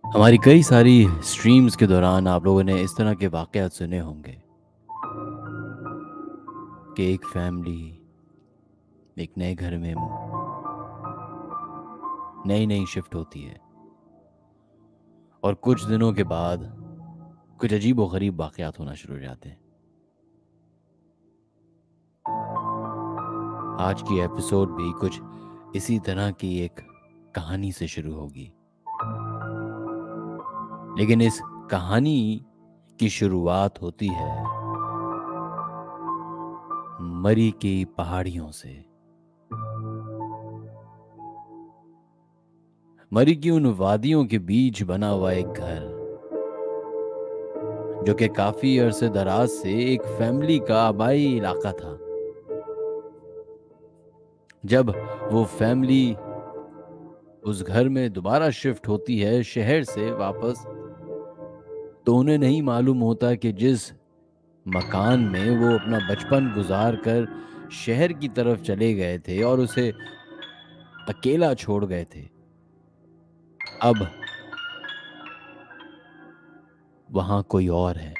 ہماری کئی ساری سٹریمز کے دوران آپ لوگوں نے اس طرح کے واقعات سنے ہوں گے کہ ایک فیملی ایک نئے گھر میں نئی شفٹ ہوتی ہے اور کچھ دنوں کے بعد کچھ عجیب و غریب واقعات ہونا شروع ہو جاتے ہیں۔ آج کی ایپیسوڈ بھی کچھ اسی طرح کی ایک کہانی سے شروع ہوگی، لیکن اس کہانی کی شروعات ہوتی ہے مری کی پہاڑیوں سے۔ مری کی ان وادیوں کے بیچ بنا ہوا ایک گھر جو کہ کافی عرصے دراز سے ایک فیملی کا آبائی علاقہ تھا۔ جب وہ فیملی اس گھر میں دوبارہ شفٹ ہوتی ہے شہر سے واپس، تو انہیں نہیں معلوم ہوتا کہ جس مکان میں وہ اپنا بچپن گزار کر شہر کی طرف چلے گئے تھے اور اسے اکیلا چھوڑ گئے تھے، اب وہاں کوئی اور ہے۔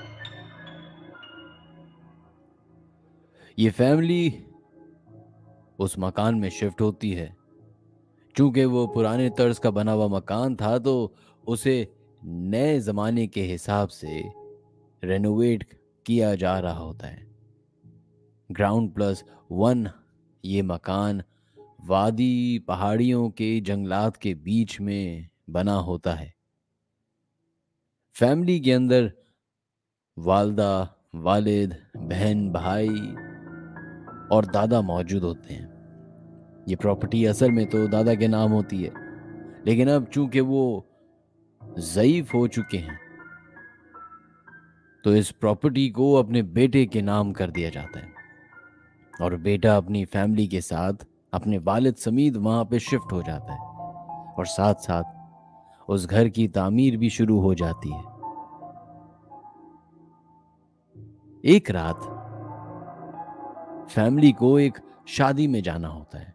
یہ فیملی اس مکان میں شفٹ ہوتی ہے۔ چونکہ وہ پرانے طرز کا بنا ہوا مکان تھا تو اسے نئے زمانے کے حساب سے رینوویٹ کیا جا رہا ہوتا ہے۔ گراؤنڈ پلس 1 یہ مکان وادی پہاڑیوں کے جنگلات کے بیچ میں بنا ہوتا ہے۔ فیملی کے اندر والدہ، والد، بہن، بھائی اور دادا موجود ہوتے ہیں۔ یہ پراپرٹی اصل میں تو دادا کے نام ہوتی ہے، لیکن اب چونکہ وہ ضعیف ہو چکے ہیں تو اس پراپرٹی کو اپنے بیٹے کے نام کر دیا جاتا ہے، اور بیٹا اپنی فیملی کے ساتھ اپنے والد سمیت وہاں پہ شفٹ ہو جاتا ہے، اور ساتھ ساتھ اس گھر کی تعمیر بھی شروع ہو جاتی ہے۔ ایک رات فیملی کو ایک شادی میں جانا ہوتا ہے۔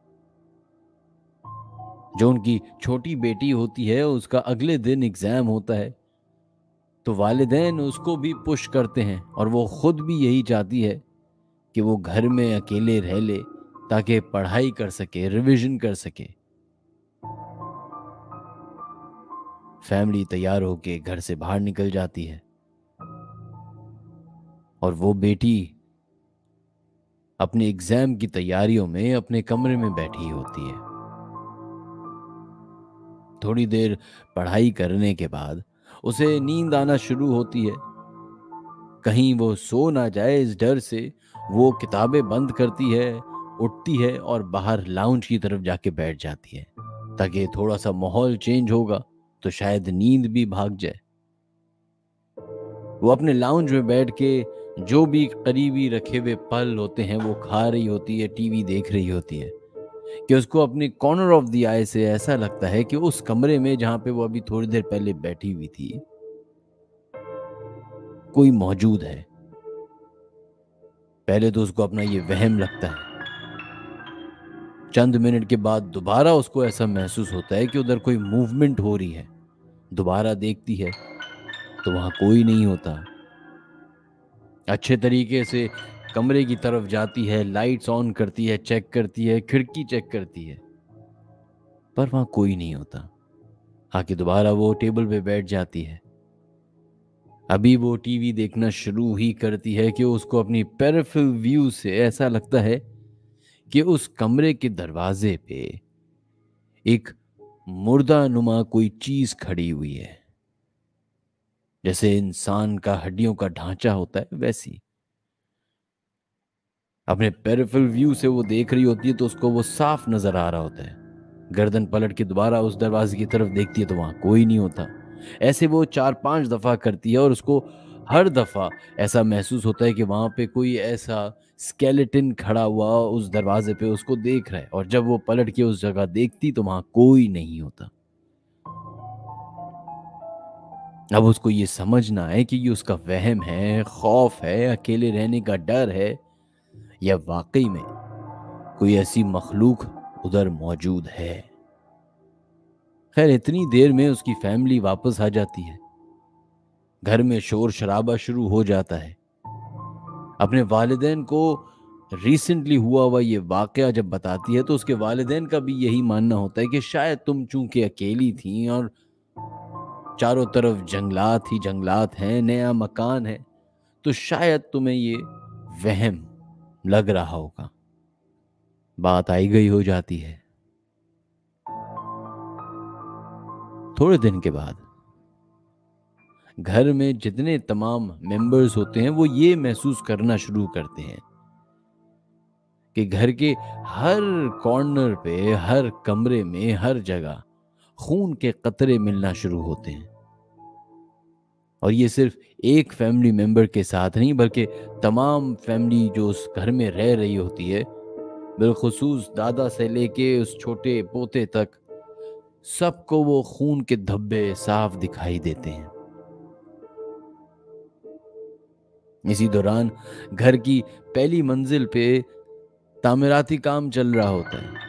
جو ان کی چھوٹی بیٹی ہوتی ہے اس کا اگلے دن ایگزام ہوتا ہے، تو والدین اس کو بھی پش کرتے ہیں اور وہ خود بھی یہی چاہتی ہے کہ وہ گھر میں اکیلے رہ لے تاکہ پڑھائی کر سکے، ریویژن کر سکے۔ فیملی تیار ہو کے گھر سے باہر نکل جاتی ہے اور وہ بیٹی اپنے ایگزام کی تیاریوں میں اپنے کمرے میں بیٹھی ہوتی ہے۔ تھوڑی دیر پڑھائی کرنے کے بعد اسے نیند آنا شروع ہوتی ہے۔ کہیں وہ سو نہ جائے اس ڈر سے وہ کتابیں بند کرتی ہے، اٹھتی ہے اور باہر لاؤنج کی طرف جا کے بیٹھ جاتی ہے تاکہ تھوڑا سا ماحول چینج ہوگا تو شاید نیند بھی بھاگ جائے۔ وہ اپنے لاؤنج میں بیٹھ کے جو بھی قریبی رکھے ہوئے پھل ہوتے ہیں وہ کھا رہی ہوتی ہے، ٹی وی دیکھ رہی ہوتی ہے کہ اس کو اپنی کارنر آف دی آئی سے ایسا لگتا ہے کہ اس کمرے میں جہاں پہ وہ ابھی تھوڑی دیر پہلے بیٹھی ہوئی تھی کوئی موجود ہے۔ پہلے تو اس کو اپنا یہ وہم لگتا ہے، چند منٹ کے بعد دوبارہ اس کو ایسا محسوس ہوتا ہے کہ ادھر کوئی موومنٹ ہو رہی ہے۔ دوبارہ دیکھتی ہے تو وہاں کوئی نہیں ہوتا۔ اچھے طریقے سے کمرے کی طرف جاتی ہے، لائٹس آن کرتی ہے، چیک کرتی ہے، کھڑکی چیک کرتی ہے، پر وہاں کوئی نہیں ہوتا۔ آکے دوبارہ وہ ٹیبل پہ بیٹھ جاتی ہے۔ ابھی وہ ٹی وی دیکھنا شروع ہی کرتی ہے کہ اس کو اپنی پیریفرل ویو سے ایسا لگتا ہے کہ اس کمرے کے دروازے پہ ایک مردہ نما کوئی چیز کھڑی ہوئی ہے، جیسے انسان کا ہڈیوں کا ڈھانچہ ہوتا ہے ویسی۔ اپنے پیریفرل ویو سے وہ دیکھ رہی ہوتی ہے تو اس کو وہ صاف نظر آ رہا ہوتا ہے۔ گردن پلٹ کے دوبارہ اس دروازے کی طرف دیکھتی ہے تو وہاں کوئی نہیں ہوتا۔ ایسے وہ 4-5 دفعہ کرتی ہے اور اس کو ہر دفعہ ایسا محسوس ہوتا ہے کہ وہاں پہ کوئی ایسا اسکیلیٹن کھڑا ہوا اس دروازے پہ اس کو دیکھ رہا ہے، اور جب وہ پلٹ کے اس جگہ دیکھتی تو وہاں کوئی نہیں ہوتا۔ اب اس کو یہ سمجھنا ہے کہ یہ اس کا وہم ہے، خوف ہے، اکیلے رہنے کا ڈر ہے، یا واقعی میں کوئی ایسی مخلوق ادھر موجود ہے۔ خیر اتنی دیر میں اس کی فیملی واپس آ جاتی ہے. گھر میں شور شرابہ شروع ہو جاتا ہے. اپنے والدین کو ریسنٹلی ہوا یہ واقعہ جب بتاتی ہے تو اس کے والدین کا بھی یہی ماننا ہوتا ہے کہ شاید تم چونکہ اکیلی تھیں اور چاروں طرف جنگلات ہی جنگلات ہیں، نیا مکان ہے، تو شاید تمہیں یہ وہم لگ رہا ہوگا. بات آئی گئی ہو جاتی ہے. تھوڑے دن کے بعد گھر میں جتنے تمام ممبرز ہوتے ہیں وہ یہ محسوس کرنا شروع کرتے ہیں کہ گھر کے ہر کارنر پہ، ہر کمرے میں، ہر جگہ خون کے قطرے ملنا شروع ہوتے ہیں. اور یہ صرف ایک فیملی ممبر کے ساتھ نہیں بلکہ تمام فیملی جو اس گھر میں رہ رہی ہوتی ہے، بالخصوص دادا سے لے کے اس چھوٹے پوتے تک، سب کو وہ خون کے دھبے صاف دکھائی دیتے ہیں. اسی دوران گھر کی پہلی منزل پہ تعمیراتی کام چل رہا ہوتا ہے.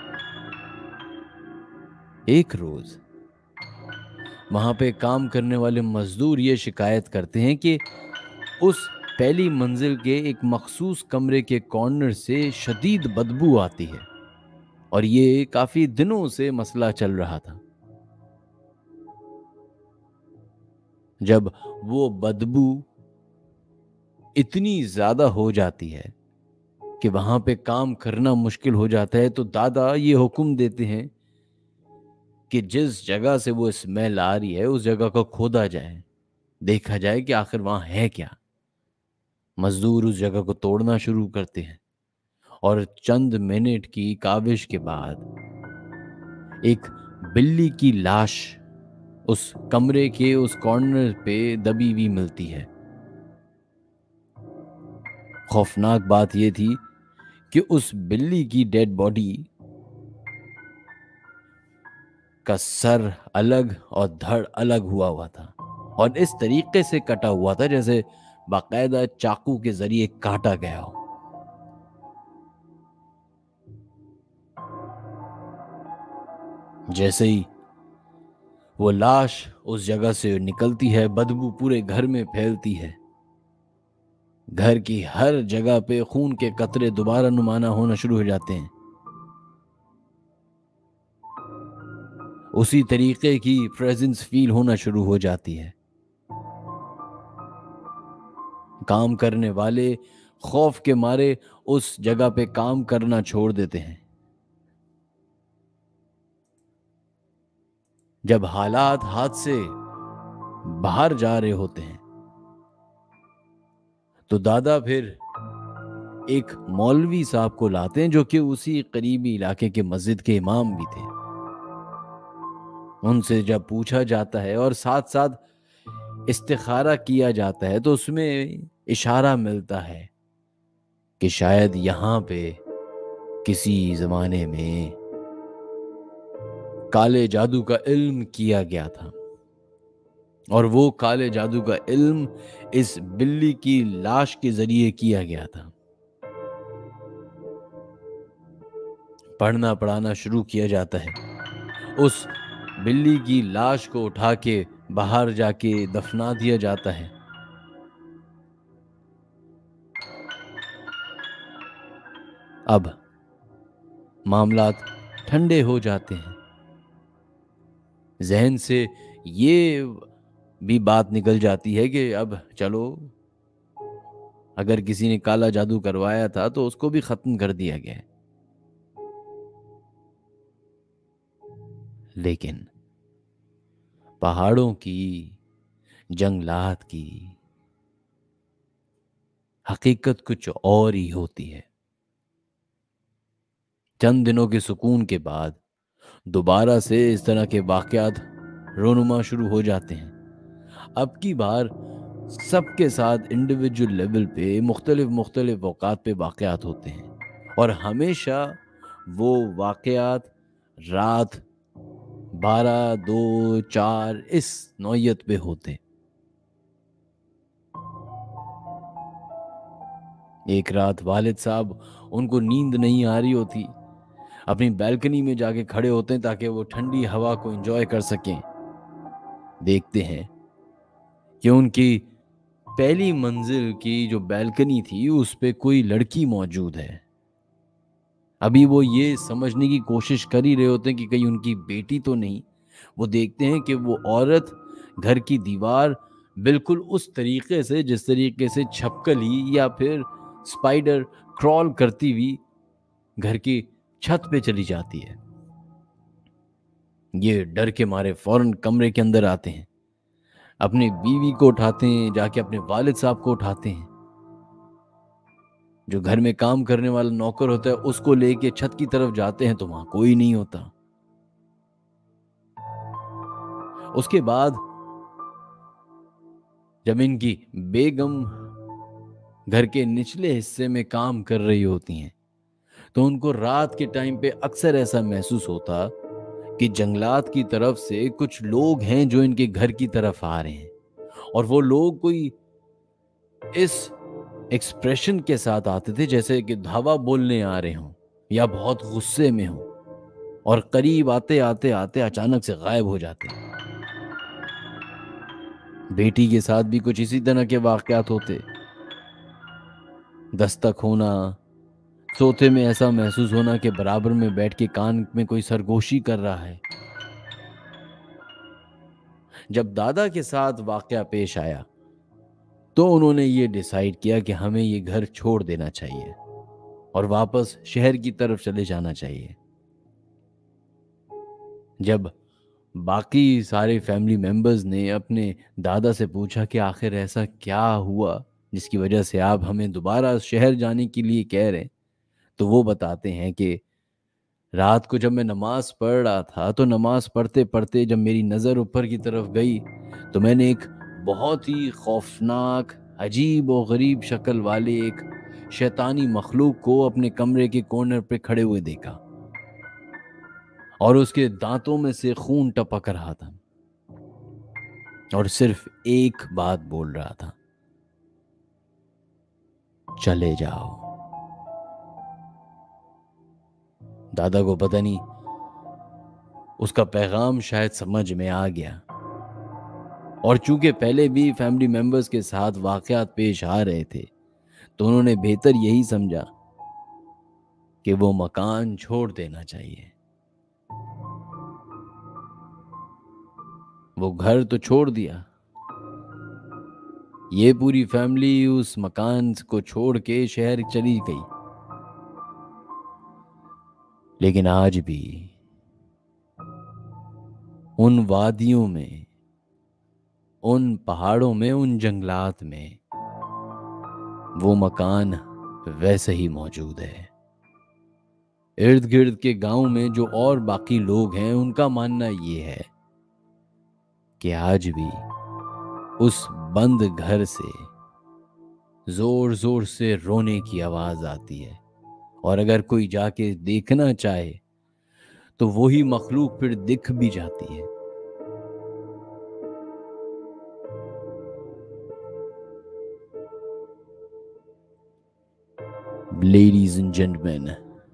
ایک روز وہاں پہ کام کرنے والے مزدور یہ شکایت کرتے ہیں کہ اس پہلی منزل کے ایک مخصوص کمرے کے کارنر سے شدید بدبو آتی ہے، اور یہ کافی دنوں سے مسئلہ چل رہا تھا. جب وہ بدبو اتنی زیادہ ہو جاتی ہے کہ وہاں پہ کام کرنا مشکل ہو جاتا ہے تو دادا یہ حکم دیتے ہیں کہ جس جگہ سے وہ اسمیل آ رہی ہے اس جگہ کو کھودا جائے، دیکھا جائے کہ آخر وہاں ہے کیا. مزدور اس جگہ کو توڑنا شروع کرتے ہیں اور چند منٹ کی کاوش کے بعد ایک بلی کی لاش اس کمرے کے اس کارنر پہ دبی ہوئی ملتی ہے. خوفناک بات یہ تھی کہ اس بلی کی ڈیڈ باڈی کا سر الگ اور دھڑ الگ ہوا تھا، اور اس طریقے سے کٹا ہوا تھا جیسے باقاعدہ چاقو کے ذریعے کاٹا گیا ہو. جیسے ہی وہ لاش اس جگہ سے نکلتی ہے، بدبو پورے گھر میں پھیلتی ہے. گھر کی ہر جگہ پہ خون کے قطرے دوبارہ نمایاں ہونا شروع ہو جاتے ہیں. اسی طریقے کی پریزنس فیل ہونا شروع ہو جاتی ہے. کام کرنے والے خوف کے مارے اس جگہ پہ کام کرنا چھوڑ دیتے ہیں. جب حالات ہاتھ سے باہر جا رہے ہوتے ہیں تو دادا پھر ایک مولوی صاحب کو لاتے ہیں جو کہ اسی قریبی علاقے کے مسجد کے امام بھی تھے. ان سے جب پوچھا جاتا ہے اور ساتھ ساتھ استخارہ کیا جاتا ہے تو اس میں اشارہ ملتا ہے کہ شاید یہاں پہ کسی زمانے میں کالے جادو کا علم کیا گیا تھا، اور وہ کالے جادو کا علم اس بلی کی لاش کے ذریعے کیا گیا تھا. پڑھنا پڑھانا شروع کیا جاتا ہے. اس بلی کی لاش کو اٹھا کے باہر جا کے دفنا دیا جاتا ہے. اب معاملات ٹھنڈے ہو جاتے ہیں. ذہن سے یہ بھی بات نکل جاتی ہے کہ اب چلو اگر کسی نے کالا جادو کروایا تھا تو اس کو بھی ختم کر دیا گیا. لیکن پہاڑوں کی، جنگلات کی حقیقت کچھ اور ہی ہوتی ہے. چند دنوں کے سکون کے بعد دوبارہ سے اس طرح کے واقعات رونما شروع ہو جاتے ہیں. اب کی بار سب کے ساتھ انڈیویجول لیول پہ مختلف اوقات پہ واقعات ہوتے ہیں، اور ہمیشہ وہ واقعات رات 12، 2، 4 اس نوعیت پہ ہوتے. ایک رات والد صاحب ان کو نیند نہیں آ رہی ہوتی، اپنی بیلکنی میں جا کے کھڑے ہوتے ہیں تاکہ وہ ٹھنڈی ہوا کو انجوائے کر سکیں. دیکھتے ہیں کہ ان کی پہلی منزل کی جو بیلکنی تھی اس پہ کوئی لڑکی موجود ہے. ابھی وہ یہ سمجھنے کی کوشش کر ہی رہے ہوتے ہیں کہ کہیں ان کی بیٹی تو نہیں. وہ دیکھتے ہیں کہ وہ عورت گھر کی دیوار بالکل اس طریقے سے جس طریقے سے چھپکلی یا پھر اسپائڈر کرال کرتی ہوئی گھر کی چھت پہ چلی جاتی ہے. یہ ڈر کے مارے فوراً کمرے کے اندر آتے ہیں, اپنی بیوی کو اٹھاتے ہیں, جا کے اپنے والد صاحب کو اٹھاتے ہیں. جو گھر میں کام کرنے والا نوکر ہوتا ہے اس کو لے کے چھت کی طرف جاتے ہیں تو وہاں کوئی نہیں ہوتا. اس کے بعد جب ان کی بیگم گھر کے نچلے حصے میں کام کر رہی ہوتی ہیں تو ان کو رات کے ٹائم پہ اکثر ایسا محسوس ہوتا کہ جنگلات کی طرف سے کچھ لوگ ہیں جو ان کے گھر کی طرف آ رہے ہیں, اور وہ لوگ کوئی اس ایکسپریشن کے ساتھ آتے تھے جیسے کہ دھاوا بولنے آ رہے ہوں یا بہت غصے میں ہوں, اور قریب آتے آتے آتے اچانک سے غائب ہو جاتے. بیٹی کے ساتھ بھی کچھ اسی طرح کے واقعات ہوتے. دستک ہونا, سوتے میں ایسا محسوس ہونا کہ برابر میں بیٹھ کے کان میں کوئی سرگوشی کر رہا ہے. جب دادا کے ساتھ واقعہ پیش آیا تو انہوں نے یہ ڈیسائیڈ کیا کہ ہمیں یہ گھر چھوڑ دینا چاہیے اور واپس شہر کی طرف چلے جانا چاہیے. جب باقی سارے فیملی ممبرز نے اپنے دادا سے پوچھا کہ آخر ایسا کیا ہوا جس کی وجہ سے آپ ہمیں دوبارہ شہر جانے کے لیے کہہ رہے ہیں, تو وہ بتاتے ہیں کہ رات کو جب میں نماز پڑھ رہا تھا تو نماز پڑھتے پڑھتے جب میری نظر اوپر کی طرف گئی تو میں نے ایک بہت ہی خوفناک, عجیب و غریب شکل والے ایک شیطانی مخلوق کو اپنے کمرے کے کارنر پہ کھڑے ہوئے دیکھا, اور اس کے دانتوں میں سے خون ٹپک رہا تھا اور صرف ایک بات بول رہا تھا, چلے جاؤ. دادا کو پتہ نہیں اس کا پیغام شاید سمجھ میں آ گیا, اور چونکہ پہلے بھی فیملی ممبرز کے ساتھ واقعات پیش آ رہے تھے تو انہوں نے بہتر یہی سمجھا کہ وہ مکان چھوڑ دینا چاہیے. وہ گھر تو چھوڑ دیا, یہ پوری فیملی اس مکان کو چھوڑ کے شہر چلی گئی, لیکن آج بھی ان وادیوں میں, ان پہاڑوں میں, ان جنگلات میں وہ مکان ویسے ہی موجود ہے. ارد گرد کے گاؤں میں جو اور باقی لوگ ہیں ان کا ماننا یہ ہے کہ آج بھی اس بند گھر سے زور زور سے رونے کی آواز آتی ہے, اور اگر کوئی جا کے دیکھنا چاہے تو وہی مخلوق پھر دکھ بھی جاتی ہے. Ladies and gentlemen,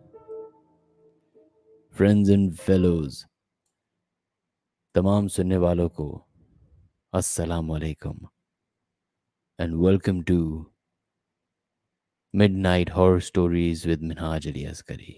friends and fellows, تمام سننے والوں کو السلام علیکم and welcome to Midnight Horror Stories with Minhaj Ali Asghari.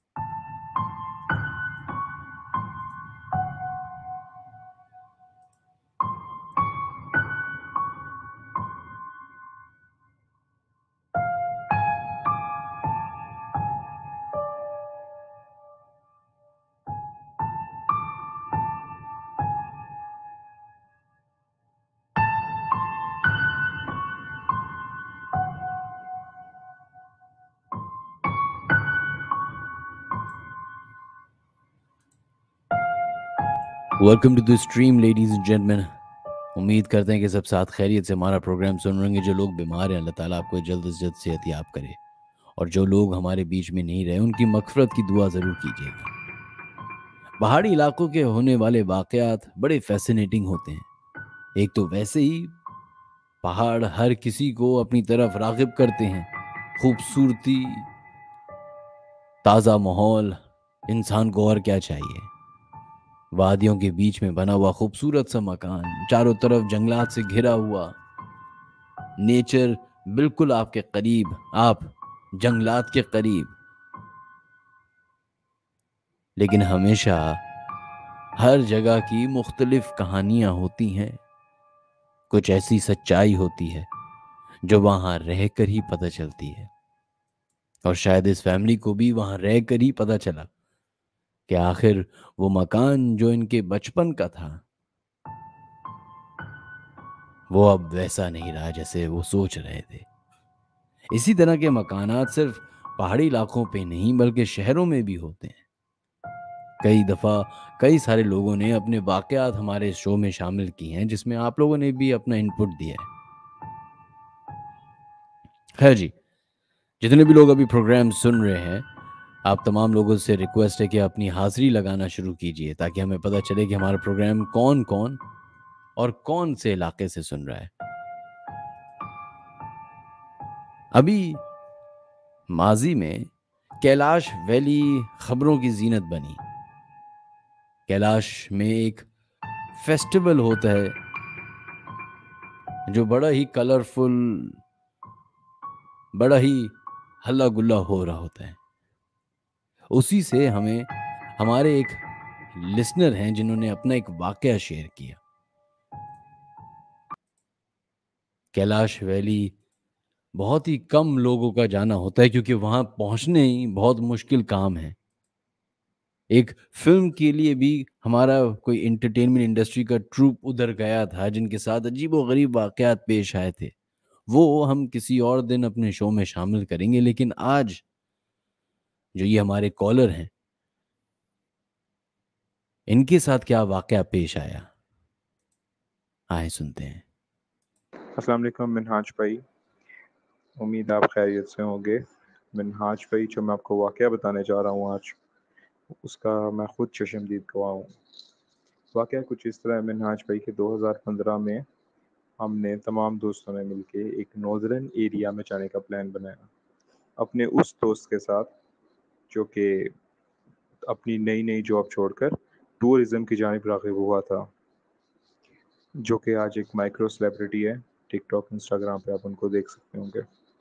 Welcome to the stream ladies and gentlemen. امید کرتے ہیں کہ سب ساتھ خیریت سے ہمارا پروگرام سن رہے ہیں. جو لوگ بیمار ہیں اللہ تعالیٰ آپ کو جلد از جلد صحت یاب کرے, اور جو لوگ ہمارے بیچ میں نہیں رہے ان کی مغفرت کی دعا ضرور کیجیے گا. پہاڑی علاقوں کے ہونے والے واقعات بڑے فیسینیٹنگ ہوتے ہیں. ایک تو ویسے ہی پہاڑ ہر کسی کو اپنی طرف راغب کرتے ہیں. خوبصورتی, تازہ ماحول, انسان کو اور کیا چاہیے؟ وادیوں کے بیچ میں بنا ہوا خوبصورت سا مکان، چاروں طرف جنگلات سے گھرا ہوا، نیچر بالکل آپ کے قریب، آپ جنگلات کے قریب. لیکن ہمیشہ ہر جگہ کی مختلف کہانیاں ہوتی ہیں. کچھ ایسی سچائی ہوتی ہے جو وہاں رہ کر ہی پتہ چلتی ہے. اور شاید اس فیملی کو بھی وہاں رہ کر ہی پتہ چلا کہ آخر وہ مکان جو ان کے بچپن کا تھا وہ اب ویسا نہیں رہا جیسے وہ سوچ رہے تھے. اسی طرح کے مکانات صرف پہاڑی علاقوں پہ نہیں بلکہ شہروں میں بھی ہوتے ہیں. کئی دفعہ کئی سارے لوگوں نے اپنے واقعات ہمارے شو میں شامل کیے ہیں، جس میں آپ لوگوں نے بھی اپنا انپٹ دیا ہے. خیر جی، جتنے بھی لوگ ابھی پروگرام سن رہے ہیں، آپ تمام لوگوں سے ریکویسٹ ہے کہ اپنی حاضری لگانا شروع کیجئے تاکہ ہمیں پتہ چلے کہ ہمارا پروگرام کون کون اور کون سے علاقے سے سن رہا ہے. ابھی ماضی میں کیلاش ویلی خبروں کی زینت بنی. کیلاش میں ایک فیسٹیول ہوتا ہے جو بڑا ہی کلرفل، بڑا ہی ہلا گلا ہو رہا ہوتا ہے. اسی سے ہمیں ہمارے ایک لسنر ہیں جنہوں نے اپنا ایک واقعہ شیئر کیا. کیلاش ویلی بہت ہی کم لوگوں کا جانا ہوتا ہے کیونکہ وہاں پہنچنے ہی بہت مشکل کام ہے. ایک فلم کے لیے بھی ہمارا کوئی انٹرٹینمنٹ انڈسٹری کا ٹروپ ادھر گیا تھا جن کے ساتھ عجیب و غریب واقعات پیش آئے تھے. وہ ہم کسی اور دن اپنے شو میں شامل کریں گے. لیکن آج جو یہ ہمارے کالر ہیں، ان کے ساتھ کیا واقعہ پیش آیا، آئے سنتے ہیں. السلام علیکم منہاج بھائی، امید آپ خیریت سے ہوں گے. منہاج بھائی، جو میں آپ کو واقعہ بتانے جا رہا ہوں آج، اس کا میں خود چشمدید گواہ ہوں. واقعہ کچھ اس طرح ہے منہاج بھائی کہ 2015 میں ہم نے تمام دوستوں نے مل کے ایک ناردرن ایریا میں جانے کا پلان بنایا اپنے اس دوست کے ساتھ جو کہ اپنی نئی نئی جاب چھوڑ کر ٹورزم کی جانب راغب ہوا تھا، جو کہ آج ایک مائکرو سیلیبریٹی ہے. ٹک ٹاک، انسٹاگرام پہ آپ ان کو دیکھ سکتے ہوں گے.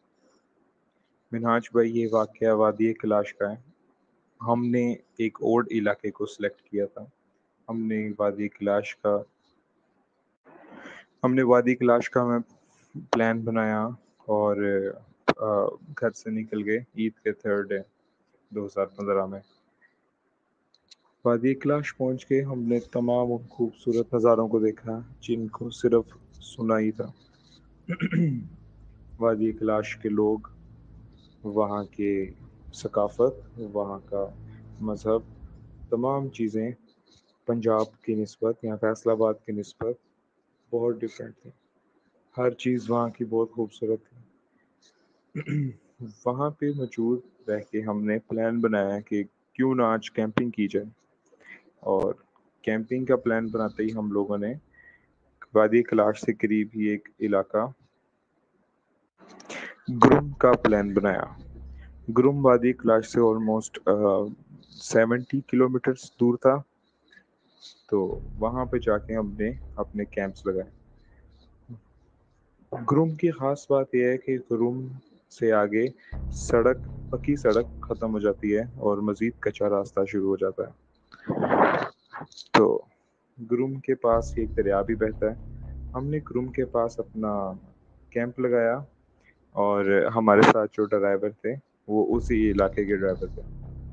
منہاج بھائی، یہ واقعہ وادی کیلاش کا ہے. ہم نے ایک اور علاقے کو سلیکٹ کیا تھا. ہم نے وادی کیلاش کا میں پلان بنایا اور گھر سے نکل گئے عید کے 3rd ڈے 2015 میں. وادی کیلاش پہنچ کے ہم نے تمام ان خوبصورت نظاروں کو دیکھا جن کو صرف سنا ہی تھا. وادی کیلاش کے لوگ، وہاں کے ثقافت، وہاں کا مذہب، تمام چیزیں پنجاب کی نسبت یا فیصل آباد کی نسبت بہت ڈفرینٹ تھی. ہر چیز وہاں کی بہت خوبصورت تھی. وہاں پہ موجود رہ کے ہم نے پلان بنایا کہ کیوں نہ آج کیمپنگ کی جائے. اور کیمپنگ کا پلان بناتے ہی ہم لوگوں نے وادی کیلاش سے قریب ہی ایک علاقہ گروم کا پلان بنایا. گروم وادی کیلاش سے آلموسٹ 70 کلومیٹرز دور تھا. تو وہاں پہ جا کے ہم نے اپنے کیمپس لگائے. گروم کی خاص بات یہ ہے کہ گروم سے آگے پکی سڑک ختم ہو جاتی ہے اور مزید کچا راستہ شروع ہو جاتا ہے. تو گروم کے پاس ایک دریا بھی بہتا ہے. ہم نے گروم کے پاس اپنا کیمپ لگایا اور ہمارے ساتھ جو ڈرائیور تھے وہ اسی علاقے کے ڈرائیور تھے.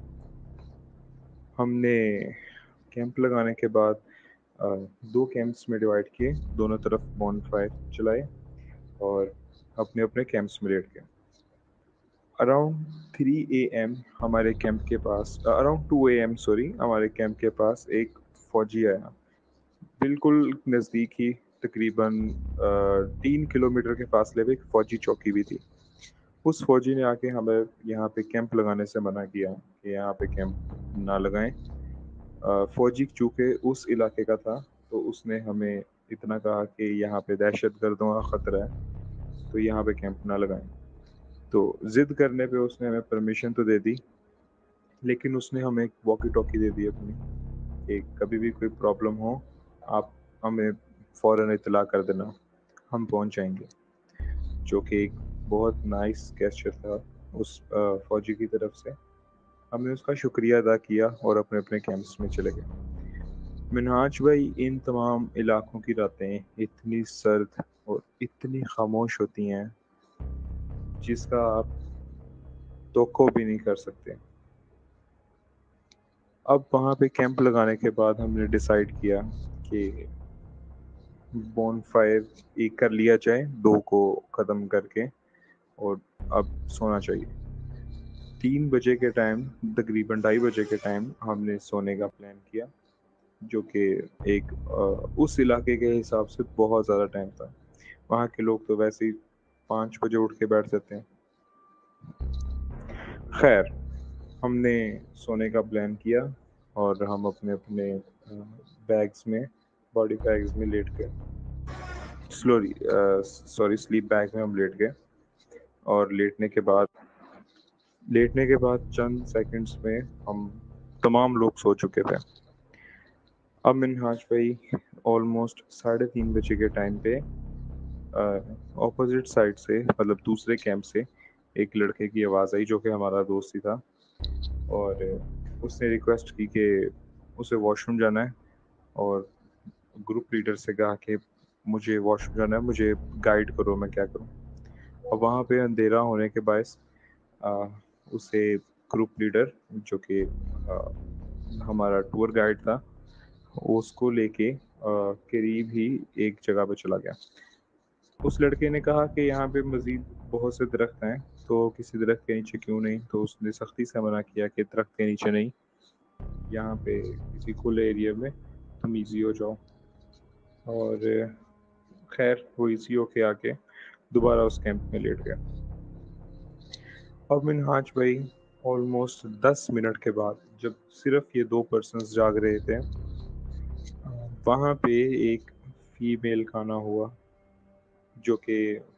ہم نے کیمپ لگانے کے بعد 2 کیمپس میں ڈیوائڈ کیے، دونوں طرف بون فائر چلائے اور اپنے اپنے کیمپس میں لیٹ گئے. اراؤنڈ 3 AM ہمارے کیمپ کے پاس، اراؤنڈ 2 AM ہمارے کیمپ کے پاس ایک فوجی آیا، بالکل نزدیک ہی، تقریباً 3 کلومیٹر کے فاصلے پہ ایک فوجی چوکی بھی تھی. اس فوجی نے آ کے ہمیں یہاں پہ کیمپ لگانے سے منع کیا کہ یہاں پہ کیمپ نہ لگائیں. فوجی چونکہ اس علاقے کا تھا تو اس نے ہمیں اتنا کہا کہ یہاں پہ دہشت گردوں کا خطرہ ہے تو یہاں پہ کیمپ نہ لگائیں. تو ضد کرنے پہ اس نے ہمیں پرمیشن تو دے دی. لیکن اس نے ہمیں ایک واکی ٹاکی دے دی اپنی کہ کبھی بھی کوئی پرابلم ہو آپ ہمیں فوراً اطلاع کر دینا، ہم پہنچ جائیں گے، جو کہ ایک بہت نائس گیسچر تھا اس فوجی کی طرف سے۔ ہم نے اس کا شکریہ ادا کیا اور اپنے اپنے کیمپس میں چلے گئے۔ منہاج بھائی، ان تمام علاقوں کی راتیں اتنی سرد اور اتنی خاموش ہوتی ہیں جس کا آپ توقع بھی نہیں کر سکتے۔ اب وہاں پہ کیمپ لگانے کے بعد ہم نے ڈیسائیڈ کیا کہ بون فائر ایک کر لیا جائے، 2 کو ختم کر کے، اور اب سونا چاہیے۔ 3 بجے کے ٹائم، تقریباً 2:30 بجے کے ٹائم ہم نے سونے کا پلان کیا، جو کہ ایک اس علاقے کے حساب سے بہت زیادہ ٹائم تھا۔ وہاں کے لوگ تو ویسے ہی 5 بجے اٹھ کے بیٹھ جاتے ہیں۔ خیر، ہم نے سونے کا پلان کیا اور ہم اپنے اپنے بیگز میں، باڈی بیگز میں لیٹ گئے، سلیپ بیگ میں ہم لیٹ گئے، اور لیٹنے کے بعد چند سیکنڈز میں ہم تمام لوگ سو چکے تھے۔ اب منہاج بھائی آلموسٹ 3:30 بجے کے ٹائم پہ اپوزٹ سائڈ سے، مطلب دوسرے کیمپ سے، ایک لڑکے کی آواز آئی جو کہ ہمارا دوست ہی تھا، اور اس نے ریکویسٹ کی کہ اسے واش روم جانا ہے، اور گروپ لیڈر سے کہا کہ مجھے واش روم جانا ہے، مجھے گائیڈ کرو میں کیا کروں۔ اور وہاں پہ اندھیرا ہونے کے باعث اسے گروپ لیڈر، جو کہ ہمارا ٹور گائیڈ تھا، اس کو لے کے قریب ہی ایک جگہ پہ چلا گیا۔ اس لڑکے نے کہا کہ یہاں پہ مزید بہت سے درخت ہیں، تو کسی درخت کے نیچے کیوں نہیں، تو اس نے سختی سے منع کیا کہ درخت کے نیچے نہیں، یہاں پہ کسی کھلے ایریا میں تم ایزی ہو جاؤ۔ اور خیر وہ ایزی ہو کے آ کے دوبارہ اس کیمپ میں لیٹ گیا۔ اب منہاج بھائی آلموسٹ 10 منٹ کے بعد، جب صرف یہ 2 پرسنز جاگ رہے تھے، وہاں پہ ایک فیمیل کھانا ہوا، جو کہ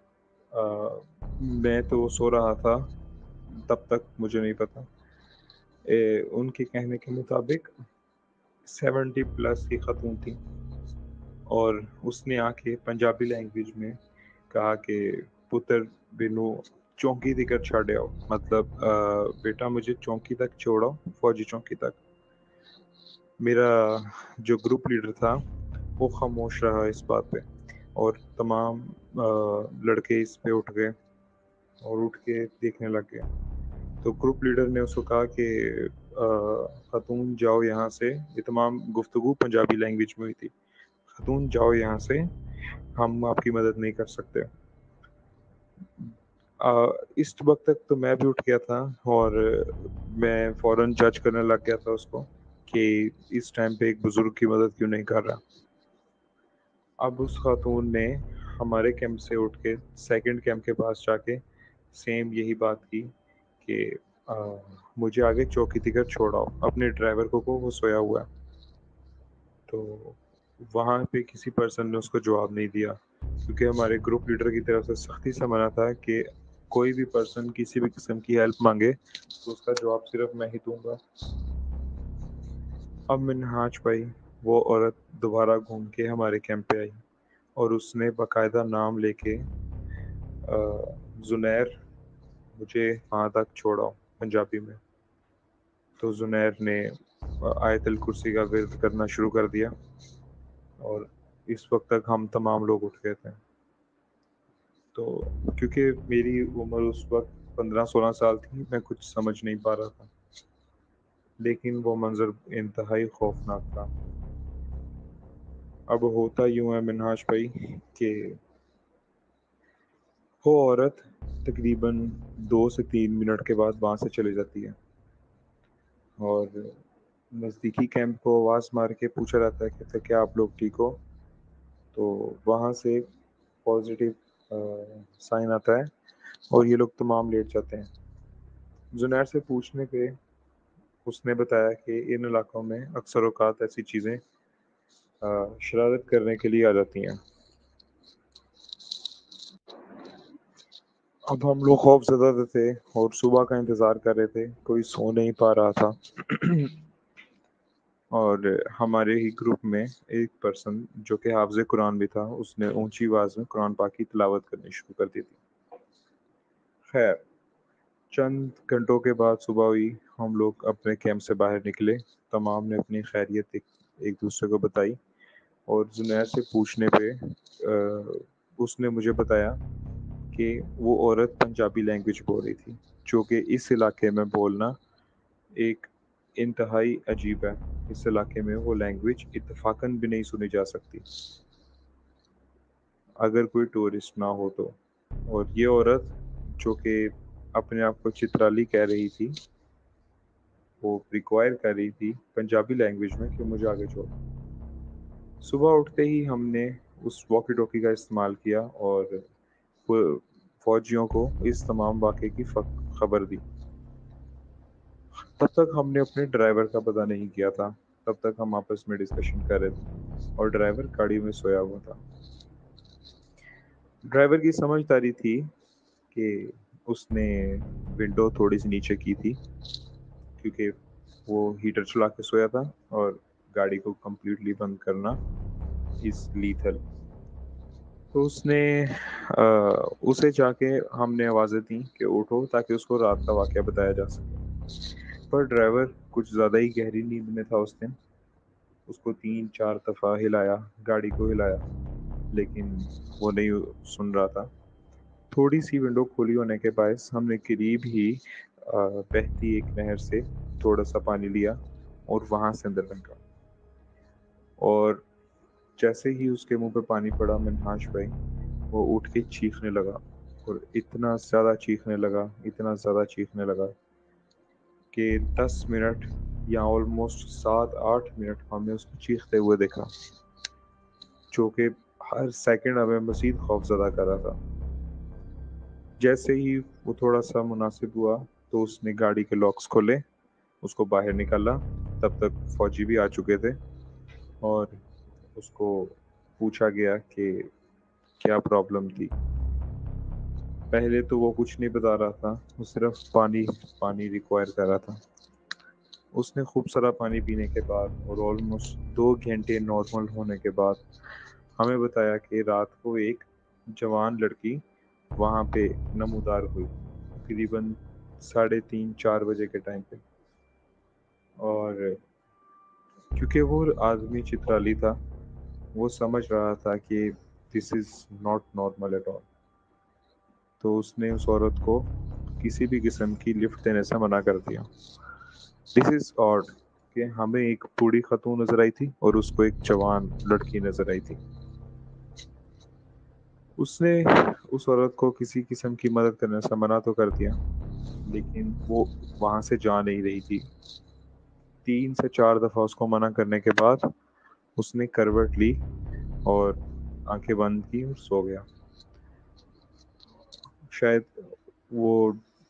میں تو سو رہا تھا تب تک، مجھے نہیں پتا، ان کے کہنے کے مطابق 70 پلس کی خاتون تھی، اور اس نے آ کے پنجابی لینگویج میں کہا کہ پتر بینو چونکی دکر چھاڑے آؤ، مطلب بیٹا مجھے چونکی تک چھوڑاؤ، فوجی چونکی تک۔ میرا جو گروپ لیڈر تھا وہ خاموش رہا اس بات پہ، اور تمام لڑکے اس پہ اٹھ گئے اور اٹھ کے دیکھنے لگ گئے۔ تو گروپ لیڈر نے اس کو کہا کہ خاتون جاؤ یہاں سے، یہ تمام گفتگو پنجابی لینگویج میں ہوئی تھی، خاتون جاؤ یہاں سے، ہم آپ کی مدد نہیں کر سکتے۔ اس وقت تک تو میں بھی اٹھ گیا تھا، اور میں فوراً جج کرنے لگ گیا تھا اس کو کہ اس ٹائم پہ ایک بزرگ کی مدد کیوں نہیں کر رہا۔ اب اس خاتون نے ہمارے کیمپ سے اٹھ کے سیکنڈ کیمپ کے پاس جا کے سیم یہی بات کی کہ مجھے آگے چوکی دیگر چھوڑاؤ، اپنے ڈرائیور کو وہ سویا ہوا ہے۔ تو وہاں پہ کسی پرسن نے اس کو جواب نہیں دیا، کیونکہ ہمارے گروپ لیڈر کی طرف سے سختی سے منع تھا کہ کوئی بھی پرسن کسی بھی قسم کی ہیلپ مانگے تو اس کا جواب صرف میں ہی دوں گا۔ اب منہاج بھائی، وہ عورت دوبارہ گھوم کے ہمارے کیمپ پہ آئی، اور اس نے باقاعدہ نام لے کے زنیر مجھے وہاں تک چھوڑاؤ، پنجابی میں۔ تو زنیر نے آیت الکرسی کا ورد کرنا شروع کر دیا، اور اس وقت تک ہم تمام لوگ اٹھ گئے تھے۔ تو کیونکہ میری عمر اس وقت 15-16 سال تھی، میں کچھ سمجھ نہیں پا رہا تھا، لیکن وہ منظر انتہائی خوفناک تھا۔ اب ہوتا یوں ہے منہاج بھائی کہ وہ عورت تقریباً 2 سے 3 منٹ کے بعد وہاں سے چلی جاتی ہے، اور نزدیکی کیمپ کو آواز مار کے پوچھا جاتا ہے کہ کیا آپ لوگ ٹھیک ہو؟ تو وہاں سے پازیٹیو سائن آتا ہے، اور یہ لوگ تمام لیٹ جاتے ہیں۔ زنیر سے پوچھنے پہ اس نے بتایا کہ ان علاقوں میں اکثر اوقات ایسی چیزیں شرارت کرنے کے لیے آ جاتی ہیں، اب ہم لوگ خوف زدہ تھے اور صبح کا انتظار کر رہے تھے، کوئی سو نہیں پا رہا تھا۔ اور ہمارے ہی گروپ میں ایک پرسن جو کہ حافظ قرآن بھی تھا، اس نے اونچی آواز میں قرآن پاک کی تلاوت کرنی شروع کر دی تھی۔ خیر، چند گھنٹوں کے بعد صبح ہوئی، ہم لوگ اپنے کیمپ سے باہر نکلے، تمام نے اپنی خیریت ایک دوسرے کو بتائی، اور زنید سے پوچھنے پہ اس نے مجھے بتایا کہ وہ عورت پنجابی لینگویج بول رہی تھی، جو کہ اس علاقے میں بولنا ایک انتہائی عجیب ہے۔ اس علاقے میں وہ لینگویج اتفاقاً بھی نہیں سنی جا سکتی اگر کوئی ٹورسٹ نہ ہو تو۔ اور یہ عورت جو کہ اپنے آپ کو چترالی کہہ رہی تھی، وہ ریکوائر کر رہی تھی پنجابی لینگویج میں کہ مجھے آگے چھوڑو۔ صبح اٹھتے ہی ہم نے اس واکی ٹاکی کا استعمال کیا اور فوجیوں کو اس تمام واقعے کی خبر دی۔ تب تک ہم نے اپنے ڈرائیور کا پتہ نہیں کیا تھا، تب تک ہم آپس میں ڈسکشن کر رہے تھے اور ڈرائیور گاڑی میں سویا ہوا تھا۔ ڈرائیور کی سمجھداری تھی کہ اس نے ونڈو تھوڑی سی نیچے کی تھی، کیونکہ وہ ہیٹر چلا کے سویا تھا اور گاڑی کو کمپلیٹلی بند کرنا از لیتھل۔ تو اس نے اسے جا کے ہم نے آوازیں دیں کہ اٹھو تاکہ اس کو رات کا واقعہ بتایا جا سکے، پر ڈرائیور کچھ زیادہ ہی گہری نیند میں تھا اس دن۔ اس کو 3-4 دفعہ ہلایا، گاڑی کو ہلایا، لیکن وہ نہیں سن رہا تھا۔ تھوڑی سی ونڈو کھلی ہونے کے باعث ہم نے قریب ہی بہتی ایک نہر سے تھوڑا سا پانی لیا اور وہاں سے اندر پھینکا، اور جیسے ہی اس کے منہ پہ پانی پڑا منہاج بھائی، وہ اٹھ کے چیخنے لگا، اور اتنا زیادہ چیخنے لگا، اتنا زیادہ چیخنے لگا کہ 10 منٹ یا آلموسٹ 7-8 منٹ ہم نے اس کو چیختے ہوئے دیکھا، جو کہ ہر سیکنڈ ہمیں مزید خوف زدہ کر رہا تھا۔ جیسے ہی وہ تھوڑا سا مناسب ہوا تو اس نے گاڑی کے لاکس کھولے، اس کو باہر نکالا۔ تب تک فوجی بھی آ چکے تھے اور اس کو پوچھا گیا کہ کیا پرابلم تھی۔ پہلے تو وہ کچھ نہیں بتا رہا تھا، وہ صرف پانی ریکوائر کر رہا تھا۔ اس نے خوب سارا پانی پینے کے بعد اور آلموسٹ 2 گھنٹے نارمل ہونے کے بعد ہمیں بتایا کہ رات کو ایک جوان لڑکی وہاں پہ نمودار ہوئی، تقریباً 3:30-4 بجے کے ٹائم پہ، اور کیونکہ وہ آدمی چترالی تھا، وہ سمجھ رہا تھا کہ this is not normal at all, تو اس نے اس عورت کو کسی بھی قسم کی لفٹ دینے سے منع کر دیا۔ دس از آڈ کہ ہمیں ایک بوڑھی خاتون نظر آئی تھی اور اس کو ایک جوان لڑکی نظر آئی تھی۔ اس نے اس عورت کو کسی قسم کی مدد کرنے سے منع تو کر دیا، لیکن وہ وہاں سے جا نہیں رہی تھی۔ 3 سے 4 دفعہ اس کو منع کرنے کے بعد اس نے کروٹ لی اور آنکھیں بند کی اور سو گیا۔ شاید وہ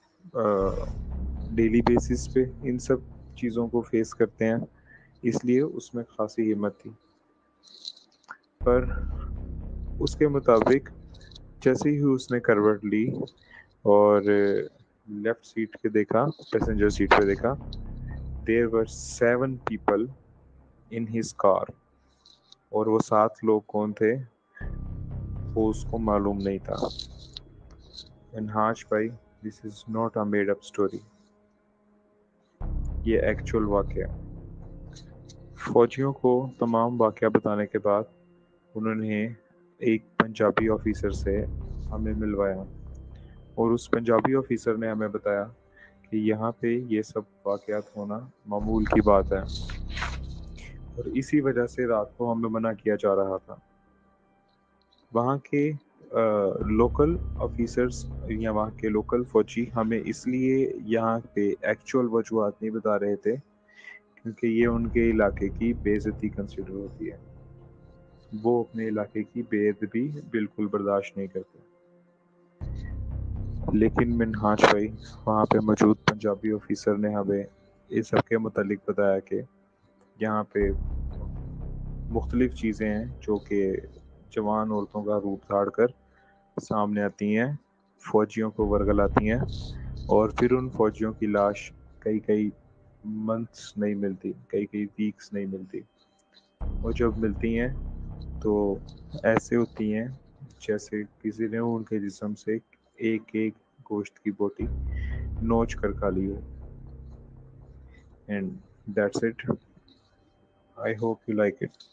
ڈیلی بیسس پہ ان سب چیزوں کو فیس کرتے ہیں، اس لیے اس میں خاصی ہمت تھی۔ پر اس کے مطابق جیسے ہی اس نے کروٹ لی اور لیفٹ سیٹ پہ دیکھا، پیسنجر سیٹ پہ دیکھا، there were 7 people in his car، اور وہ 7 لوگ کون تھے وہ اس کو معلوم نہیں تھا۔ منہاج بھائی، this is not a made up story، یہ ایکچول واقعہ۔ فوجیوں کو تمام واقعہ بتانے کے بعد انہوں نے ایک پنجابی آفیسر سے ہمیں ملوایا، اور اس پنجابی آفیسر نے ہمیں بتایا کہ یہاں پہ یہ سب واقعات ہونا معمول کی بات ہے، اور اسی وجہ سے رات کو ہمیں منع کیا جا رہا تھا۔ وہاں کے لوکل آفیسرز یا وہاں کے لوکل فوجی ہمیں اس لیے یہاں پہ ایکچول وجوہات نہیں بتا رہے تھے کیونکہ یہ ان کے علاقے کی بے عزتی کنسیڈر ہوتی ہے، وہ اپنے علاقے کی بے ادبی بالکل برداشت نہیں کرتے۔ لیکن منہاج بھائی، وہاں پہ موجود پنجابی آفیسر نے ہمیں اس سب کے متعلق بتایا کہ یہاں پہ مختلف چیزیں ہیں جو کہ جوان عورتوں کا روپ دھاڑ کر سامنے آتی ہیں فوجیوں کو ورگلاتی ہیں اور پھر ان فوجیوں کی لاش کئی منتھس نہیں ملتی, کئی ویکس نہیں ملتی, اور جب ملتی ہیں تو ایسے ہوتی ہیں جیسے کسی نے ان کے جسم سے ایک گوشت کی بوٹی نوچ کر کھا لی ہو. And that's it. I hope you like it.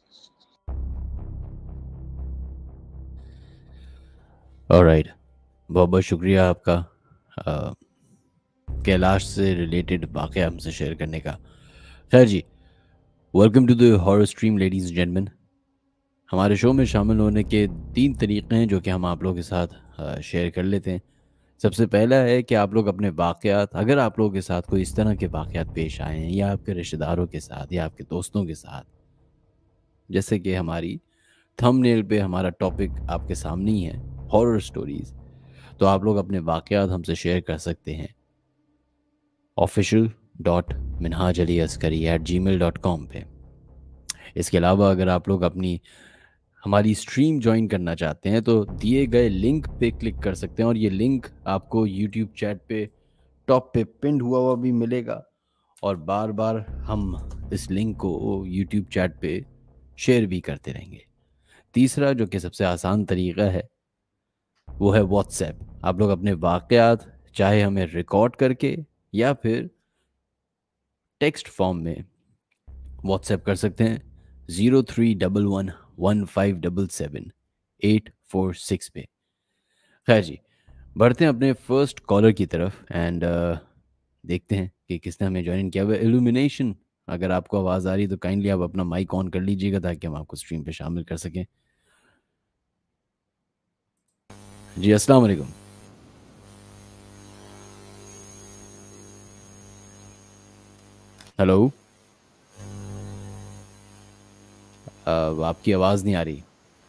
Alright, بہت بہت شکریہ آپ کا کیلاش سے ریلیٹڈ واقعہ ہم سے شیئر کرنے کا. خیر جی, welcome to the horror stream ladies and gentlemen. ہمارے شو میں شامل ہونے کے 3 طریقے ہیں جو کہ ہم آپ لوگوں کے ساتھ شیئر کر لیتے ہیں. سب سے پہلا ہے کہ آپ لوگ اپنے واقعات, اگر آپ لوگوں کے ساتھ کوئی اس طرح کے واقعات پیش آئے ہیں یا آپ کے رشتہ داروں کے ساتھ یا آپ کے دوستوں کے ساتھ, جیسے کہ ہماری تھم نیل پہ ہمارا ٹاپک آپ کے سامنے ہی ہے, ہارر سٹوریز, تو آپ لوگ اپنے واقعات ہم سے شیئر کر سکتے ہیں official.minhajaliaskari@gmail.com پہ. اس کے علاوہ اگر آپ لوگ ہماری اسٹریم جوائن کرنا چاہتے ہیں تو دیے گئے لنک پہ کلک کر سکتے ہیں, اور یہ لنک آپ کو یوٹیوب چیٹ پہ ٹاپ پہ پنڈ ہوا ہوا بھی ملے گا, اور بار بار ہم اس لنک کو یوٹیوب چیٹ پہ شیئر بھی کرتے رہیں گے. تیسرا جو کہ سب سے آسان طریقہ ہے وہ ہے واٹس ایپ. آپ لوگ اپنے واقعات چاہے ہمیں ریکارڈ کر کے یا پھر ٹیکسٹ فارم میں واٹس ایپ کر سکتے ہیں 031115777846 پہ. خیر جی, بڑھتے ہیں اپنے فرسٹ کالر کی طرف اینڈ دیکھتے ہیں کہ کس نے ہمیں جوائن کیا ہوا ہے. ایلومینیشن, اگر آپ کو آواز آ رہی ہے تو کائنڈلی آپ اپنا مائک آن کر لیجیے گا تاکہ ہم آپ کو اسٹریم پہ شامل کر سکیں. جی السلام علیکم. ہلو, آپ کی آواز نہیں آ رہی.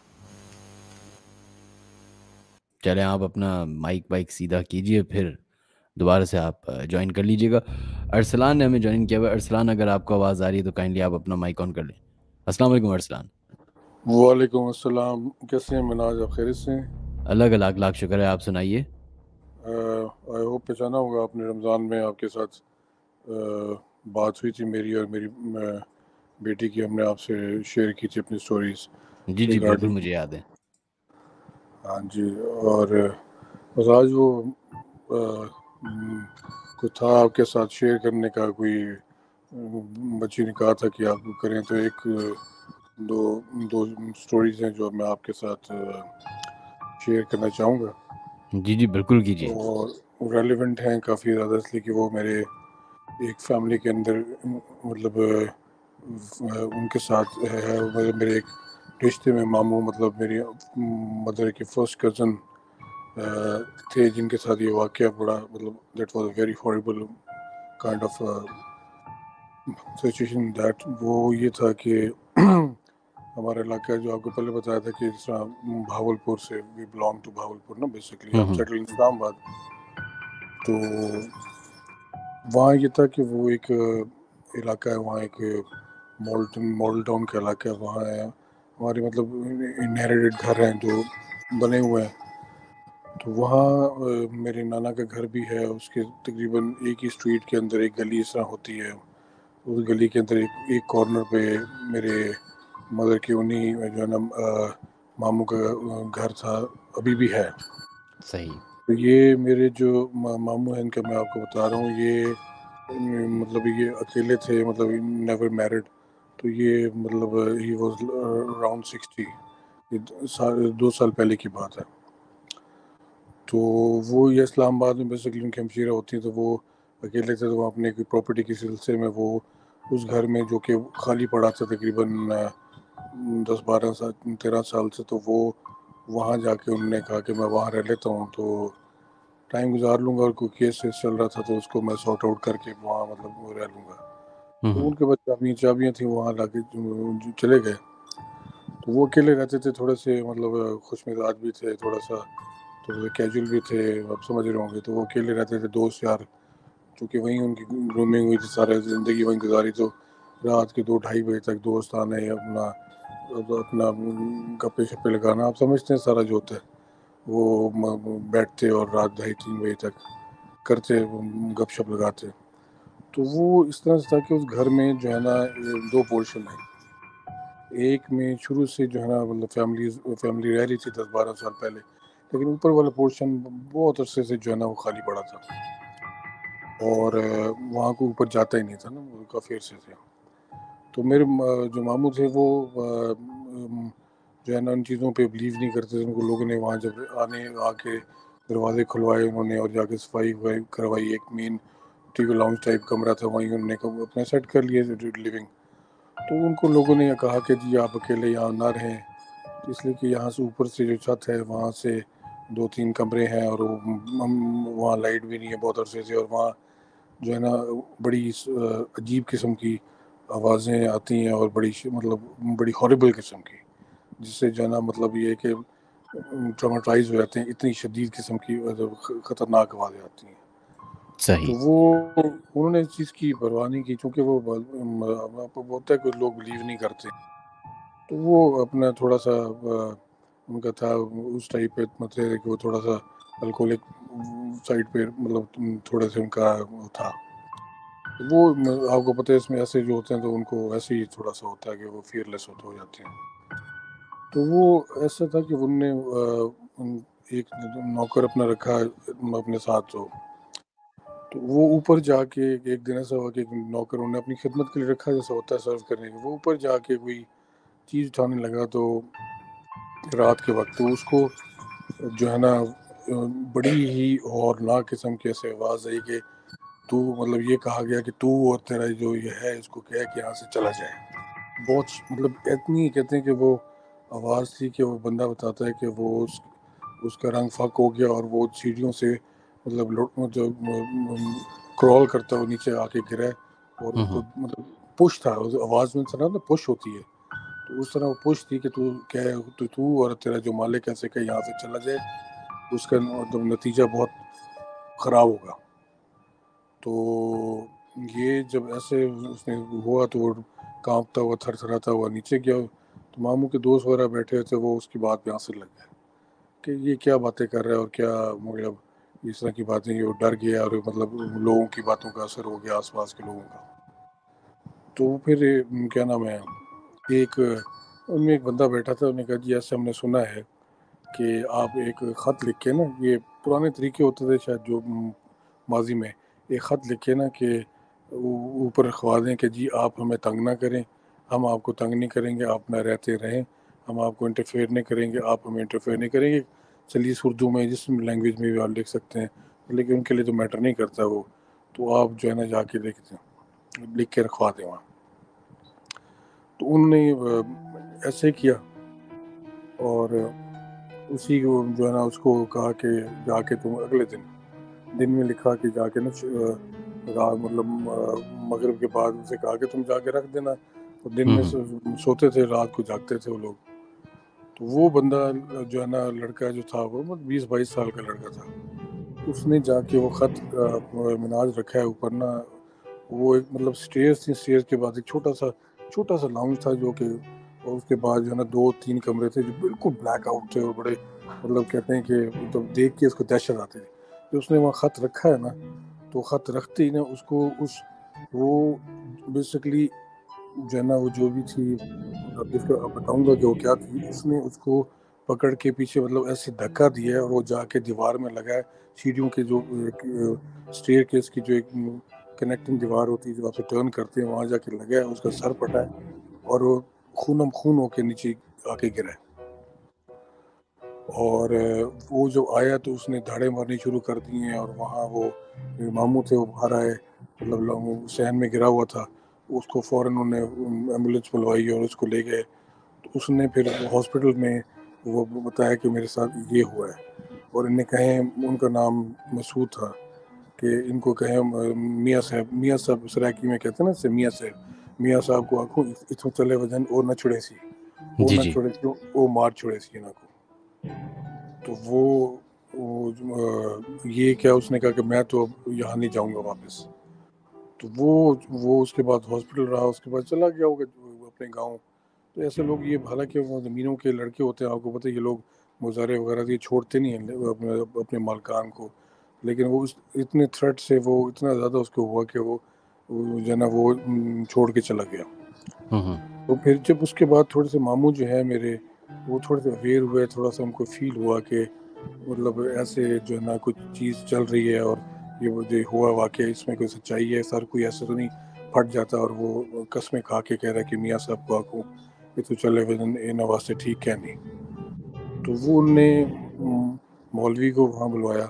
چلیں آپ اپنا مائک وائک سیدھا کیجئے, پھر دوبارہ سے آپ جوائن کر لیجئے گا. ارسلان نے ہمیں جوائن کیا ہوا ہے. ارسلان, اگر آپ کو آواز آ رہی ہے تو کائنڈلی آپ اپنا مائک آن کر لیں. السلام علیکم ارسلان. وعلیکم السلام, کیسے ہیں مناج, آپ خیریت سے ہیں؟ اللہ کا لاکھ لاکھ شکر ہے, آپ سنائیے. آئی ہوپ پہچانا ہوگا آپ نے, رمضان میں آپ کے ساتھ بات ہوئی تھی میری اور میری بیٹی کی, ہم نے آپ سے شیئر کی تھی اپنی سٹوریز. جی جی بالکل مجھے یاد ہے. ہاں جی, اور بس آج وہ کچھ تھا آپ کے ساتھ شیئر کرنے کا, کوئی بچی نے کہا تھا کہ آپ کریں, تو ایک دو سٹوریز ہیں جو میں آپ کے ساتھ شیئر کرنا چاہوں گا. جی جی بالکل کیجیے. اور ریلیونٹ ہیں کافی زیادہ, اس لیے کہ وہ میرے ایک فیملی کے اندر مطلب ان کے ساتھ ہے. میرے ایک رشتے میں ماموں, مطلب میری مدر کے فرسٹ کزن تھے جن کے ساتھ یہ واقعہ پڑا. مطلب that was a very horrible kind of situation. That وہ یہ تھا کہ ہمارا علاقہ جو آپ کو پہلے بتایا تھا کہ جس طرح بھاولپور سے, وی بلانگ ٹو بھاولپور نا بیسکلی, ہم سیٹل ان اسلام آباد. تو وہاں یہ تھا کہ وہ ایک علاقہ ہے, وہاں ایک ماڈل ٹاؤن کا علاقہ ہے. وہاں ہے ہمارے مطلب انہیریٹڈ گھر ہیں جو بنے ہوئے ہیں. تو وہاں میرے نانا کا گھر بھی ہے, اس کے تقریباً ایک ہی اسٹریٹ کے اندر ایک گلی اس طرح ہوتی ہے. اس گلی کے اندر ایک کارنر پہ میرے مدر کی انہیں جو ہے نا ماموں کا گھر تھا, ابھی بھی ہے. صحیح. تو یہ میرے جو ماموں ہیں ان کا میں آپ کو بتا رہا ہوں, یہ مطلب یہ اکیلے تھے, مطلب نیور میرڈ. تو یہ مطلب ہی واز اراؤنڈ 60, 2 سال پہلے کی بات ہے. تو وہ یہ اسلام آباد میں بیسکلی ان کی ہمشیرہ ہوتی ہیں, تو وہ اکیلے تھے. تو وہ اپنے کی پراپرٹی کے سلسلے میں وہ اس گھر میں جو کہ خالی پڑا تھا تقریباً 10-12 سال 13 سال سے, تو وہ وہاں جا کے انہوں نے کہا کہ میں وہاں رہ لیتا ہوں, تو ٹائم گزار لوں گا, اور کوئی کیس چل رہا تھا تو اس کو میں سارٹ آؤٹ کر کے وہاں مطلب رہ لوں گا. تو ان کے پاس چابیاں تھیں, وہاں لا کے چلے گئے. تو وہ اکیلے رہتے تھے, تھوڑے سے مطلب خوش مزاج بھی تھے, تھوڑا سا کیجول بھی تھے, آپ سمجھ رہے ہوں گے. تو وہ اکیلے رہتے تھے, دوست یار, چونکہ وہیں ان کی گرومنگ ہوئی تھی, سارے زندگی وہیں گزاری. تو رات کے 2-2:30 بجے تک دوست آنے, اپنا گپے شپے لگانا, آپ سمجھتے ہیں سارا جو ہوتا ہے. وہ بیٹھتے اور رات 2:30-3 بجے تک کرتے گپ شپ لگاتے. تو وہ اس طرح سے تھا کہ اس گھر میں جو ہے نا 2 پورشن ہیں. ایک میں شروع سے جو ہے نا مطلب فیملی رہ رہی تھی 10-12 سال پہلے، لیکن اوپر والا پورشن بہت عرصے سے جو ہے نا وہ خالی پڑا تھا اور وہاں کو اوپر جاتا ہی نہیں تھا نا، وہ کافی عرصے سے. تو میرے جو ماموں تھے وہ جو ہے نا ان چیزوں پہ بلیو نہیں کرتے تھے. ان کو لوگوں نے وہاں جب آ کے دروازے کھلوائے انہوں نے اور جا کے صفائی کروائی. ایک main TV lounge type کمرہ تھا، وہیں انہوں نے اپنا سیٹ کر لیا لیونگ. تو ان کو لوگوں نے یہ کہا کہ جی آپ اکیلے یہاں نہ رہیں، اس لیے کہ یہاں سے اوپر سے جو چھت ہے وہاں سے 2-3 کمرے ہیں اور وہاں لائٹ بھی نہیں ہے بہت عرصے سے، اور وہاں جو ہے نا بڑی عجیب قسم کی آوازیں آتی ہیں اور بڑی ہاربل قسم کی، جس سے جو ہے نا مطلب یہ ہے کہ ٹراماٹائز ہو جاتے ہیں. اتنی شدید قسم کی خطرناک آوازیں آتی ہیں. تو صحیح. وہ انہوں نے اس چیز کی پرواہ نہیں کی، چونکہ وہ ہوتا ہے کہ لوگ بلیو نہیں کرتے. تو وہ اپنا تھوڑا سا ان کا تھا اس ٹائپ پہ، مطلب کہ وہ تھوڑا سا الکوہلک سائڈ پہ مطلب تھوڑے سے ان کا تھا. وہ آپ کو پتہ ہے اس میں ایسے جو ہوتے ہیں تو ان کو ایسے ہی تھوڑا سا ہوتا ہے کہ وہ فیئر لیس ہو جاتے ہیں. تو وہ ایسا تھا کہ انہوں نے ایک نوکر اپنا رکھا اپنے ساتھ. تو وہ اوپر جا کے ایک دن ایسا ہوا کہ ایک نوکر انہوں نے اپنی خدمت کے لیے رکھا جیسا ہوتا ہے سرو کرنے کے. وہ اوپر جا کے کوئی چیز اٹھانے لگا تو رات کے وقت تو اس کو جو ہے نا بڑی ہی ہورناک قسم کی ایسے آواز آئی کہ تو مطلب یہ کہا گیا کہ تو اور تیرا جو یہ ہے اس کو کہہ کہ یہاں سے چلا جائے. بہت مطلب اتنی کہتے ہیں کہ وہ آواز تھی کہ وہ بندہ بتاتا ہے کہ وہ اس کا رنگ فاق ہو گیا اور وہ سیڑھیوں سے مطلب کرال کرتا ہوا نیچے آ کے گرا اور اس کو مطلب پش تھا. آواز میں سنا نا پش ہوتی ہے، تو اس طرح وہ پش تھی کہ تو اور تیرا جو مالک ایسے کہ یہاں سے چلا جائے، اس کا مطلب نتیجہ بہت خراب ہوگا. تو یہ جب ایسے اس نے ہوا تو وہ کانپتا ہوا تھر تھراتا ہوا نیچے گیا. تو ماموں کے دوست وغیرہ بیٹھے تھے، وہ اس کی بات پہ ہنسنے لگ گئے کہ یہ کیا باتیں کر رہا ہے اور کیا مطلب اس طرح کی باتیں. یہ ڈر گیا اور مطلب لوگوں کی باتوں کا اثر ہو گیا، آس پاس کے لوگوں کا. تو پھر کیا نام ہے ان میں ایک بندہ بیٹھا تھا، انہوں نے کہا جی ایسے ہم نے سنا ہے کہ آپ ایک خط لکھ کے نا، یہ پرانے طریقے ہوتے تھے شاید جو ماضی میں، ایک خط لکھے نا کہ اوپر لکھوا دیں کہ جی آپ ہمیں تنگ نہ کریں، ہم آپ کو تنگ نہیں کریں گے، آپ نہ رہتے رہیں، ہم آپ کو انٹرفیئر نہیں کریں گے، آپ ہمیں انٹرفیئر نہیں کریں گے. چلیے اردو میں جس لینگویج میں بھی آپ لکھ سکتے ہیں، لیکن ان کے لیے تو میٹر نہیں کرتا وہ. تو آپ جو ہے نا جا کے لکھ کے رکھوا دیں وہاں. تو انہوں نے ایسے کیا اور اسی کو جو ہے نا اس کو کہا کہ جا کے تم اگلے دن میں لکھا کہ جا کے نا مطلب مغرب کے بعد اسے کہا کہ تم جا کے رکھ دینا. تو دن میں سوتے تھے، رات کو جاگتے تھے وہ لوگ. تو وہ بندہ جو ہے نا لڑکا جو تھا وہ 20-22 سال کا لڑکا تھا، اس نے جا کے وہ خط مناج رکھا ہے اوپر نا. وہ ایک مطلب سٹیئرز تھی، سٹیئرز کے بعد ایک چھوٹا سا لاؤنج تھا جو کہ، اور اس کے بعد جو ہے نا 2-3 کمرے تھے جو بالکل بلیک آؤٹ تھے اور بڑے مطلب کہتے ہیں کہ جب دیکھ کے اس کو دہشت آتی تھی. کہ اس نے وہاں خط رکھا ہے نا، تو خط رکھتے ہی نا اس کو وہ بیسکلی جو ہے نا وہ جو بھی تھی جس کو بتاؤں گا کہ وہ کیا تھی. اس نے اس کو پکڑ کے پیچھے مطلب ایسے دھکا دیا ہے اور وہ جا کے دیوار میں لگا ہے. سیڑھیوں کے جو اسٹیئر کیس کی جو ایک کنیکٹنگ دیوار ہوتی ہے جو آپ سے ٹرن کرتے ہیں، وہاں جا کے لگا ہے. اس کا سر پٹا ہے اور وہ خون ہو کے نیچے آ کے گرا ہے. اور وہ جو آیا تو اس نے دھاڑے مارنی شروع کر دی ہیں. اور وہاں وہ ماموں تھے وہ باہر آئے، مطلب صحن میں گرا ہوا تھا. اس کو فوراً انہوں نے ایمبولینس بلوائی اور اس کو لے گئے. تو اس نے پھر ہاسپٹل میں وہ بتایا کہ میرے ساتھ یہ ہوا ہے. اور انہیں کہیں ان کا نام مسعود تھا کہ ان کو کہیں میاں صاحب سرائکی میں کہتے ہیں نا میاں صاحب کو آنکھوں اتوں چلے وجن اور نہ چھڑے سی، وہ نہ چھڑے سی، وہ مار چھڑے سی انہوں کو. تو وہ یہ کیا اس نے کہا کہ میں تو یہاں نہیں جاؤں گا واپس. تو وہ اس کے بعد ہاسپٹل رہا، اس کے بعد چلا گیا ہوگا اپنے گاؤں. تو ایسے لوگ یہ حالانکہ وہ زمینوں کے لڑکے ہوتے ہیں، آپ کو پتہ ہے یہ لوگ مظاہرے وغیرہ یہ چھوڑتے نہیں ہیں اپنے مالکان کو، لیکن وہ اتنے تھریٹ سے وہ اتنا زیادہ اس کو ہوا کہ وہ جو ہے نا وہ چھوڑ کے چلا گیا۔ تو پھر جب اس کے بعد تھوڑے سے ماموں جو ہے میرے وہ تھوڑے سے اویئر ہوئے، تھوڑا سا ان کو فیل ہوا کہ مطلب ایسے جو ہے نا کچھ چیز چل رہی ہے اور یہ جو ہوا واقعہ اس میں کوئی سچائی ہے، سر کوئی ایسے تو نہیں پھٹ جاتا اور وہ قسمیں کھا کے کہہ رہا کہ میاں صاحب کو آکوں کہ تو چلے ان واسطے ٹھیک کیا نہیں۔ تو وہ ان نے مولوی کو وہاں بلوایا،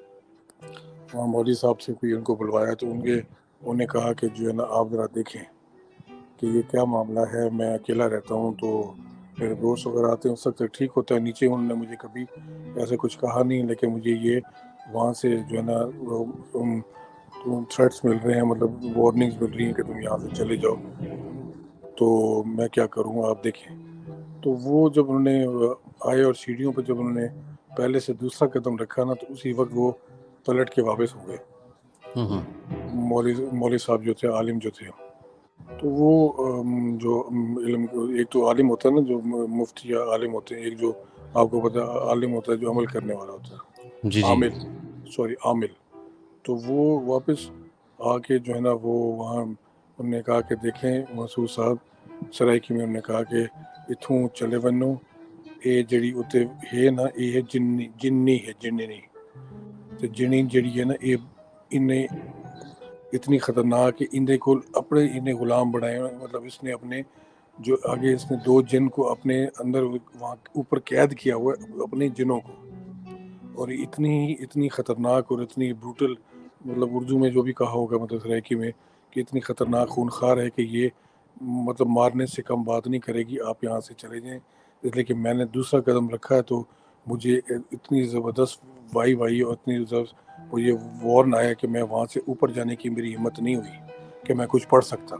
وہاں مولوی صاحب سے کوئی ان کو بلوایا، تو انہوں نے کہا کہ جو ہے نا آپ ذرا دیکھیں کہ یہ کیا معاملہ ہے، میں اکیلا رہتا ہوں تو میرے دوست وغیرہ آتے ہیں اس وقت ٹھیک ہوتا ہے، نیچے انہوں نے مجھے کبھی ایسے کچھ کہا نہیں، لیکن مجھے یہ وہاں سے جو ہے نا تھریٹس مل رہے ہیں، مطلب وارننگز مل رہی ہیں کہ تم یہاں سے چلے جاؤ، تو میں کیا کروں آپ دیکھیں۔ تو وہ جب انہوں نے آئے اور سیڑھیوں پہ جب انہوں نے پہلے سے دوسرا قدم رکھا نا، تو اسی وقت وہ پلٹ کے واپس ہو گئے، مولوی صاحب جو تھے، عالم جو تھے۔ تو وہ جو علم ایک تو عالم ہوتا ہے نا جو مفتی یا عالم ہوتے ہیں، ایک جو آپ کو پتہ عالم ہوتا ہے جو عمل کرنے والا ہوتا ہے، جی عامل۔ تو وہ واپس آ کے جو ہے نا وہ وہاں انہوں نے کہا کہ دیکھیں مسعود صاحب، سرائکی میں انہوں نے کہا کہ اتھوں چلے ونو، اے جڑی اتنے ہے نا یہ ہے جنی ہے، جنی نہیں، تو جنی جڑی ہے نا یہ انہیں اتنی خطرناک کہ اندے کو اپنے انہیں غلام بنائے، مطلب اس نے اپنے جو آگے اس نے 2 جن کو اپنے اندر وہاں اوپر قید کیا ہوا ہے، اپنے جنوں کو، اور اتنی خطرناک اور اتنی بروٹل، مطلب اردو میں جو بھی کہا ہوگا مطلب سرائکی میں کہ اتنی خطرناک خونخوار ہے کہ یہ مطلب مارنے سے کم بات نہیں کرے گی، آپ یہاں سے چلے جائیں، اس لیے کہ میں نے دوسرا قدم رکھا ہے تو مجھے اتنی زبردست وائی اور اتنی زبردست مجھے وارن آیا کہ میں وہاں سے اوپر جانے کی میری ہمت نہیں ہوئی کہ میں کچھ پڑھ سکتا،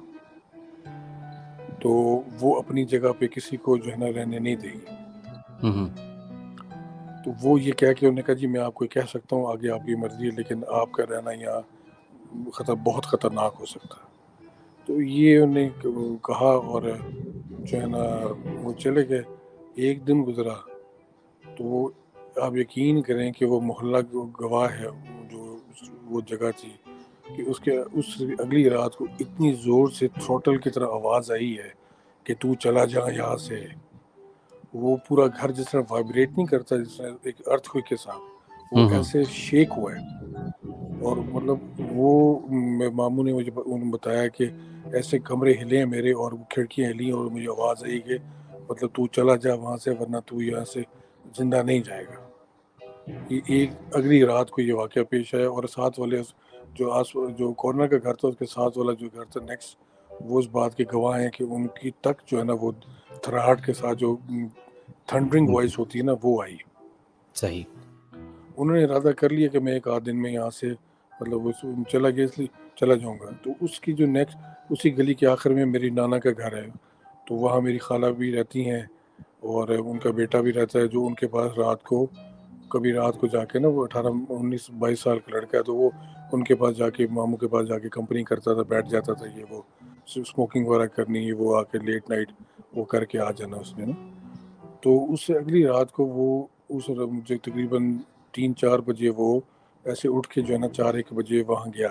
تو وہ اپنی جگہ پہ کسی کو جو ہے نا رہنے نہیں دے گی۔ تو وہ یہ کہہ کے انہوں نے کہا جی میں آپ کو کہہ سکتا ہوں آگے آپ کی مرضی ہے، لیکن آپ کا رہنا یہاں بہت خطرناک ہو سکتا ہے۔ تو یہ انہوں نے کہا اور جو ہے نا وہ چلے گئے۔ ایک دن گزرا تو وہ آپ یقین کریں کہ وہ محلہ گواہ ہے جو وہ جگہ تھی کہ اس اگلی رات کو اتنی زور سے تھروٹل کی طرح آواز آئی ہے کہ تو چلا جا یہاں سے۔ وہ پورا گھر جس طرح وائبریٹ نہیں کرتا جس طرح ایک ارتھ کوئک کے ساتھ، وہ ایسے شیک ہوا ہے، اور مطلب وہ ماموں نے مجھے بتایا کہ ایسے کمرے ہلے ہیں میرے اور کھڑکیاں ہلی اور مجھے آواز آئی کہ مطلب تو چلا جا وہاں سے ورنہ تو یہاں سے زندہ نہیں جائے گا۔ یہ ایک اگلی رات کو یہ واقعہ پیش آیا، اور ساتھ والے جو کارنر کا گھر تھا اس کے ساتھ والا جو گھر تھا نیکسٹ، وہ اس بات کے گواہ ہیں کہ ان کی تک جو ہے نا وہ تھراہٹ کے ساتھ جو تھنڈرنگ وائس ہوتی ہے نا وہ آئی۔ صحیح۔ انہوں نے ارادہ کر لیا کہ میں ایک آدھ دن میں یہاں سے مطلب چلا گیا، اس لیے چلا جاؤں گا۔ تو اس کی جو نیکسٹ اسی گلی کے آخر میں میری نانا کا گھر ہے، تو وہاں میری خالہ بھی رہتی ہیں اور ان کا بیٹا بھی رہتا ہے، جو ان کے پاس کبھی رات کو جا کے نا وہ 18 19 22 سال کا لڑکا ہے، تو وہ ان کے پاس جا کے ماموں کے پاس جا کے کمپنی کرتا تھا، بیٹھ جاتا تھا، یہ وہ اسموکنگ وغیرہ کرنی ہے، وہ آ کے لیٹ نائٹ وہ کر کے آ جانا اس نے نا۔ تو اس سے اگلی رات کو وہ اس مجھے تقریباً 3-4 بجے وہ ایسے اٹھ کے جو ہے نا 4-1 بجے وہاں گیا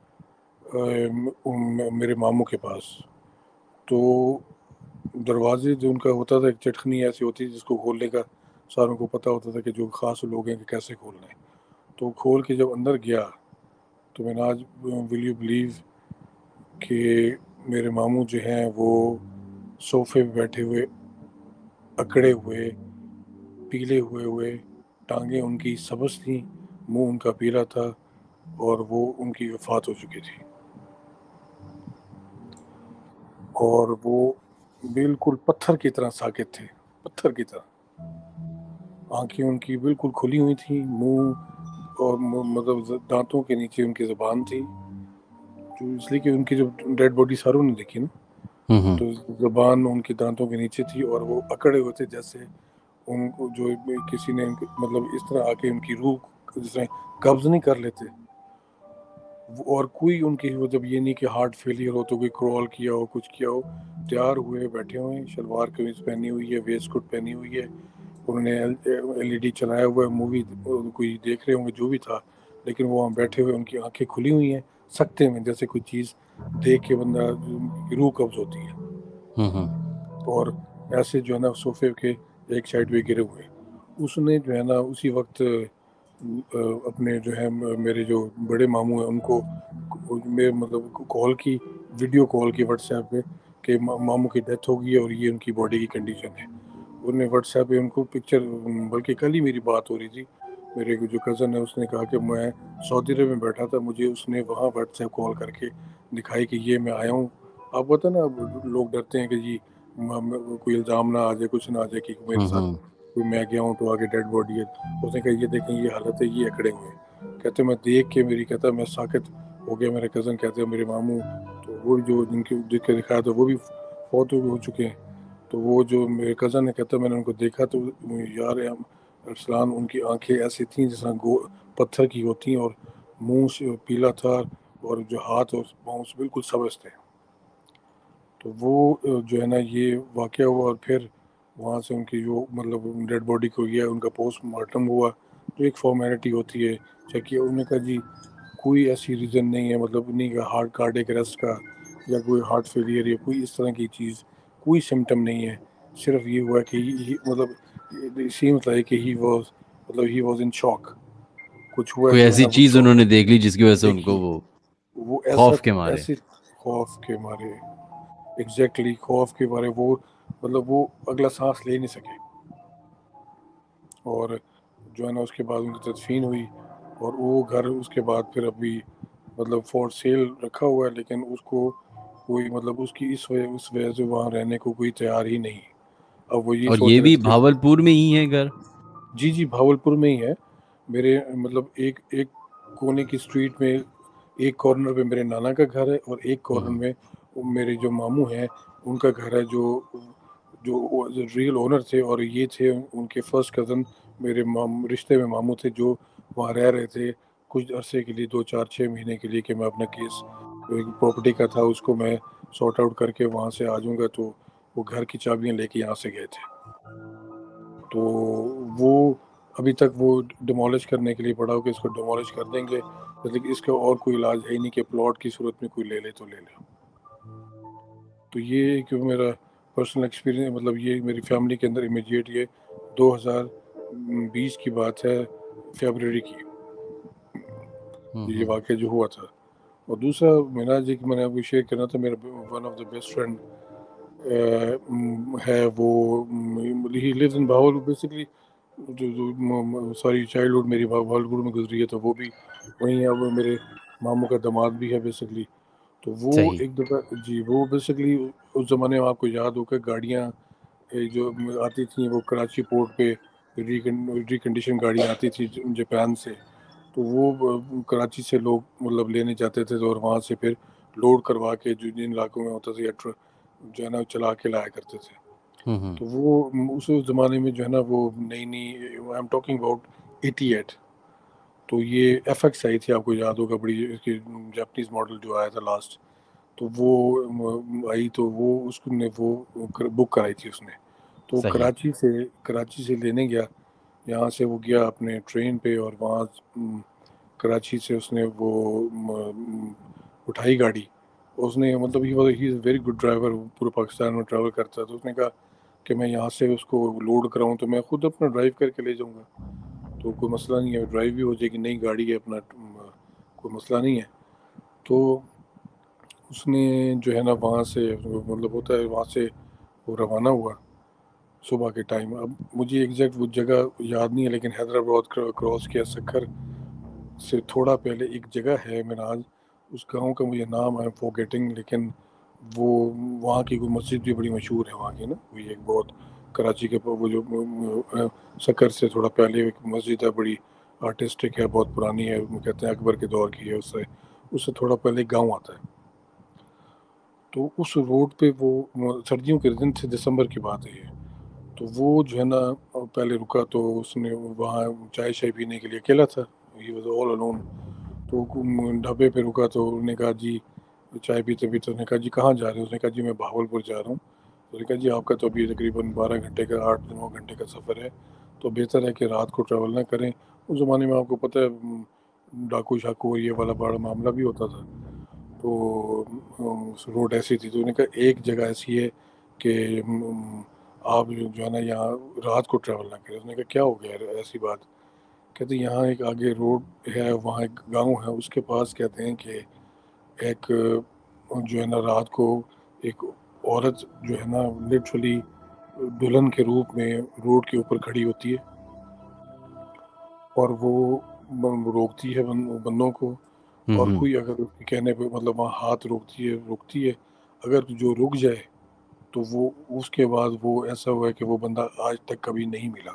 میرے ماموں کے پاس۔ تو دروازے جو ان کا ہوتا تھا ایک چٹخنی ایسی ہوتی جس کو کھولنے کا ساروں کو پتہ ہوتا تھا کہ جو خاص لوگ ہیں کہ کیسے کھولنا ہے۔ تو کھول کے جب اندر گیا تو میں نے آج ول یو بلیو کہ میرے ماموں جو ہیں وہ صوفے پہ بیٹھے ہوئے، اکڑے ہوئے، پیلے ہوئے، ٹانگیں ان کی سبز تھیں، منہ ان کا پیلا تھا، اور وہ ان کی وفات ہو چکی تھی، اور وہ بالکل پتھر کی طرح ساکت تھے، پتھر کی طرح۔ آنکھیں ان کی بالکل کھلی ہوئی تھیں، منہ اور مطلب دانتوں کے نیچے ان کی زبان تھی، جو اس لیے کہ ان کی جو ڈیڈ باڈی ساروں نے دیکھی نا، تو زبان ان کی دانتوں کے نیچے تھی، اور وہ اکڑے ہوئے تھے جیسے ان کو جو کسی نے مطلب اس طرح آ کے ان کی روح جس طرح قبض نہیں کر لیتے، اور کوئی ان کی جب یہ نہیں کہ ہارٹ فیلئر ہو تو کوئی کرال کیا ہو کچھ کیا ہو، تیار ہوئے بیٹھے ہوئے ہیں، شلوار قمیض پہنی ہوئی ہے، ویسٹ کوٹ پہنی ہوئی ہے، انہوں نے LED چلایا ہوا ہے، مووی کوئی دیکھ رہے ہوں گے جو بھی تھا، لیکن وہ وہاں بیٹھے ہوئے ان کی آنکھیں کھلی ہوئی ہیں سکتے میں، جیسے کوئی چیز دیکھ کے بندہ روح قبض ہوتی ہے، اور ایسے جو ہے نا صوفے کے ایک سائڈ پہ گرے ہوئے. اس نے جو ہے نا اسی وقت اپنے جو ہے میرے جو بڑے ماموں ہیں ان کو مطلب کال کی، ویڈیو کال کی واٹس ایپ پہ کہ ماموں کی ڈیتھ ہو گئی ہے اور یہ ان کی باڈی کی کنڈیشن ہے. انہوں نے واٹس ایپ پہ ان کو پکچر، بلکہ کل ہی میری بات ہو رہی تھی، میرے جو کزن ہے اس نے کہا کہ میں سعودی عرب میں بیٹھا تھا، مجھے اس نے وہاں واٹس ایپ کال کر کے دکھائی کہ یہ میں آیا ہوں. آپ پتہ نا لوگ ڈرتے ہیں کہ جی کوئی الزام نہ آ جائے، کچھ نہ آ جائے کہ میرے ساتھ کوئی میں گیا ہوں تو آگے ڈیڈ باڈی ہے. اس نے کہا یہ دیکھیں یہ حالت ہے، یہ اکڑے ہوئے ہیں. کہتے میں دیکھ کے میری کہتا میں ساکت ہو گیا. میرے کزن کہتے ہیں میرے ماموں تو وہ جو جن کے دیکھ کے دکھایا تھا وہ بھی فوت ہو چکے ہیں. تو وہ جو میرے کزن نے کہتا میں نے ان کو دیکھا تو یار ارسلان ان کی آنکھیں ایسی تھیں جس طرح پتھر کی ہوتی ہیں، اور منہ سے پیلا تھا، اور جو ہاتھ اور پاؤں سے بالکل سبز تھے. تو وہ جو ہے نا یہ واقعہ ہوا، اور پھر وہاں سے ان کی جو مطلب ڈیڈ باڈی کو گیا، ان کا پوسٹ مارٹم ہوا، تو ایک فارمیلٹی ہوتی ہے چیک کیا. انہوں نے کہا جی کوئی ایسی ریزن نہیں ہے، مطلب نہیں کہ ہارٹ کارڈک اریسٹ کا یا کوئی ہارٹ فیلئر یا کوئی اس طرح کی چیز، کوئی سمٹم نہیں ہے. صرف یہ ہوا کہ مطلب سیمز لائک کہ ہی واز ان شاک. کچھ ہوا کوئی جو ہے ایسی نا وہ چیز انہوں نے دیکھ لی جس کی وجہ سے ان کو دیکھی، وہ ایسا خوف کے مارے. ایسے خوف کے مارے، ایگزیکٹلی خوف کے مارے وہ مطلب وہ اگلا سانس لے نہیں سکے. اور جو ہے نا اس کے بعد ان کی تدفین ہوئی، اور وہ گھر اس کے بعد پھر ابھی مطلب فور سیل رکھا ہوا ہے، لیکن اس کو کوئی مطلب اس کی اس وجہ سے وہاں رہنے کو کوئی تیار ہی نہیں. اب وہ یہ اور سوچ یہ رہے بھی تھے. بھاولپور میں ہی ہے گھر؟ جی بھاولپور میں ہی ہے. میرے مطلب ایک کونے کی اسٹریٹ میں ایک کارنر پہ میرے نانا کا گھر ہے، اور ایک کارنر میں میرے جو ماموں ہیں ان کا گھر ہے، جو ریئل اونر تھے، اور یہ تھے ان کے فرسٹ کزن میرے رشتے میں ماموں تھے جو وہاں رہ رہے تھے کچھ عرصے کے لیے، 2 4 6 مہینے کے لیے، کہ میں اپنا کیس پراپرٹی کا تھا اس کو میں سارٹ آؤٹ کر کے وہاں سے آ جاؤں گا. تو وہ گھر کی چابیاں لے کے یہاں سے گئے تھے. تو وہ ابھی تک وہ ڈیمالش کرنے کے لیے پڑا ہو کہ اس کو ڈیمالش کر دیں گے، لیکن اس کا اور کوئی علاج ہے ہی نہیں کہ پلاٹ کی صورت میں کوئی لے لے تو لے لے. تو یہ کہ میرا پرسنل ایکسپیرینس، مطلب یہ میری فیملی کے اندر امیجیٹ یہ 2020 کی بات ہے، فیبرری کی یہ واقعہ جو ہوا تھا. اور دوسرا مناج جی کہ میں نے آپ کو شیئر کرنا تھا، میرا one of the best friend ہے، وہ ہی لیوز ان بھاول بیسکلی. جو ساری چائلڈ ہوڈ میری بھاولپور میں گزری ہے، تو وہ بھی وہیں ہے. وہ میرے ماموں کا داماد بھی ہے بیسکلی. تو وہ صحیح. ایک دفعہ جی وہ بیسکلی اس زمانے میں آپ کو یاد ہوگا گاڑیاں جو آتی تھیں وہ کراچی پورٹ پہ ریکنڈیشن گاڑیاں آتی تھی جاپان سے. تو وہ کراچی سے لوگ مطلب لینے جاتے تھے، اور وہاں سے پھر لوڈ کروا کے جو جن علاقوں میں ہوتا تھا جو ہے نا چلا کے لایا کرتے تھے. تو وہ اس زمانے میں جو ہے نا وہ نئی آئی ایم ٹاکنگ اباؤٹ 88. تو یہ ایف ایکس آئی تھی، آپ کو یاد ہوگا، بڑی اس کی جاپنیز ماڈل جو آیا تھا لاسٹ. تو وہ آئی تو وہ اس نے وہ بک کرائی تھی اس نے. تو صحیح. کراچی سے لینے گیا، یہاں سے وہ گیا اپنے ٹرین پہ، اور وہاں کراچی سے اس نے وہ اٹھائی گاڑی. اس نے مطلب he is very good driver, پورے پاکستان میں ٹریول کرتا ہے. تو اس نے کہا کہ میں یہاں سے اس کو لوڈ کراؤں تو میں خود اپنا ڈرائیو کر کے لے جاؤں گا، تو کوئی مسئلہ نہیں ہے، ڈرائیو بھی ہو جائے گی، نئی گاڑی ہے اپنا، کوئی مسئلہ نہیں ہے. تو اس نے جو ہے نا وہاں سے مطلب ہوتا ہے وہاں سے وہ روانہ ہوا صبح کے ٹائم. اب مجھے ایگزیکٹ وہ جگہ یاد نہیں ہے، لیکن حیدرآباد کراس کیا، سکھر سے تھوڑا پہلے ایک جگہ ہے مناج، اس گاؤں کا مجھے نام ہے فورگیٹنگ، لیکن وہ وہاں کی کوئی مسجد بھی بڑی مشہور ہے وہاں کی نا. وہ ایک بہت کراچی کے وہ جو سکر سے تھوڑا پہلے ایک مسجد ہے، بڑی آرٹسٹک ہے، بہت پرانی ہے، کہتے ہیں اکبر کے دور کی ہے. اس سے تھوڑا پہلے گاؤں آتا ہے. تو اس روڈ پہ وہ سردیوں کے دن تھے، دسمبر کی بات ہے یہ. تو وہ جو ہے نا پہلے رکا، تو اس نے وہاں چائے شائے پینے کے لیے اکیلا تھا، ہی واز آل الون. تو ڈھابے پہ رکا، تو انہوں نے کہا جی چائے پیتے پیتے اس نے کہا جی کہاں جا رہے ہیں؟ اس نے کہا جی میں بہاولپور جا رہا ہوں. تو نے کہا جی آپ کا تو ابھی تقریباً 12 گھنٹے کا 8 9 گھنٹے کا سفر ہے، تو بہتر ہے کہ رات کو ٹریول نہ کریں. اس زمانے میں آپ کو پتہ ہے ڈاکو شاکو یہ والا بڑا معاملہ بھی ہوتا تھا. تو روڈ ایسی تھی. تو انہوں نے کہا ایک جگہ ایسی ہے کہ آپ جو ہے نا یہاں رات کو ٹریول نہ کریں. اس نے کہا کیا ہو گیا ایسی بات؟ کہتے یہاں ایک آگے روڈ ہے, وہاں ایک گاؤں ہے, اس کے پاس کہتے ہیں کہ ایک جو ہے نا رات کو ایک عورت جو ہے نا لٹرلی دلہن کے روپ میں روڈ کے اوپر کھڑی ہوتی ہے, اور وہ روکتی ہے بندوں کو, اور کوئی اگر اس کے کہنے پہ مطلب وہاں ہاتھ روکتی ہے. اگر جو رک جائے تو وہ اس کے بعد وہ ایسا ہوا ہے کہ وہ بندہ آج تک کبھی نہیں ملا.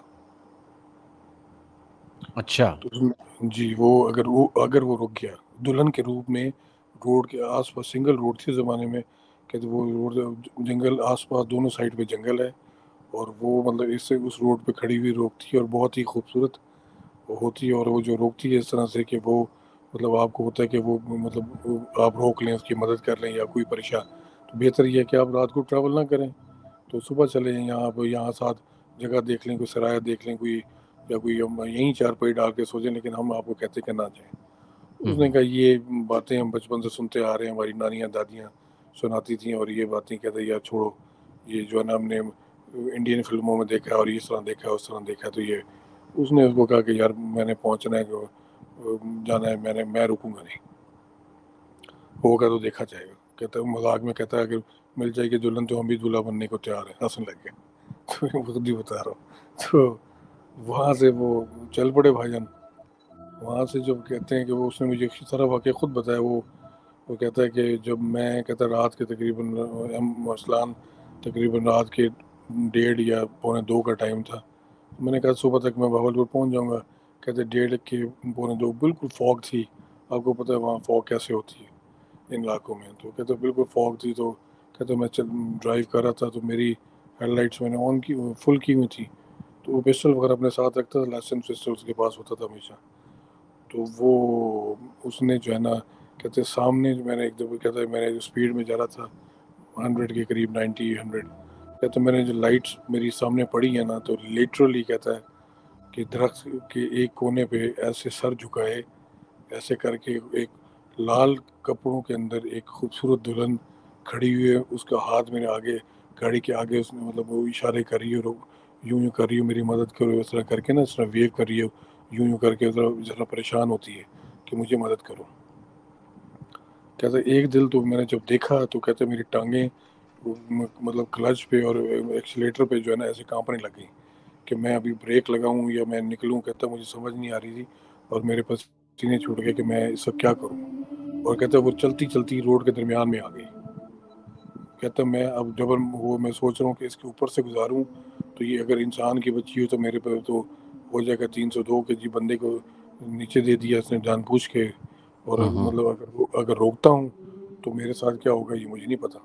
اچھا. جی وہ اگر وہ رک گیا دلہن کے روپ میں روڈ کے آس پاس, سنگل روڈ تھی زمانے میں, کہ وہ روڈ جنگل آس پاس دونوں سائڈ پہ جنگل ہے, اور وہ مطلب اس سے اس روڈ پہ کھڑی ہوئی روکتی ہے, اور بہت ہی خوبصورت ہوتی ہے. اور وہ جو روکتی ہے اس طرح سے کہ وہ مطلب آپ کو ہوتا ہے کہ وہ مطلب آپ روک لیں, اس کی مدد کر لیں, یا کوئی پریشان. تو بہتر یہ ہے کہ آپ رات کو ٹریول نہ کریں, تو صبح چلے جائیں یہاں ساتھ جگہ دیکھ لیں, کوئی سرایہ دیکھ لیں, کوئی یا کوئی یہیں چارپائی ڈال کے سو جائیں, لیکن ہم آپ کو کہتے کہ نہ جائیں. اس نے کہا یہ باتیں ہم بچپن سے سنتے آ رہے ہیں, ہماری نانیاں دادیاں سناتی تھیں, اور یہ باتیں کہتے یار چھوڑو, یہ جو ہے نا ہم نے انڈین فلموں میں دیکھا ہے, اور اس طرح دیکھا ہے اس طرح دیکھا ہے. تو یہ اس نے اس کو کہا کہ یار میں نے پہنچنا ہے, جانا ہے, میں رکوں گا نہیں, ہوگا تو دیکھا جائے گا. کہتا ہے مذاق میں کہتا ہے اگر مل جائے گی دلہن تو ہم بھی دلہا بننے کو تیار ہیں. ہنسنے لگ گیا. تو میں خود ہی بتا رہا ہوں. تو وہاں سے وہ چل پڑے بھائی جان. وہاں سے جب کہتے ہیں کہ وہ اس نے مجھے سارا واقعہ خود بتایا. وہ کہتا ہے کہ جب میں کہتا رات کے تقریباً مثلاً تقریباً رات کے 1:30 یا 1:45 کا ٹائم تھا. میں نے کہا صبح تک میں بھاولپور پہنچ جاؤں گا. کہتے 1:30 کے 1:45 بالکل فوگ تھی. آپ کو پتہ ہے وہاں فوگ کیسے ہوتی ہے ان علاقوں میں. تو کہتے بالکل فوگ تھی. تو کہتے میں ڈرائیو کر رہا تھا, تو میری ہیڈ لائٹس میں نے آن کی فل کی ہوئی تھی. تو وہ پسٹل وغیرہ اپنے ساتھ رکھتا تھا, لائسنس پسٹل اس کے پاس ہوتا تھا ہمیشہ. تو وہ اس نے جو ہے نا کہتے سامنے میں نے ایک دفعہ کہتا ہے میں نے جو اسپیڈ میں جا رہا تھا 100 کے قریب 90 100, کہتے میں نے جو لائٹس میری سامنے پڑی ہے نا, تو لیٹرلی کہتا ہے کہ درخت کے ایک کونے پہ ایسے سر جھکائے, ایسے کر کے ایک لال کپڑوں کے اندر ایک خوبصورت دلہن کھڑی ہوئی ہے. اس کا ہاتھ میرے آگے گاڑی کے آگے, اس نے مطلب وہ اشارے کر رہی ہے, اور یوں کر رہی ہے میری مدد کرو, اس طرح کر کے نا اس طرح ویو کر رہی ہے, یوں کر کے ذرا پریشان ہوتی ہے کہ مجھے مدد کرو. کہتے ایک دل تو میں نے جب دیکھا تو کہتے میری ٹانگیں مطلب کلچ پہ اور ایکسیلیٹر پہ جو ہے نا ایسے کانپنے لگ گئی کہ میں ابھی بریک لگاؤں یا میں نکلوں. کہتا مجھے سمجھ نہیں آ رہی تھی, اور میرے پاس سینے چھوٹ گئے کہ میں اس وقت کیا کروں. اور کہتا وہ چلتی چلتی روڈ کے درمیان میں آ گئی. کہتا میں اب جب وہ میں سوچ رہا ہوں کہ اس کے اوپر سے گزاروں, تو یہ اگر انسان کی بچی ہو تو میرے پہ تو ہو جائے گا 302 کہ جی بندے کو نیچے دے دیا اس نے جان بوجھ کے. اور مطلب اگر روکتا ہوں تو میرے ساتھ کیا ہوگا یہ مجھے نہیں پتا.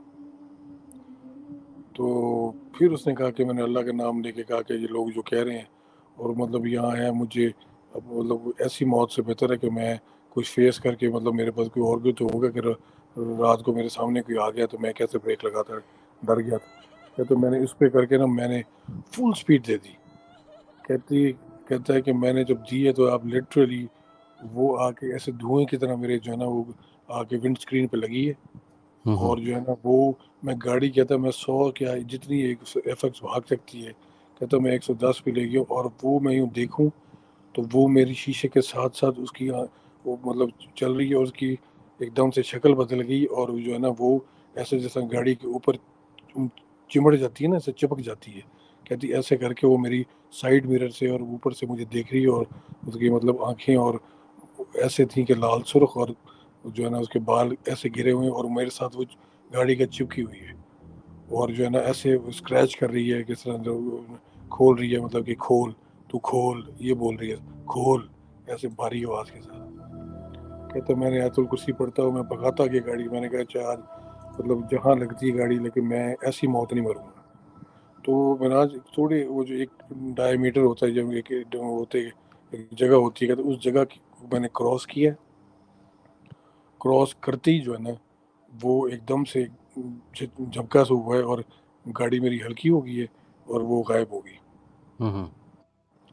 تو پھر اس نے کہا کہ میں نے اللہ کا نام لے کے کہا کہ یہ لوگ جو کہہ رہے ہیں, اور مطلب یہاں ہے مجھے اب مطلب ایسی موت سے بہتر ہے کہ میں کچھ فیس کر کے, مطلب میرے پاس کوئی اور بھی تو ہوگا کہ رات کو میرے سامنے کوئی آ گیا تو میں کیسے بریک لگاتا, ڈر گیا تھا. تو میں نے اس پہ کر کے نا میں نے فل سپیڈ دے دی. کہتا ہے کہ میں نے جب دی ہے تو آپ لٹرلی وہ آ کے ایسے دھوئیں کی طرح میرے جو ہے نا وہ آ کے ونڈ اسکرین پہ لگی ہے. اور جو ہے نا وہ میں گاڑی کہتا میں 100 کیا جتنی ایف ایکس بھاگ سکتی ہے کہتا میں 110 پہ لے گیا. اور وہ میں یوں دیکھوں تو وہ میری شیشے کے ساتھ ساتھ اس کی وہ مطلب چل رہی ہے, اور اس کی ایک دم سے شکل بدل گئی, اور جو ہے نا وہ ایسے جیسا گاڑی کے اوپر چمڑ جاتی ہے نا, ایسے چپک جاتی ہے. کہتی ایسے کر کے وہ میری سائیڈ میرر سے اور اوپر سے مجھے دیکھ رہی ہے, اور اس کی مطلب آنکھیں اور ایسے تھیں کہ لال سرخ, اور جو ہے نا اس کے بال ایسے گرے ہوئے ہیں, اور میرے ساتھ وہ گاڑی کا چپکی ہوئی ہے, اور جو ہے نا ایسے اسکریچ کر رہی ہے کس طرح کھول رہی ہے, مطلب کہ کھول تو کھول, یہ بول رہی ہے کھول ایسے بھاری آواز کے ساتھ. کہتا میں نے آیت الکرسی پڑھتا ہوں, میں بھگاتا کہ گاڑی, میں نے کہا اچھا آج مطلب جہاں لگتی ہے گاڑی لیکن میں ایسی موت نہیں مروں گا. تو میں آج تھوڑے وہ جو ایک ڈائی میٹر ہوتا ہے جب ایک ہوتے ایک جگہ ہوتی ہے, تو اس جگہ میں نے کراس کیا. کراس کرتے ہی جو ہے نا وہ ایک دم سے جھپکا سا ہوا ہے, اور گاڑی میری ہلکی ہو گئی ہے, اور وہ غائب ہو گئی.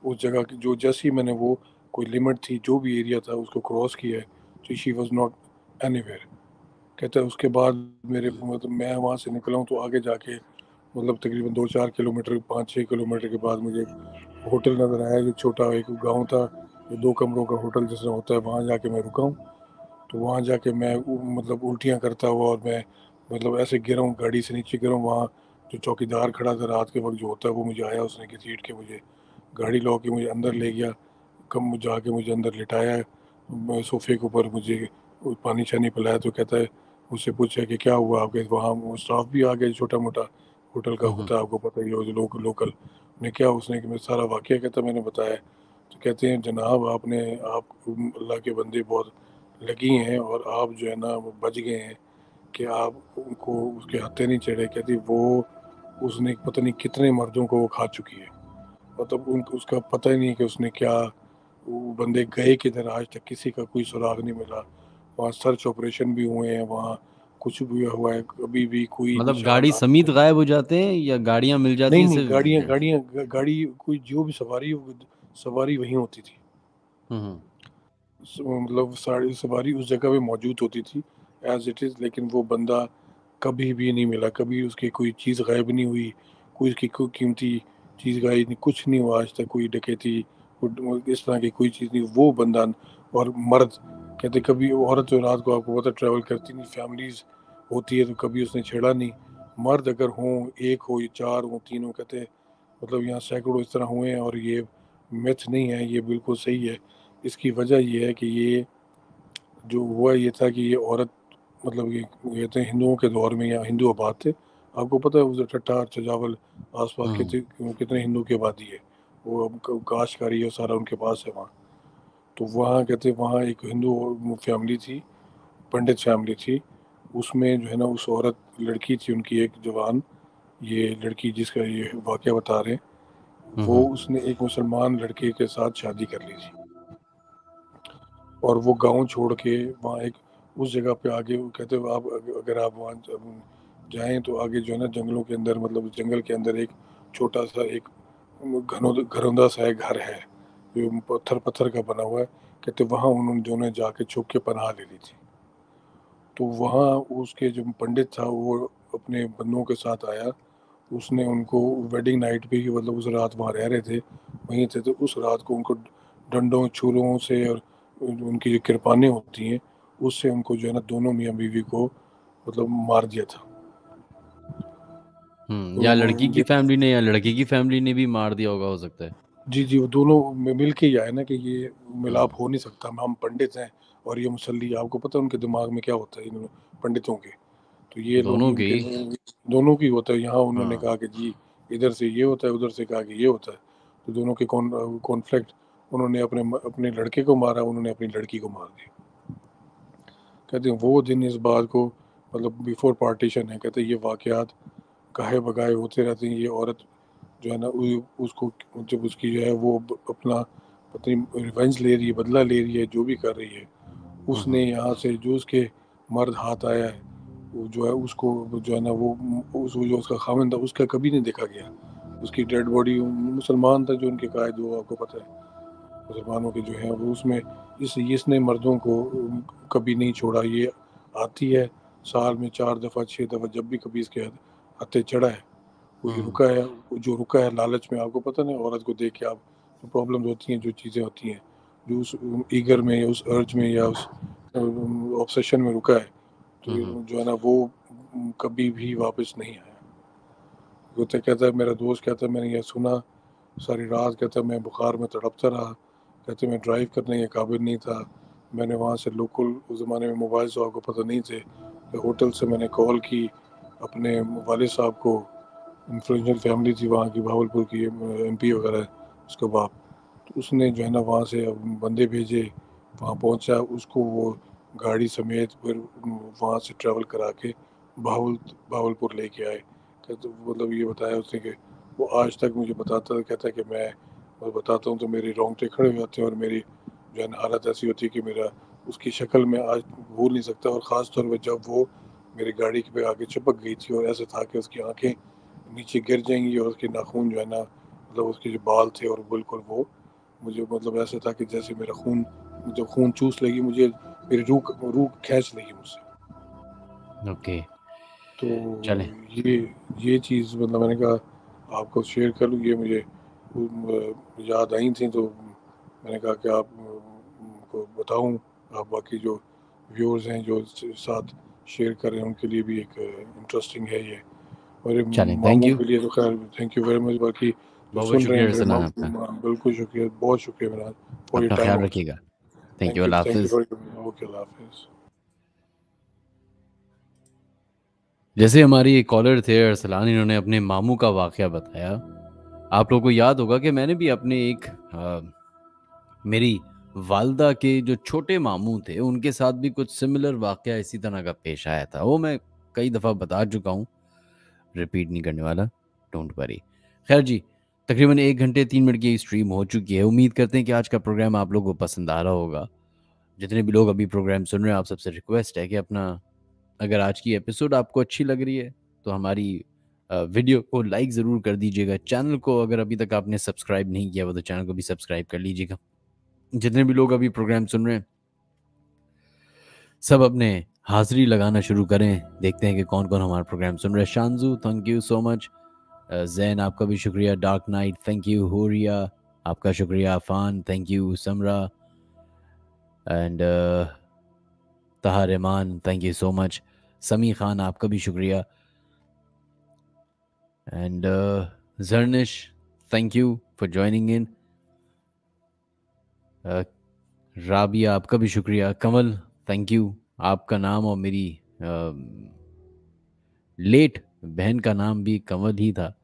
اس جگہ کی جو جیسی میں نے وہ کوئی لمٹ تھی جو بھی ایریا تھا اس کو کراس کیا ہے تو she was not anywhere. کہتا ہے اس کے بعد میرے مطلب میں وہاں سے نکلا ہوں تو آگے جا کے مطلب تقریباً 2-4 کلومیٹر 5-6 کلومیٹر کے بعد مجھے ہوٹل نظر آیا جو چھوٹا ایک گاؤں تھا جو 2 کمروں کا ہوٹل جس طرح ہوتا ہے. وہاں جا کے میں رکا ہوں تو وہاں جا کے میں مطلب الٹیاں کرتا ہوا اور میں مطلب ایسے گرا ہوں گاڑی سے نیچے گرا ہوں. وہاں جو چوکی دار کھڑا تھا رات کے وقت جو ہوتا ہے وہ مجھے آیا اس نے گھسیٹ کے مجھے گاڑی لو کے مجھے اندر لے گیا. کم جا کے مجھے اندر لٹایا صوفے کے اوپر مجھے پانی شانی پلایا. تو کہتا ہے مجھ سے پوچھا کہ کیا ہوا آپ کے وہاں اسٹاف بھی آ گیا چھوٹا موٹا ہوٹل کا ہوتا ہے آپ کو پتہ ہی ہے لوکل نے کیا اس نے کہ میں سارا واقعہ کہتا میں نے بتایا. تو کہتے ہیں جناب آپ اللہ کے بندے بہت لگی ہیں اور آپ جو ہے نا وہ بچ گئے ہیں کہ آپ ان کو اس کے ہتھے نہیں چڑھے. کہتی وہ اس نے پتہ نہیں کتنے مردوں کو وہ کھا چکی ہے. مطلب اس کا پتہ ہی نہیں کہ اس نے کیا وہ بندے گئے کدھر آج تک کسی کا کوئی سراغ نہیں ملا. وہاں سرچ آپریشن بھی ہوئے ہیں وہاں کچھ بھی ہوا ہے کبھی بھی کوئی مطلب نشان گاڑی سمیت غائب ہو جاتے ہیں یا گاڑیاں مل جاتی ہیں نہیں صرف؟ گاڑی کوئی جو بھی سواری وہیں ہوتی تھی. مطلب ساری سواری اس جگہ پہ موجود ہوتی تھی ایز اٹ از لیکن وہ بندہ کبھی بھی نہیں ملا. کبھی اس کی کوئی چیز غائب نہیں ہوئی کوئی اس کی کوئی قیمتی چیز غائب نہیں کچھ نہیں ہوا آج تک. کوئی ڈکیتی اس طرح کی کوئی چیز نہیں. وہ بندہ اور مرد کہتے کبھی عورت جو رات کو آپ کو پتہ ٹریول کرتی نہیں فیملیز ہوتی ہے تو کبھی اس نے چھیڑا نہیں. مرد اگر ہوں ایک ہو یا 4 ہوں 3 ہوں کہتے مطلب یہاں سینکڑوں اس طرح ہوئے ہیں اور یہ میتھ نہیں ہے یہ بالکل صحیح ہے. اس کی وجہ یہ ہے کہ یہ جو ہوا یہ تھا کہ یہ عورت مطلب یہ کہتے ہیں ہندوؤں کے دور میں یا ہندو آباد تھے. آپ کو پتہ ہے اس ٹھٹا چجاول آس پاس کتنے ہندو کی آبادی ہے وہ کاشتکاری ہے سارا ان کے پاس ہے وہاں. تو وہاں کہتے وہاں ایک ہندو فیملی تھی پنڈت فیملی تھی. اس میں جو ہے نا اس عورت لڑکی تھی ان کی ایک جوان یہ لڑکی جس کا یہ واقعہ بتا رہے ہیں وہ اس نے ایک مسلمان لڑکے کے ساتھ شادی کر لی تھی اور وہ گاؤں چھوڑ کے وہاں ایک اس جگہ پہ آگے وہ کہتے آپ اگر آپ وہاں جائیں تو آگے جو ہے نا جنگلوں کے اندر مطلب جنگل کے اندر ایک چھوٹا سا ایک گھروندہ سا ایک گھر ہے جو پتھر کا بنا ہوا ہے. کہتے وہاں انہوں نے جا کے چھپ کے پناہ لے لی تھی. تو وہاں اس کے جو پنڈت تھا وہ اپنے بندوں کے ساتھ آیا. اس نے ان کو ویڈنگ نائٹ پہ ہی مطلب اس رات وہاں رہ رہے تھے وہیں تھے. تو اس رات کو ان کو ڈنڈوں چھروں سے اور ان کی جو کرپانیں ہوتی ہیں اس سے ان کو جو ہے نا دونوں میاں بیوی کو مطلب مار دیا تھا. یا لڑکی کی فیملی نے یا لڑکی کی فیملی نے بھی مار دیا ہوگا ہو سکتا ہے. جی وہ دونوں مل کے ہی آئے نا کہ یہ ملاپ ہو نہیں سکتا. ہم پنڈت ہیں اور یہ مسلی. آپ کو پتہ ہے ان کے دماغ میں کیا ہوتا ہے ان پنڈتوں کے تو یہ لوگ دونوں ان کی کے دونوں کی ہوتا ہے. یہاں انہوں نے کہا کہ جی ادھر سے یہ ہوتا ہے ادھر سے کہا کہ یہ ہوتا ہے. تو دونوں کے کانفلکٹ انہوں نے اپنے لڑکے کو مارا انہوں نے اپنی لڑکی کو مار دیا. کہتے ہیں وہ دن اس بات کو مطلب بیفور پارٹیشن ہے. کہتے ہیں یہ واقعات گاہے بگائے ہوتے رہتے ہیں. یہ عورت جو ہے نا اس کو جب اس کی جو ہے وہ اپنا ریونج لے رہی ہے بدلہ لے رہی ہے جو بھی کر رہی ہے اس نے یہاں سے جو اس کے مرد ہاتھ آیا ہے وہ جو ہے اس کو جو ہے نا وہ جو اس کا خاوند تھا اس کا کبھی نہیں دیکھا گیا. اس کی ڈیڈ باڈی مسلمان تھا جو ان کے قائد وہ آپ کو پتہ ہے مسلمانوں کے جو ہیں وہ اس میں اس نے مردوں کو کبھی نہیں چھوڑا. یہ آتی ہے سال میں 4 دفعہ 6 دفعہ جب بھی کبھی اس کے ہتھے چڑھا ہے وہ رکا ہے. جو رکا ہے لالچ میں آپ کو پتہ نہیں عورت کو دیکھ کے آپ جو پرابلمز ہوتی ہیں جو چیزیں ہوتی ہیں جو اس ایگر میں یا اس ارج میں یا اس آبسیشن میں رکا ہے تو جو ہے نا وہ کبھی بھی واپس نہیں آیا. وہ تو کہتا ہے میرا دوست کہتا ہے میں نے یہ سنا ساری رات. کہتا ہے میں بخار میں تڑپتا رہا. کہتے میں ڈرائیو کرنے کے قابل نہیں تھا. میں نے وہاں سے لوکل اس زمانے میں موبائل تو آپ کو پتہ نہیں تھے ہوٹل سے میں نے کال کی اپنے والد صاحب کو. انفلوئنشل فیملی تھی وہاں کی بہاولپور کی ایم پی وغیرہ اس کے باپ. تو اس نے جو ہے نا وہاں سے بندے بھیجے وہاں پہنچا اس کو وہ گاڑی سمیت پھر وہاں سے ٹریول کرا کے بہاولپور لے کے آئے. مطلب یہ بتایا اس نے کہ وہ آج تک مجھے بتاتا تھا. کہتا ہے کہ میں بتاتا ہوں تو میری رونگٹے کھڑے ہو جاتے ہیں اور میری جو ہے نا حالت ایسی ہوتی ہے کہ میرا اس کی شکل میں آج بھول نہیں سکتا. اور خاص طور پہ جب وہ میری گاڑی پہ آگے چپک گئی تھی اور ایسا تھا کہ اس کی آنکھیں نیچے گر جائیں گی اور اس کے ناخون جو ہے نا مطلب اس کے جو بال تھے اور بالکل وہ مجھے مطلب ایسا تھا کہ جیسے میرا خون جب خون چوس لے گی مجھے، میری روح کھینچ لے گی مجھ سے. اوکے تو چلیں یہ چیز مطلب میں نے کہا آپ کو شیئر کر لوں. یہ مجھے یاد آئی تھیں تو میں نے کہا کہ آپ کو بتاؤں. آپ باقی جو ویورز ہیں جو ساتھ شیئر کر رہے ہیں ان کے لیے بھی ایک انٹرسٹنگ ہے یہ. اور چلیں تھینک ماموں یو، کے لیے تو خیر تھینک یو ویری مچ. باقی جو بہت بہت سن رہے ہیں شکریہ میرے ارسلان آپ کا، بالکل شکریہ، بہت شکریہ میرا فار یور اپنا ٹائم خیال آلسو. رکھیے گا، تھینک یو، تھینک یو اللہ تھینک یو حافظ. فار اوکے اللہ حافظ. جیسے ہماری ایک کالر تھے ارسلان، انہوں نے اپنے ماموں کا واقعہ بتایا. آپ لوگوں کو یاد ہوگا کہ میں نے بھی اپنے ایک میری والدہ کے جو چھوٹے ماموں تھے ان کے ساتھ بھی کچھ سملر واقعہ اسی طرح کا پیش آیا تھا. وہ میں کئی دفعہ بتا چکا ہوں، ریپیٹ نہیں کرنے والا، ڈونٹ وری. خیر جی، تقریباً 1 گھنٹے 3 منٹ کی اسٹریم ہو چکی ہے. امید کرتے ہیں کہ آج کا پروگرام آپ لوگوں کو پسند آ رہا ہوگا. جتنے بھی لوگ ابھی پروگرام سن رہے ہیں آپ سب سے ریکویسٹ ہے کہ اپنا، اگر آج کی ایپیسوڈ آپ کو اچھی لگ رہی ہے تو ہماری ویڈیو کو لائک ضرور کر دیجیے گا. چینل کو اگر ابھی تک آپ نے سبسکرائب نہیں کیا وہ تو چینل کو بھی سبسکرائب کر لیجیے گا. جتنے بھی لوگ ابھی پروگرام سن رہے ہیں سب اپنے حاضری لگانا شروع کریں. دیکھتے ہیں کہ کون کون ہمارا پروگرام سن رہے ہیں. شانزو تھینک یو سو مچ. زین آپ کا بھی شکریہ. Dark night thank you. Huriya آپ کا شکریہ. Affan thank you. Samra and Tahir Rehman thank you so much. Sami Khan آپ کا بھی شکریہ. And Zarnish thank you for joining in. Rabia آپ کا بھی شکریہ. Kamal thank you. آپ کا نام اور میری لیٹ بہن کا نام بھی کمل ہی تھا.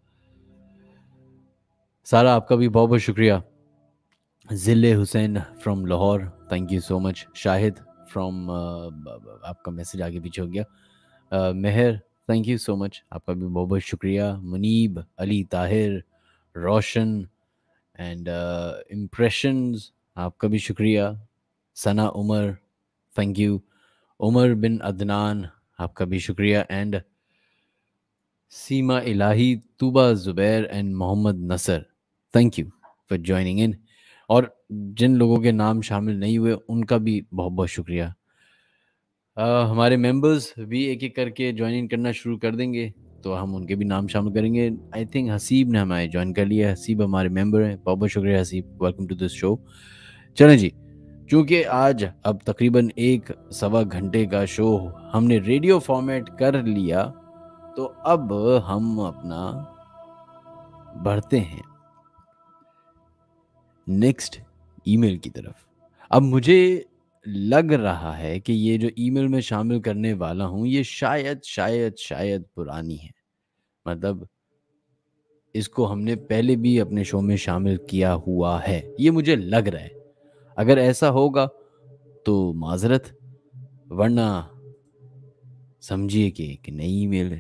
سارا آپ کا بھی بہت بہت شکریہ. Zul Hussain from Lahore thank you so much. Shahid from آپ کا میسج آگے پیچھے ہو گیا. مہر تھینک یو سو مچ، آپ کا بھی بہت بہت شکریہ. منیب علی طاہر، روشن اینڈ امپریشنز آپ کا بھی شکریہ. Sana Umar thank you. عمر بن عدنان آپ کا بھی شکریہ. And Seema Elahi, Tooba Zubair and Muhammad Nasr thank you for joining in. اور جن لوگوں کے نام شامل نہیں ہوئے ان کا بھی بہت بہت شکریہ. ہمارے ممبرز بھی ایک ایک کر کے جوائن ان کرنا شروع کر دیں گے تو ہم ان کے بھی نام شامل کریں گے. آئی تھنک حسیب نے ہمارے جوائن کر لیا ہے. حسیب ہمارے ممبر ہیں. بہت بہت شکریہ Haseeb. Welcome to this show. چلیں جی، چونکہ آج اب تقریباً 1-1.25 گھنٹے کا شو ہم نے ریڈیو فارمیٹ کر لیا تو اب ہم اپنا بڑھتے ہیں نیکسٹ ای میل کی طرف. اب مجھے لگ رہا ہے کہ یہ جو ای میل میں شامل کرنے والا ہوں یہ شاید پرانی ہے. مطلب اس کو ہم نے پہلے بھی اپنے شو میں شامل کیا ہوا ہے، یہ مجھے لگ رہا ہے. اگر ایسا ہوگا تو معذرت، ورنہ سمجھیے کہ ایک نئی ای میل ہے.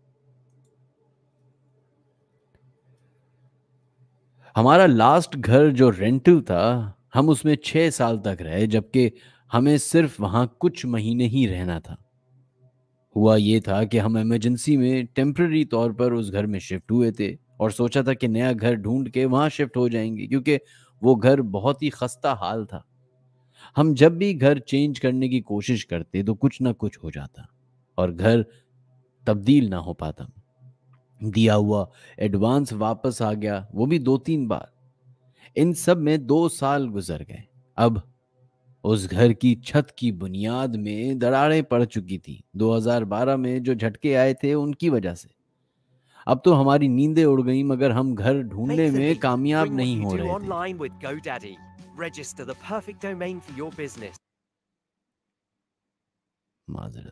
ہمارا لاسٹ گھر جو رینٹل تھا ہم اس میں 6 سال تک رہے، جبکہ ہمیں صرف وہاں کچھ مہینے ہی رہنا تھا. ہوا یہ تھا کہ ہم ایمرجنسی میں ٹیمپرری طور پر اس گھر میں شفٹ ہوئے تھے اور سوچا تھا کہ نیا گھر ڈھونڈ کے وہاں شفٹ ہو جائیں گے، کیونکہ وہ گھر بہت ہی خستہ حال تھا. ہم جب بھی گھر چینج کرنے کی کوشش کرتے تو کچھ نہ کچھ ہو جاتا اور گھر تبدیل نہ ہو پاتا. دیا ہوا ایڈوانس واپس آ گیا، وہ بھی 2-3 بار. ان سب میں 2 سال گزر گئے. اب اس گھر کی چھت کی بنیاد میں دراڑیں پڑ چکی تھی 2012 میں جو جھٹکے آئے تھے ان کی وجہ سے. اب تو ہماری نیندیں اڑ گئیں مگر ہم گھر ڈھونڈنے میں کامیاب نہیں ہو رہے تھے. online with GoDaddy. Register the perfect domain for your business. معذرت.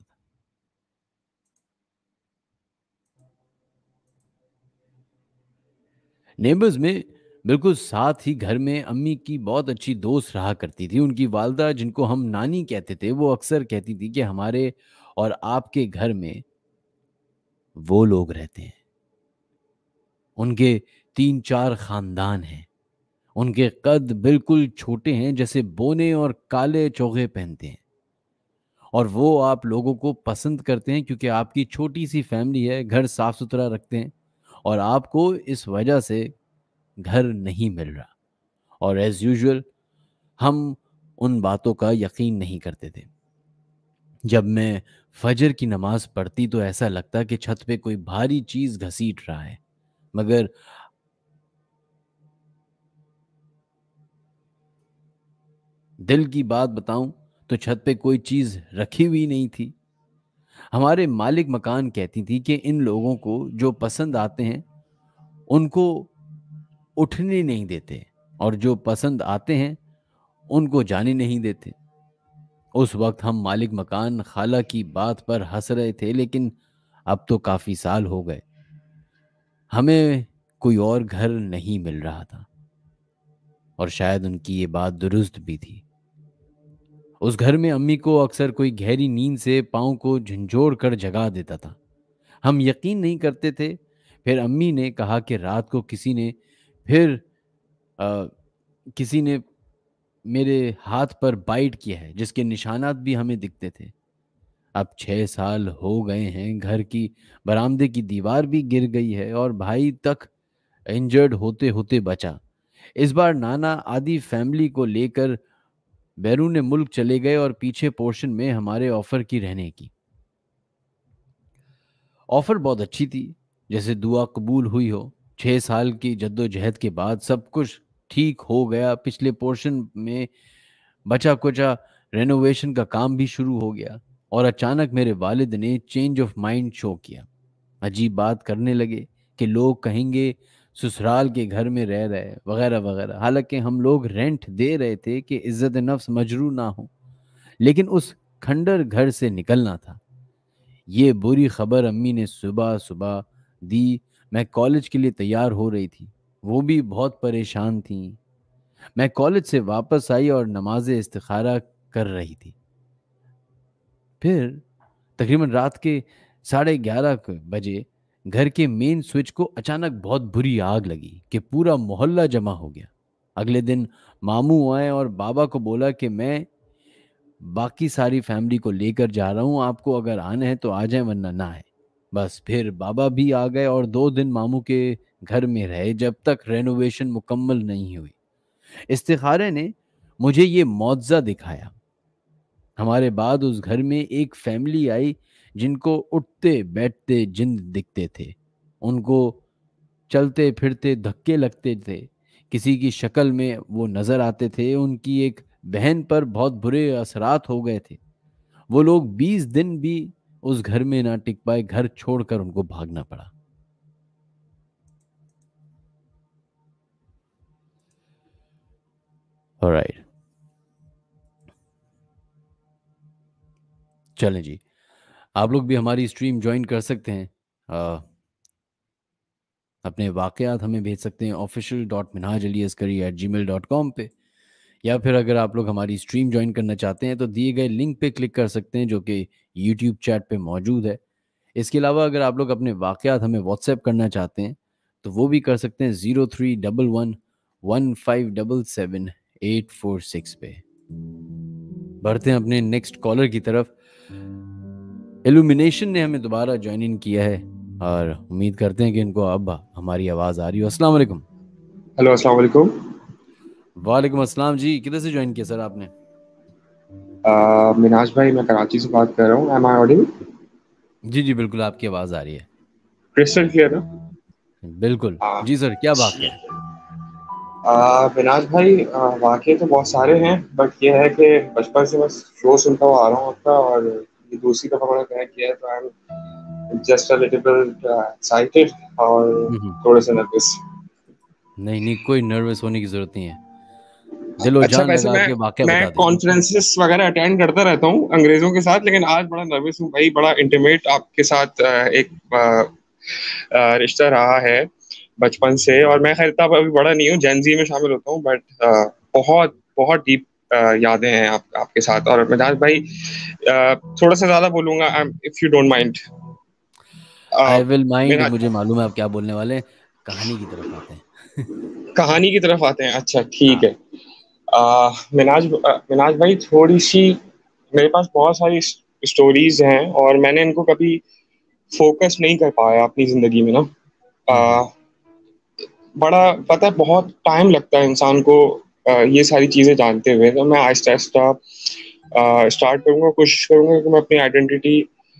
نیبرز میں بالکل ساتھ ہی گھر میں امی کی بہت اچھی دوست رہا کرتی تھی. ان کی والدہ جن کو ہم نانی کہتے تھے وہ اکثر کہتی تھی کہ ہمارے اور آپ کے گھر میں وہ لوگ رہتے ہیں. ان کے 3-4 خاندان ہیں. ان کے قد بالکل چھوٹے ہیں، جیسے بونے اور کالے چوغے پہنتے ہیں. اور وہ آپ لوگوں کو پسند کرتے ہیں کیونکہ آپ کی چھوٹی سی فیملی ہے، گھر صاف ستھرا رکھتے ہیں اور آپ کو اس وجہ سے گھر نہیں مل رہا. اور ایز یوزول ہم ان باتوں کا یقین نہیں کرتے تھے. جب میں فجر کی نماز پڑھتی تو ایسا لگتا کہ چھت پہ کوئی بھاری چیز گھسیٹ رہا ہے، مگر دل کی بات بتاؤں تو چھت پہ کوئی چیز رکھی ہوئی نہیں تھی. ہمارے مالک مکان کہتی تھی کہ ان لوگوں کو جو پسند آتے ہیں ان کو اٹھنے نہیں دیتے اور جو پسند آتے ہیں ان کو جانے نہیں دیتے. اس وقت ہم مالک مکان خالہ کی بات پر ہنس رہے تھے، لیکن اب تو کافی سال ہو گئے، ہمیں کوئی اور گھر نہیں مل رہا تھا. اور شاید ان کی یہ بات درست بھی تھی. اس گھر میں امی کو اکثر کوئی گہری نیند سے پاؤں کو جھنجھوڑ کر جگا دیتا تھا. ہم یقین نہیں کرتے تھے. پھر امی نے کہا کہ رات کو کسی نے میرے ہاتھ پر بائٹ کیا ہے، جس کے نشانات بھی ہمیں دکھتے تھے. اب 6 سال ہو گئے ہیں، گھر کی برآمدے کی دیوار بھی گر گئی ہے اور بھائی تک انجرڈ ہوتے ہوتے بچا. اس بار نانا آدھی فیملی کو لے کر بیرون ملک چلے گئے اور پیچھے پورشن میں ہمارے آفر کی رہنے کی. آفر بہت اچھی تھی، جیسے دعا قبول ہوئی ہو. 6 سال کی جد و جہد کے بعد سب کچھ ٹھیک ہو گیا. پچھلے پورشن میں بچا کچا رینوویشن کا کام بھی شروع ہو گیا اور اچانک میرے والد نے چینج آف مائنڈ شو کیا. عجیب بات کرنے لگے کہ لوگ کہیں گے سسرال کے گھر میں رہ رہے وغیرہ وغیرہ. حالانکہ ہم لوگ رینٹ دے رہے تھے کہ عزت نفس مجروح نہ ہو، لیکن اس کھنڈر گھر سے نکلنا تھا. یہ بری خبر امی نے صبح صبح دی. میں کالج کے لیے تیار ہو رہی تھی، وہ بھی بہت پریشان تھیں. میں کالج سے واپس آئی اور نماز استخارہ کر رہی تھی. پھر تقریباً رات کے 11:30 بجے گھر کے مین سوئچ کو اچانک بہت بری آگ لگی کہ پورا محلہ جمع ہو گیا. اگلے دن ماموں آئے اور بابا کو بولا کہ میں باقی ساری فیملی کو لے کر جا رہا ہوں، آپ کو اگر آنا ہے تو آ جائیں ورنہ نہ ہے. بس پھر بابا بھی آ گئے اور 2 دن ماموں کے گھر میں رہے جب تک رینوویشن مکمل نہیں ہوئی. استخارے نے مجھے یہ معجزہ دکھایا. ہمارے بعد اس گھر میں ایک فیملی آئی جن کو اٹھتے بیٹھتے جن دکھتے تھے. ان کو چلتے پھرتے دھکے لگتے تھے، کسی کی شکل میں وہ نظر آتے تھے. ان کی ایک بہن پر بہت برے اثرات ہو گئے تھے. وہ لوگ 20 دن بھی اس گھر میں نہ ٹک پائے. گھر چھوڑ کر ان کو بھاگنا پڑا. Alright. چلیں جی، آپ لوگ بھی ہماری اسٹریم جوائن کر سکتے ہیں. اپنے واقعات ہمیں بھیج سکتے ہیں official.minhajaliaskari@gmail.com پہ، یا پھر اگر آپ لوگ ہماری اسٹریم جوائن کرنا چاہتے ہیں تو دیے گئے لنک پہ کلک کر سکتے ہیں جو کہ یوٹیوب چیٹ پہ موجود ہے. اس کے علاوہ اگر آپ لوگ اپنے واقعات ہمیں واٹس ایپ کرنا چاہتے ہیں تو وہ بھی کر سکتے ہیں 031115777846 پہ. بڑھتے ہیں اپنے نیکسٹ کالر کی طرف. ایلومینیشن نے ہمیں دوبارہ جوائن ان کیا ہے اور امید کرتے ہیں کہ ان کو اب ہماری آواز آ رہی ہو. السلام علیکم. ہیلو، السلام علیکم. وعلیکم السلام جی. کدھر سے جوائن کیا سر آپ نے؟ مناج بھائی، میں کراچی سے بات کر رہا ہوں. ایم آئی آڈیبل؟ جی جی بالکل، آپ کی آواز آ رہی ہے کرسٹل کلیئر نا؟ بالکل. جی سر، کیا واقعہ ہے؟ مناج بھائی، واقعے تو بہت سارے ہیں، بٹ یہ ہے کہ بچپن سے بس شو سنتا ہوا آ رہا ہوں آپ کا، اور یہ دوسری دفعہ میں نے کہا کیا ہے تو I am just a little bit excited اور تھوڑے سے نروس. نہیں، کوئی نروس ہونے کی ضرورت نہیں ہے. دل و اچھا، جان ویسے لگا کے واقعہ میں بتا دیجیے. کانفرنسز وغیرہ اٹینڈ کرتا رہتا ہوں انگریزوں کے ساتھ، لیکن آج بڑا نروس ہوں بھائی. بڑا انٹیمیٹ آپ کے ساتھ ایک رشتہ رہا ہے بچپن سے، اور میں خیر تب ابھی بڑا نہیں ہوں، جین زی میں شامل ہوتا ہوں، بٹ بہت بہت ڈیپ یادیں ہیں آپ کے ساتھ. اور مجاز بھائی تھوڑا سا زیادہ بولوں گا if you don't mind. I will mind. مجھے معلوم ہے آپ کیا بولنے والے ہیں. کہانی کی طرف آتے ہیں. کہانی کی طرف آتے ہیں. اچھا ٹھیک ہے. مناج بھائی، تھوڑی سی میرے پاس بہت ساری اسٹوریز ہیں اور میں نے ان کو کبھی فوکس نہیں کر پایا اپنی زندگی میں نا. بڑا پتہ ہے بہت ٹائم لگتا ہے انسان کو یہ ساری چیزیں جانتے ہوئے. تو میں آہستہ آہستہ اسٹارٹ کروں گا, کوشش کروں گا کہ میں اپنی آئیڈینٹی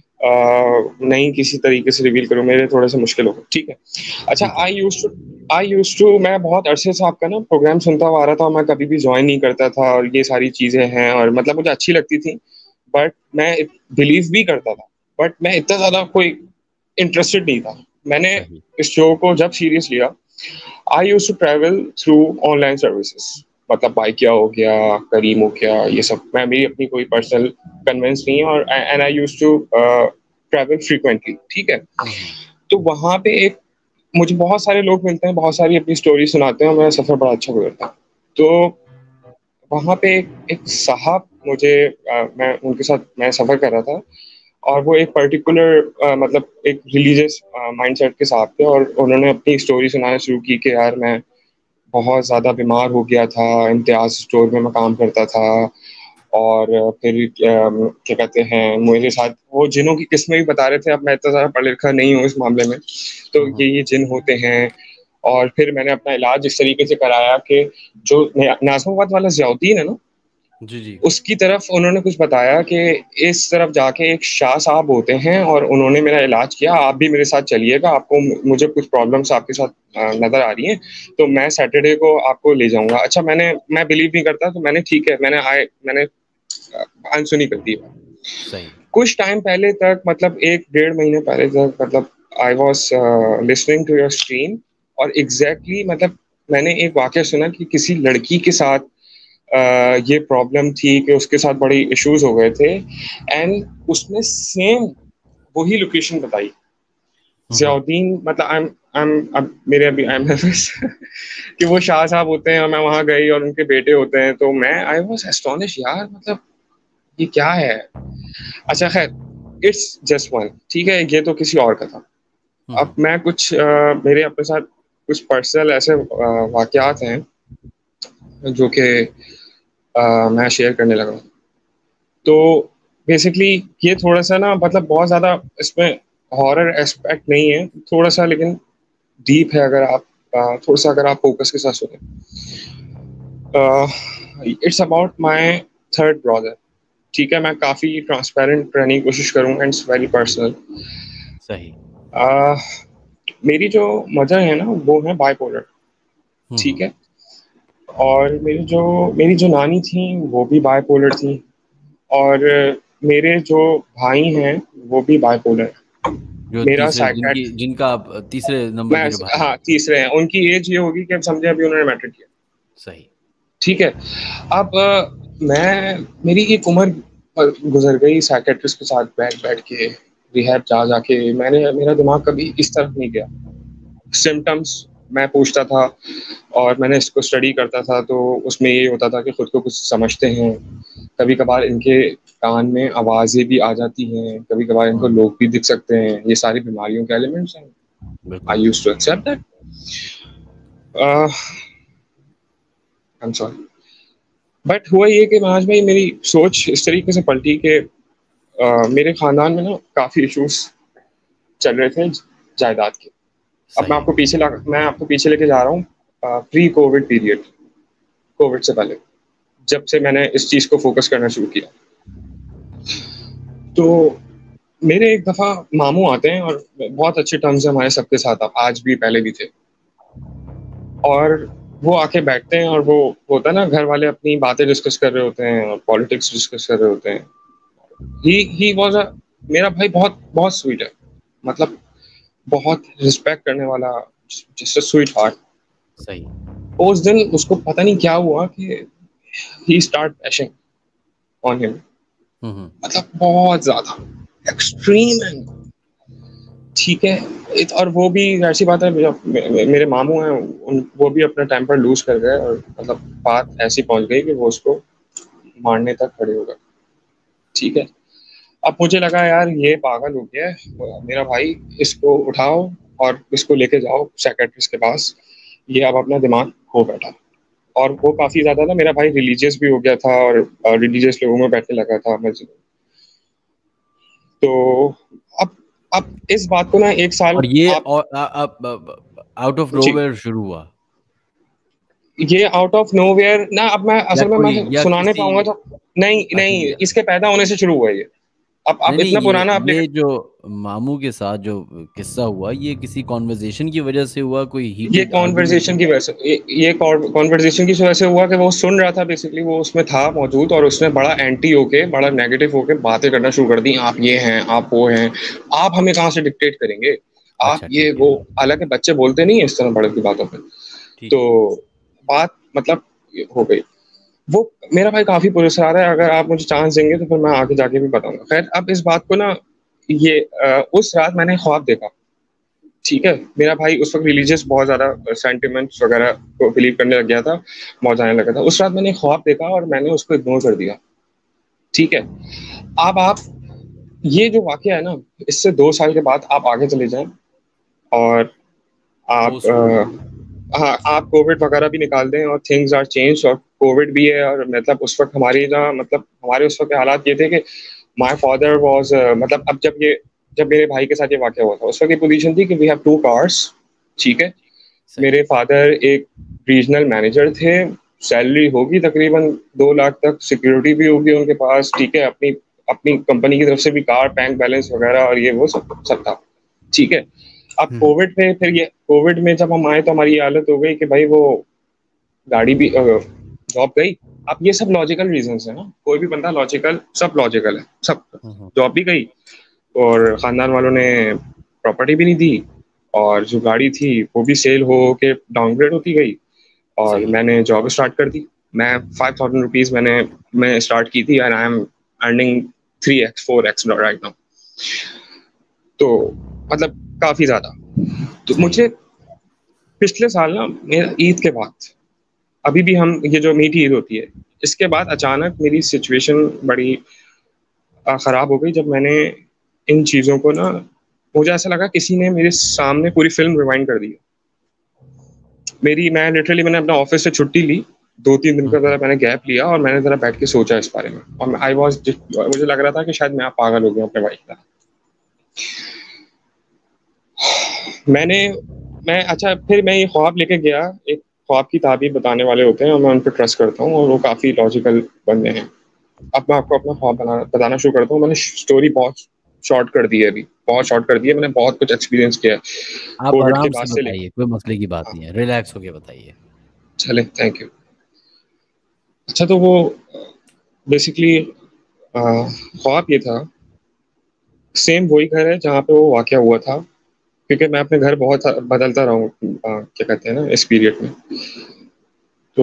نہیں کسی طریقے سے ریویل کروں. میرے تھوڑا سا مشکل ہوگا, ٹھیک ہے. اچھا, آئی یوز ٹو میں بہت عرصے سے آپ کا نا پروگرام سنتا ہوا آ رہا تھا, میں کبھی بھی جوائن نہیں کرتا تھا, اور یہ ساری چیزیں ہیں اور مطلب مجھے اچھی لگتی تھی, بٹ میں بلیو بھی کرتا تھا, بٹ میں اتنا زیادہ کوئی انٹرسٹڈ نہیں تھا. میں نے اس شو کو جب سیریس لیا, I use to travel through online services, مطلب بائکیا ہو گیا, کریم ہو گیا, یہ سب. میں میری اپنی کوئی پرسنل کنوینس نہیں ہے, اور and I use to travel frequently, ٹھیک ہے. تو وہاں پہ ایک مجھے بہت سارے لوگ ملتے ہیں, بہت ساری اپنی اسٹوری سناتے ہیں, اور میرا سفر بڑا اچھا گزرتا ہے. تو وہاں پہ ایک صاحب مجھے میں ان کے ساتھ میں سفر کر رہا تھا, اور وہ ایک پرٹیکولر مطلب ایک ریلیجیس مائنڈ سیٹ کے ساتھ تھے, اور انہوں نے اپنی اسٹوری سنانا شروع کی کہ یار میں بہت زیادہ بیمار ہو گیا تھا, امتیاز اسٹور میں کام کرتا تھا, اور پھر کیا کہتے ہیں میرے ساتھ وہ جنوں کی قسمیں بھی بتا رہے تھے. اب میں اتنا زیادہ پڑھ لکھا نہیں ہوں اس معاملے میں, تو یہ جن ہوتے ہیں. اور پھر میں نے اپنا علاج اس طریقے سے کرایا کہ جو ناظم آباد والا ضیاء الدین ہے نا, جی اس کی طرف انہوں نے کچھ بتایا کہ اس طرف جا کے ایک شاہ صاحب ہوتے ہیں, اور انہوں نے میرا علاج کیا, آپ بھی میرے ساتھ چلیے گا, آپ کو مجھے کچھ پرابلمس آپ کے ساتھ نظر آ رہی ہیں, تو میں سیٹرڈے کو آپ کو لے جاؤں گا. اچھا, میں بلیو نہیں کرتا, تو میں نے ٹھیک ہے, میں نے انسنی کر دی. صحیح. کچھ ٹائم پہلے تک, مطلب 1-1.5 مہینے پہلے تک, مطلب I was listening to your stream, اور ایگزیکٹلی مطلب میں نے ایک واقعہ سنا کہ کسی لڑکی کے ساتھ یہ پرابلم تھی کہ اس کے ساتھ بڑی ایشوز ہو گئے تھے, اینڈ اس نے سیم وہی لوکیشن بتائی. ضیاء الدین مطلب میرے ابھی کہ وہ شاہ صاحب ہوتے ہیں, اور میں وہاں گئی, اور ان کے بیٹے ہوتے ہیں. تو میں آئی واز اسٹونش, یار مطلب یہ کیا ہے. اچھا خیر, اٹس جسٹ ون, ٹھیک ہے, یہ تو کسی اور کا تھا. اب میں کچھ میرے اپنے ساتھ کچھ پرسنل ایسے واقعات ہیں جو کہ میں شیئر کرنے لگا ہوں. تو بیسکلی یہ تھوڑا سا نا مطلب بہت زیادہ اس میں ہارر ایسپیکٹ نہیں ہے, تھوڑا سا لیکن ڈیپ ہے, اگر آپ تھوڑا سا اگر آپ فوکس کے ساتھ سنیں. It's about my third brother, ٹھیک ہے. میں کافی ٹرانسپیرنٹ رہنے کی کوشش کروں گا, اٹس ویری پرسنل. صحیح. میری جو مدر ہے نا وہ ہے بائی پولر, ٹھیک ہے. اور میری جو نانی تھیں وہ بھی بائی پولر تھیں, اور میرے جو بھائی ہیں وہ بھی بائی پولر. جو میرا تیسرے جن کا آپ تیسرے نمبر کے جو بھائی, ہاں تیسرے ہیں, ان کی ایج یہ ہوگی کہ اب سمجھے ابھی انہوں نے میٹرک کیا. صحیح. ٹھیک ہے. اب میری ایک عمر گزر گئی سائیکیٹرسٹ کے ساتھ بیٹھ کے, ریہیب جا کے. میرا دماغ کبھی اس طرف نہیں گیا. سمٹمس میں پوچھتا تھا, اور میں نے اس کو اسٹڈی کرتا تھا, تو اس میں یہ ہوتا تھا کہ خود کو کچھ سمجھتے ہیں. کبھی کبھار ان کے کان میں آوازیں بھی آ جاتی ہیں, کبھی کبھار ان کو لوگ بھی دکھ سکتے ہیں. یہ ساری بیماریوں کے ایلیمنٹس ہیں. I used to accept that. I'm sorry. But ہوا یہ کہ آج میں میری سوچ اس طریقے سے پلٹی کہ میرے خاندان میں نا کافی ایشوز چل رہے تھے جائیداد کے. اب میں آپ کو پیچھے لے کے جا رہا ہوں پری کووڈ پیریڈ, کووڈ سے پہلے, جب سے میں نے اس چیز کو فوکس کرنا شروع کیا. تو میرے ایک دفعہ ماموں آتے ہیں, اور بہت اچھے ٹرمز ہیں ہمارے سب کے ساتھ, آج بھی پہلے بھی تھے. اور وہ آ کے بیٹھتے ہیں, اور وہ ہوتا ہے نا گھر والے اپنی باتیں ڈسکس کر رہے ہوتے ہیں, اور پالیٹکس ڈسکس کر رہے ہوتے ہیں. ہی واز میرا بھائی بہت سویٹ ہے, مطلب بہت رسپیکٹ کرنے والا, جس سویٹ ہارٹ. صحیح. اس دن اس کو پتہ نہیں کیا ہوا کہ ہی اسٹارٹ پیشنگ آن ہم, مطلب بہت زیادہ ایکسٹریم, ٹھیک ہے. اور وہ بھی ایسی بات ہے, میرے ماموں ہیں وہ بھی اپنا ٹیمپر لوز کر گئے, اور مطلب بات ایسی پہنچ گئی کہ وہ اس کو مارنے تک کھڑے ہو گئے, ٹھیک ہے. اب مجھے لگا یار یہ پاگل ہو گیا ہے میرا بھائی, اس کو اٹھاؤ اور اس کو لے کے جاؤ سائیکیٹرسٹ کے پاس, یہ اب اپنا دماغ کھو بیٹھا. اور وہ کافی زیادہ نا میرا بھائی ریلیجیس بھی ہو گیا تھا, اور ریلیجیس لوگوں میں بیٹھنے لگا تھا مسجد. تو اب اس بات کو نا ایک سال اور یہ آپ آؤٹ آف جی نوویئر شروع ہوا یہ آؤٹ آف نو ویئر نا، اب میں یا اصل میں کوئی یا سنانے کسی پاؤں گا تو نہیں اچھا نہیں، یا اس کے پیدا ہونے سے شروع ہوا ہے یہ. اب نہیں اتنا پرانا آپ یہ جو ماموں کے ساتھ جو قصہ ہوا یہ کسی کانورزیشن کی وجہ سے ہوا، کوئی یہ ہیٹڈ آرگومنٹ کانورزیشن کی وجہ سے یہ کانورزیشن کی وجہ سے ہوا کہ وہ سن رہا تھا بیسکلی، وہ اس میں تھا موجود، اور اس نے بڑا اینٹی ہو کے، بڑا نیگیٹو ہو کے باتیں کرنا شروع کر دی. آپ یہ ہیں، آپ وہ ہیں، آپ ہمیں کہاں سے ڈکٹیٹ کریں گے، آپ اچھا یہ ٹھیک ہے وہ. حالانکہ بچے بولتے نہیں ہیں اس طرح بڑے کی باتوں پہ. ٹھیک تو ہے بات مطلب ہو گئی. وہ میرا بھائی کافی پرسرار ہے، اگر آپ مجھے چانس دیں گے تو پھر میں آگے جا کے بھی بتاؤں گا. خیر اب اس بات کو نا، یہ اس رات میں نے خواب دیکھا. ٹھیک ہے، میرا بھائی اس وقت ریلیجیس بہت زیادہ سینٹیمنٹس وغیرہ کو بلیو کرنے لگ گیا تھا، موت آنے لگا تھا. اس رات میں نے خواب دیکھا اور میں نے اس کو اگنور کر دیا. ٹھیک ہے، اب آپ یہ جو واقعہ ہے نا، اس سے 2 سال کے بعد آپ آگے چلے جائیں اور آپ پوسٹ کووڈ ہاں آپ کووڈ وغیرہ بھی نکال دیں اور تھنگز آر چینج، اور کووڈ بھی ہے. اور مطلب اس وقت ہمارے اس وقت کے حالات یہ تھے کہ مائی فادر واز مطلب اب جب میرے بھائی کے ساتھ یہ واقعہ ہوا تھا، اس وقت یہ پوزیشن تھی کہ وی ہیو 2 کارس. ٹھیک ہے، صحیح میرے فادر ایک ریجنل مینیجر تھے، سیلری ہوگی تقریباً 2 لاکھ تک، سیکورٹی بھی ہوگی ان کے پاس. ٹھیک ہے، اپنی کمپنی کی طرف سے بھی کار، بینک بیلنس وغیرہ اور یہ وہ سب تھا. ٹھیک ہے، اب کووڈ میں پھر یہ کووڈ میں جب ہم آئے تو ہماری یہ حالت ہو گئی کہ بھائی وہ گاڑی بھی جاب گئی. اب یہ سب لاجیکل ریزنس ہیں نا، کوئی بھی بندہ لاجیکل، سب لاجیکل ہے، سب جاب بھی گئی اور خاندان والوں نے پراپرٹی بھی نہیں دی، اور جو گاڑی تھی وہ بھی سیل ہو کے ڈاؤن گریڈ ہوتی گئی. اور صحیح میں نے جاب اسٹارٹ کر دی. میں 5,000 روپیز میں اسٹارٹ کی تھی، and I am earning 3x 4x right now. تو مطلب کافی زیادہ. تو صحیح مجھے پچھلے سال نا، میرا عید کے بعد، ابھی بھی ہم یہ جو میٹھی عید ہوتی ہے، اس کے بعد اچانک میری سچویشن بڑی خراب ہو گئی. جب میں نے ان چیزوں کو نا، مجھے ایسا لگا کسی نے میرے سامنے پوری فلم ریوائنڈ کر دی. میں لٹرلی میں نے اپنا آفس سے چھٹی لی 2-3 دن کا، ذرا میں نے گیپ لیا اور میں نے ذرا بیٹھ کے سوچا اس بارے میں. اور مجھے لگ رہا تھا کہ شاید میں آپ پاگل ہو گیا اپنے بھائی کا. اچھا پھر میں یہ خواب لے کے گیا. ایک خواب کی تعبیر بتانے والے ہوتے ہیں اور میں ان پہ ٹرسٹ کرتا ہوں، اور وہ کافی لاجیکل بندے ہیں. اب میں آپ کو اپنا خواب بتانا شروع کرتا ہوں. میں نے اسٹوری بہت شارٹ کر دی ہے، ابھی بہت شارٹ کر دی ہے. میں نے بہت کچھ ایکسپیرینس کیا ہے آپ کووڈ کے آرام بعد سے سے لے بتائیے، کوئی مسئلے کی بات ہاں نہیں ہے، ریلیکس ہو کے بتائیے. چلے، تھینک یو. اچھا تو وہ بیسکلی خواب یہ تھا، سیم وہی گھر ہے جہاں پہ وہ واقعہ ہوا تھا، کیونکہ میں اپنے گھر بہت بدلتا رہا ہوں کیا کہتے ہیں نا اس پیریڈ میں. تو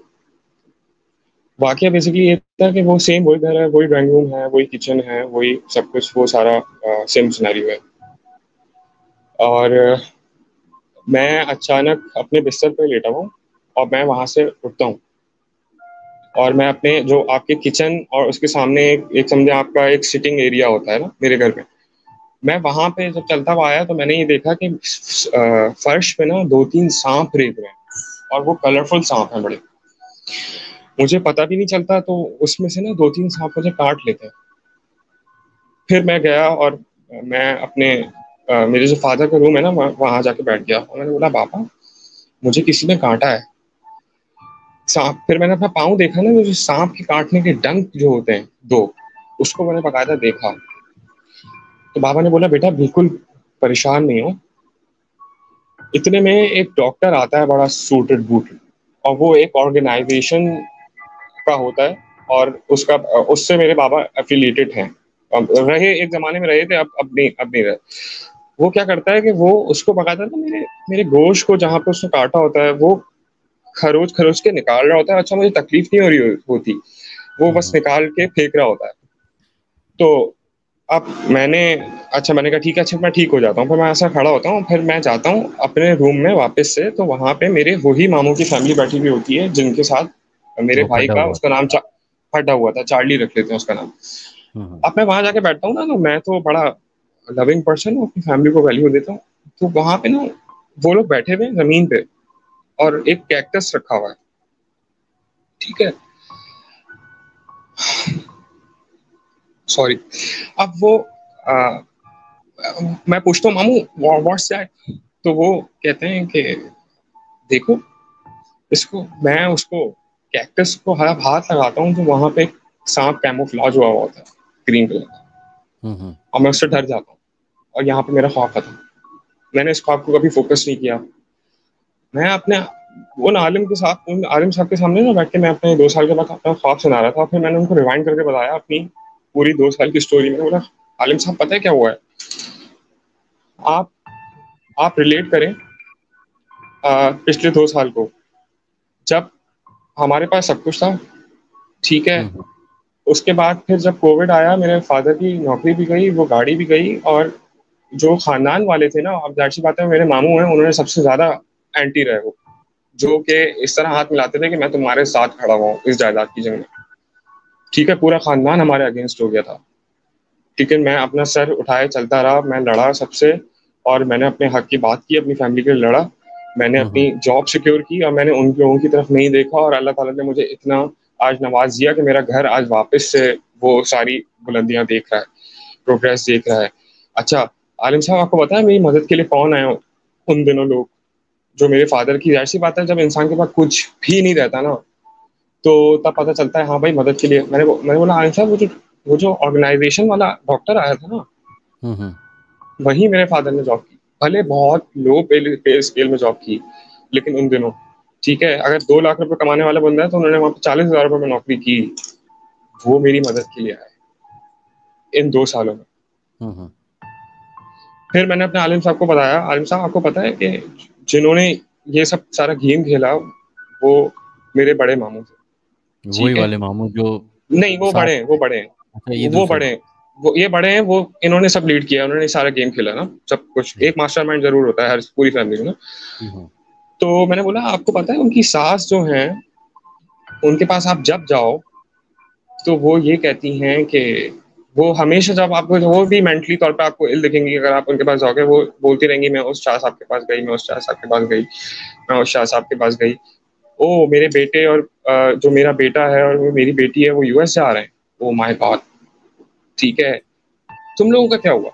واقعہ بیسکلی یہ تھا کہ وہ سیم وہی گھر ہے، وہی ڈرائنگ روم ہے، وہی کچن ہے، وہی سب کچھ، وہ سارا سیم سینیریو ہے. اور میں اچانک اپنے بستر پہ لیٹا ہوں اور میں وہاں سے اٹھتا ہوں، اور میں اپنے جو آپ کے کچن اور اس کے سامنے ایک سمجھے آپ کا ایک سٹنگ ایریا ہوتا ہے نا میرے گھر میں، میں وہاں پہ جب چلتا ہوا آیا تو میں نے یہ دیکھا کہ فرش پہ نا 2-3 سانپ ریت رہے ہیں، اور وہ کلرفل سانپ ہیں بڑے. مجھے پتا بھی نہیں چلتا، تو اس میں سے نا 2-3 سانپ مجھے کاٹ لیتے ہیں. پھر میں گیا اور میں اپنے میرے جو فادر کا روم ہے نا، وہاں جا کے بیٹھ گیا اور میں نے بولا پاپا مجھے کسی نے کاٹا ہے سانپ. پھر میں نے اپنا پاؤں دیکھا نا، جو سانپ کے کاٹنے کے ڈنک جو ہوتے ہیں 2، اس کو میں نے باقاعدہ دیکھا. تو بابا نے بولا بیٹا بالکل پریشان نہیں ہو. اتنے میں ایک ڈاکٹر آتا ہے بڑا سوٹڈ بوٹڈ، اور وہ ایک آرگنائزیشن کا ہوتا ہے، اور اس سے میرے بابا ایفیلیٹڈ ہیں، رہے ایک زمانے میں رہے تھے، اب نہیں رہے. وہ کیا کرتا ہے کہ وہ اس کو باقاعدہ نا میرے گوشت کو جہاں پہ اس نے کاٹا ہوتا ہے وہ کھروچ کے نکال رہا ہوتا ہے. اچھا مجھے تکلیف نہیں ہو رہی ہوتی، وہ بس نکال کے پھینک رہا ہوتا ہے. تو اب میں نے کہا ٹھیک ہے، اچھا میں ٹھیک ہو جاتا ہوں. پھر میں ایسا کھڑا ہوتا ہوں، پھر میں جاتا ہوں اپنے روم میں واپس سے. تو وہاں پہ میرے وہی ماموں کی فیملی بیٹھی ہوئی ہوتی ہے جن کے ساتھ میرے وہ بھائی پھٹا کا، ہوا اس کا نام پھٹا ہوا تھا، چارلی رکھ لیتے ہیں اس کا نام. تھا. اب میں وہاں جا کے بیٹھتا ہوں نا، تو میں تو بڑا لونگ پرسن ہوں، اپنی فیملی کو ویلیو دیتا ہوں. تو وہاں پہ نا وہ لوگ بیٹھے ہوئے زمین پہ، اور ایک کیکٹس رکھا ہوا ہے. ٹھیک ہے، سوری. اب وہ میں پوچھتا ہوں ماموں واٹس دیٹ، تو وہ کہتے ہیں کہ دیکھو اس کو، میں اس کو کیکٹس کو ہاتھ لگاتا ہوں تو وہاں پہ سانپ کیموفلاج ہوا ہوتا ہے گرین کلر کا، اور میں اس سے ڈر جاتا ہوں، اور یہاں پہ میرا خواب ختم. میں نے اس خواب کو کبھی فوکس نہیں کیا. میں اپنے ان عالم کے ساتھ، ان عالم صاحب کے سامنے نا بیٹھ کے میں اپنے 2 سال کے بعد اپنا خواب سنا رہا تھا. پھر میں نے ان کو ریوائنڈ کر کے بتایا اپنی پوری 2 سال کی اسٹوری. میں بولا عالم صاحب پتہ ہے کیا ہوا ہے، آپ ریلیٹ کریں پچھلے 2 سال کو، جب ہمارے پاس سب کچھ تھا ٹھیک ہے، اس کے بعد پھر جب کووڈ آیا میرے فادر کی نوکری بھی گئی، وہ گاڑی بھی گئی، اور جو خاندان والے تھے نا، اب ظاہر سی بات ہے میرے ماموں ہیں، انہوں نے سب سے زیادہ اینٹی رہے وہ، جو کہ اس طرح ہاتھ ملاتے تھے کہ میں تمہارے ساتھ کھڑا ہوا ہوں اس جائیداد کی جنگ میں. ٹھیک ہے، پورا خاندان ہمارے اگینسٹ ہو گیا تھا. ٹھیک ہے، میں اپنا سر اٹھائے چلتا رہا، میں لڑا سب سے، اور میں نے اپنے حق کی بات کی، اپنی فیملی کے لیے لڑا، میں نے اپنی جاب سیکیور کی، اور میں نے ان لوگوں کی طرف نہیں دیکھا. اور اللہ تعالیٰ نے مجھے اتنا آج نواز دیا کہ میرا گھر آج واپس سے وہ ساری بلندیاں دیکھ رہا ہے، پروگریس دیکھ رہا ہے. اچھا عالم صاحب، آپ کو پتا ہے میری مدد کے لیے کون آئے ان دنوں لوگ؟ جو میرے فادر کی، ظاہر سی بات ہے جب انسان کے پاس کچھ بھی نہیں رہتا نا تو تب پتہ چلتا ہے ہاں بھائی مدد کے لیے. میں نے بولا عالم صاحب وہ جو آرگنائزیشن والا ڈاکٹر آیا تھا نا، وہی میرے فادر نے جاب کی، بھلے بہت لو پے اسکیل میں جاب کی، لیکن ان دنوں ٹھیک ہے اگر 2 لاکھ روپے کمانے والا بندہ ہے تو انہوں نے وہاں پہ 40,000 روپے میں نوکری کی. وہ میری مدد کے لیے آئے ان 2 سالوں میں. پھر میں نے اپنے عالم صاحب کو بتایا، عالم صاحب آپ کو پتا ہے کہ جنہوں نے یہ سب سارا گیم کھیلا وہ میرے بڑے ماموں تھے. وہی ٹھیک ہے، والے ماموں جو نہیں وہ ساتھ بڑے ہیں، تھے. وہ بڑے ہیں، اچھا یہ وہ دوسرے. بڑے ہیں، وہ یہ بڑے ہیں، وہ انہوں نے سب لیڈ کیا، انہوں نے سارا گیم کھیلا نا سب کچھ. ایک ماسٹر مائنڈ ضرور ہوتا ہے ہر پوری فیملی میں نا. تو میں نے بولا آپ کو پتا ہے ان کی ساس جو ہیں، ان کے پاس آپ جب جاؤ تو وہ یہ کہتی ہیں کہ وہ ہمیشہ جب آپ کو، وہ بھی مینٹلی طور پہ آپ کو دکھیں گی اگر آپ ان کے پاس جاؤ گے، وہ بولتی رہیں گی میں اس شاہ صاحب کے پاس گئی، میں اس شاہ صاحب کے پاس گئی، میں اس شاہ صاحب کے پاس گئی. او میرے بیٹے اور جو میرا بیٹا ہے اور وہ میری بیٹی ہے وہ US سے آ رہے ہیں. Oh my God. ٹھیک ہے، تم لوگوں کا کیا ہوا؟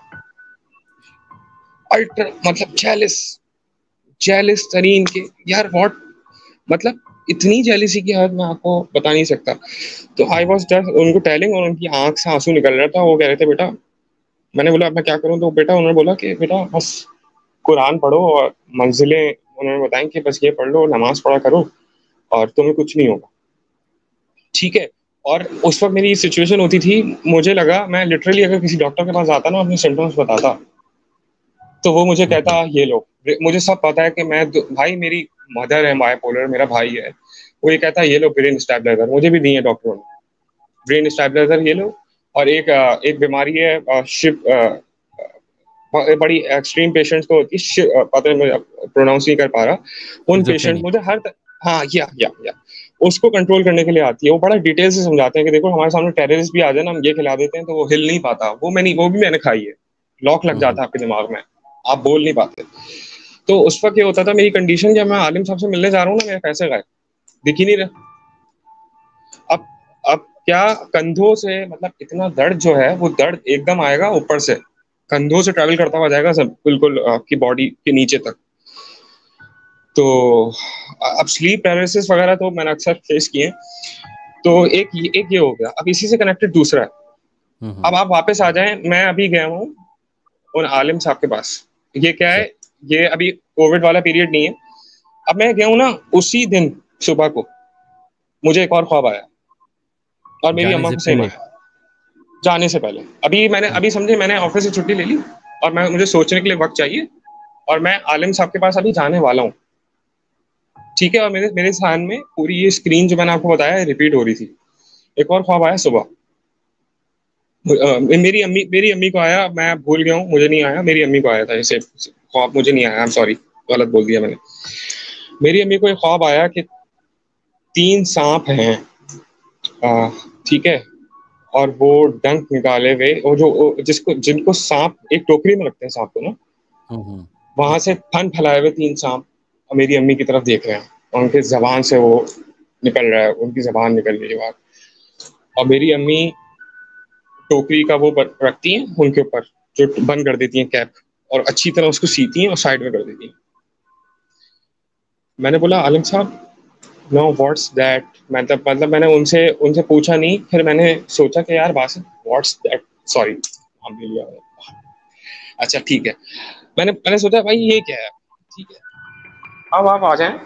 الٹر مطلب جیلس ترین کے یار واٹ، مطلب اتنی جیلسی کی حد میں آپ کو بتا نہیں سکتا. تو آئی واز جسٹ ان کو ٹیلنگ، اور ان کی آنکھ سے آنسو نکل رہا تھا. وہ کہہ رہے تھے بیٹا، میں نے بولا اب میں کیا کروں؟ تو بیٹا انہوں نے بولا کہ بیٹا بس قرآن پڑھو اور منزلیں انہوں نے بتائیں کہ بس یہ پڑھ لو، نماز پڑھا کرو اور تمہیں کچھ نہیں ہوگا. ٹھیک ہے. اور اس وقت میری سچویشن ہوتی تھی، مجھے لگا میں لٹرلی اگر کسی ڈاکٹر کے پاس جاتا نا اپنے سمٹمس بتاتا تو وہ مجھے کہتا یہ لو. مجھے سب پتا ہے کہ میں بھائی میری مدر ہے بائی پولر، میرا بھائی ہے، وہ یہ کہتا ہے یہ لو برین اسٹیبلائزر. مجھے بھی دی ہے ڈاکٹروں نے برین اسٹیبلائزر، یہ لو. اور ایک بیماری ہے شپ، بڑی ایکسٹریم پیشنٹس کو ہوتی ہے، پتہ ہے میں پروناؤنس نہیں کر پا رہا، ان پیشنٹ مجھے ہاں یا اس کو کنٹرول کرنے کے لیے آتی ہے. وہ بڑا ڈیٹیل سے سمجھاتے ہیں کہ دیکھو ہمارے سامنے ٹیررسٹ بھی آ جائے نا، ہم یہ کھلا دیتے ہیں تو وہ ہل نہیں پاتا. وہ بھی میں نے کھائی ہے، لاک لگ جاتا ہے آپ کے دماغ میں، آپ بول نہیں پاتے. تو اس وقت یہ ہوتا تھا میری کنڈیشن، جب میں عالم صاحب سے ملنے جا رہا ہوں نا میرے پیسے گئے، دکھ ہی نہیں رہا. اب کیا کندھوں سے، مطلب اتنا درد جو ہے وہ درد ایک دم آئے گا اوپر سے، کندھوں سے ٹریول کرتا ہوا جائے گا سب بالکل آپ کی باڈی کے نیچے تک. تو اب سلیپ پیرالسس وغیرہ تو میں نے اکثر فیس کیے. تو ایک یہ ہو گیا. اب اسی سے کنیکٹڈ دوسرا ہے. اب آپ واپس آ جائیں، میں ابھی گیا ہوں ان عالم صاحب کے پاس. یہ کیا ہے، یہ ابھی کووڈ والا پیریڈ نہیں ہے. اب میں گیا ہوں نا، اسی دن صبح کو مجھے ایک اور خواب آیا اور میری جانے اماں سے کو سیم پہلے. آیا جانے سے پہلے. ابھی سمجھے میں نے آفس سے چھٹی لے لی اور مجھے سوچنے کے لیے وقت چاہیے، اور میں عالم صاحب کے پاس ابھی جانے والا ہوں. ٹھیک ہے، اور میرے ذہن میں پوری یہ اسکرین جو میں نے آپ کو بتایا ریپیٹ ہو رہی تھی. ایک اور خواب آیا صبح، میری امی کو آیا، میں بھول گیا ہوں، مجھے نہیں آیا، میری امی کو آیا تھا. اسے خواب مجھے نہیں آیا، I'm sorry، غلط بول دیا میں نے. میری امی کو ایک خواب آیا کہ 3 سانپ ہیں، ٹھیک ہے، اور وہ ڈنک نکالے ہوئے، اور جن کو سانپ ایک ٹوکری میں رکھتے ہیں سانپ کو نا، وہاں سے پھن پھیلائے ہوئے 3 سانپ اور میری امی کی طرف دیکھ رہے ہیں، اور ان کے زبان سے وہ نکل رہا ہے، ان کی زبان نکل رہی ہے بات. اور میری امی ٹوکری کا وہ رکھتی ہیں ان کے اوپر جو بند کر دیتی ہیں کیپ اور اچھی طرح اس کو سیتی ہیں اور سائڈ میں کر دیتی ہیں. میں نے بولا عالم صاحب نو واٹس دیٹ, مطلب میں نے ان سے پوچھا نہیں, پھر میں نے سوچا کہ یار باسط واٹس دیٹ, سوری اچھا ٹھیک ہے, میں نے سوچا بھائی یہ کیا ہے. ٹھیک ہے, اب آپ آ جائیں,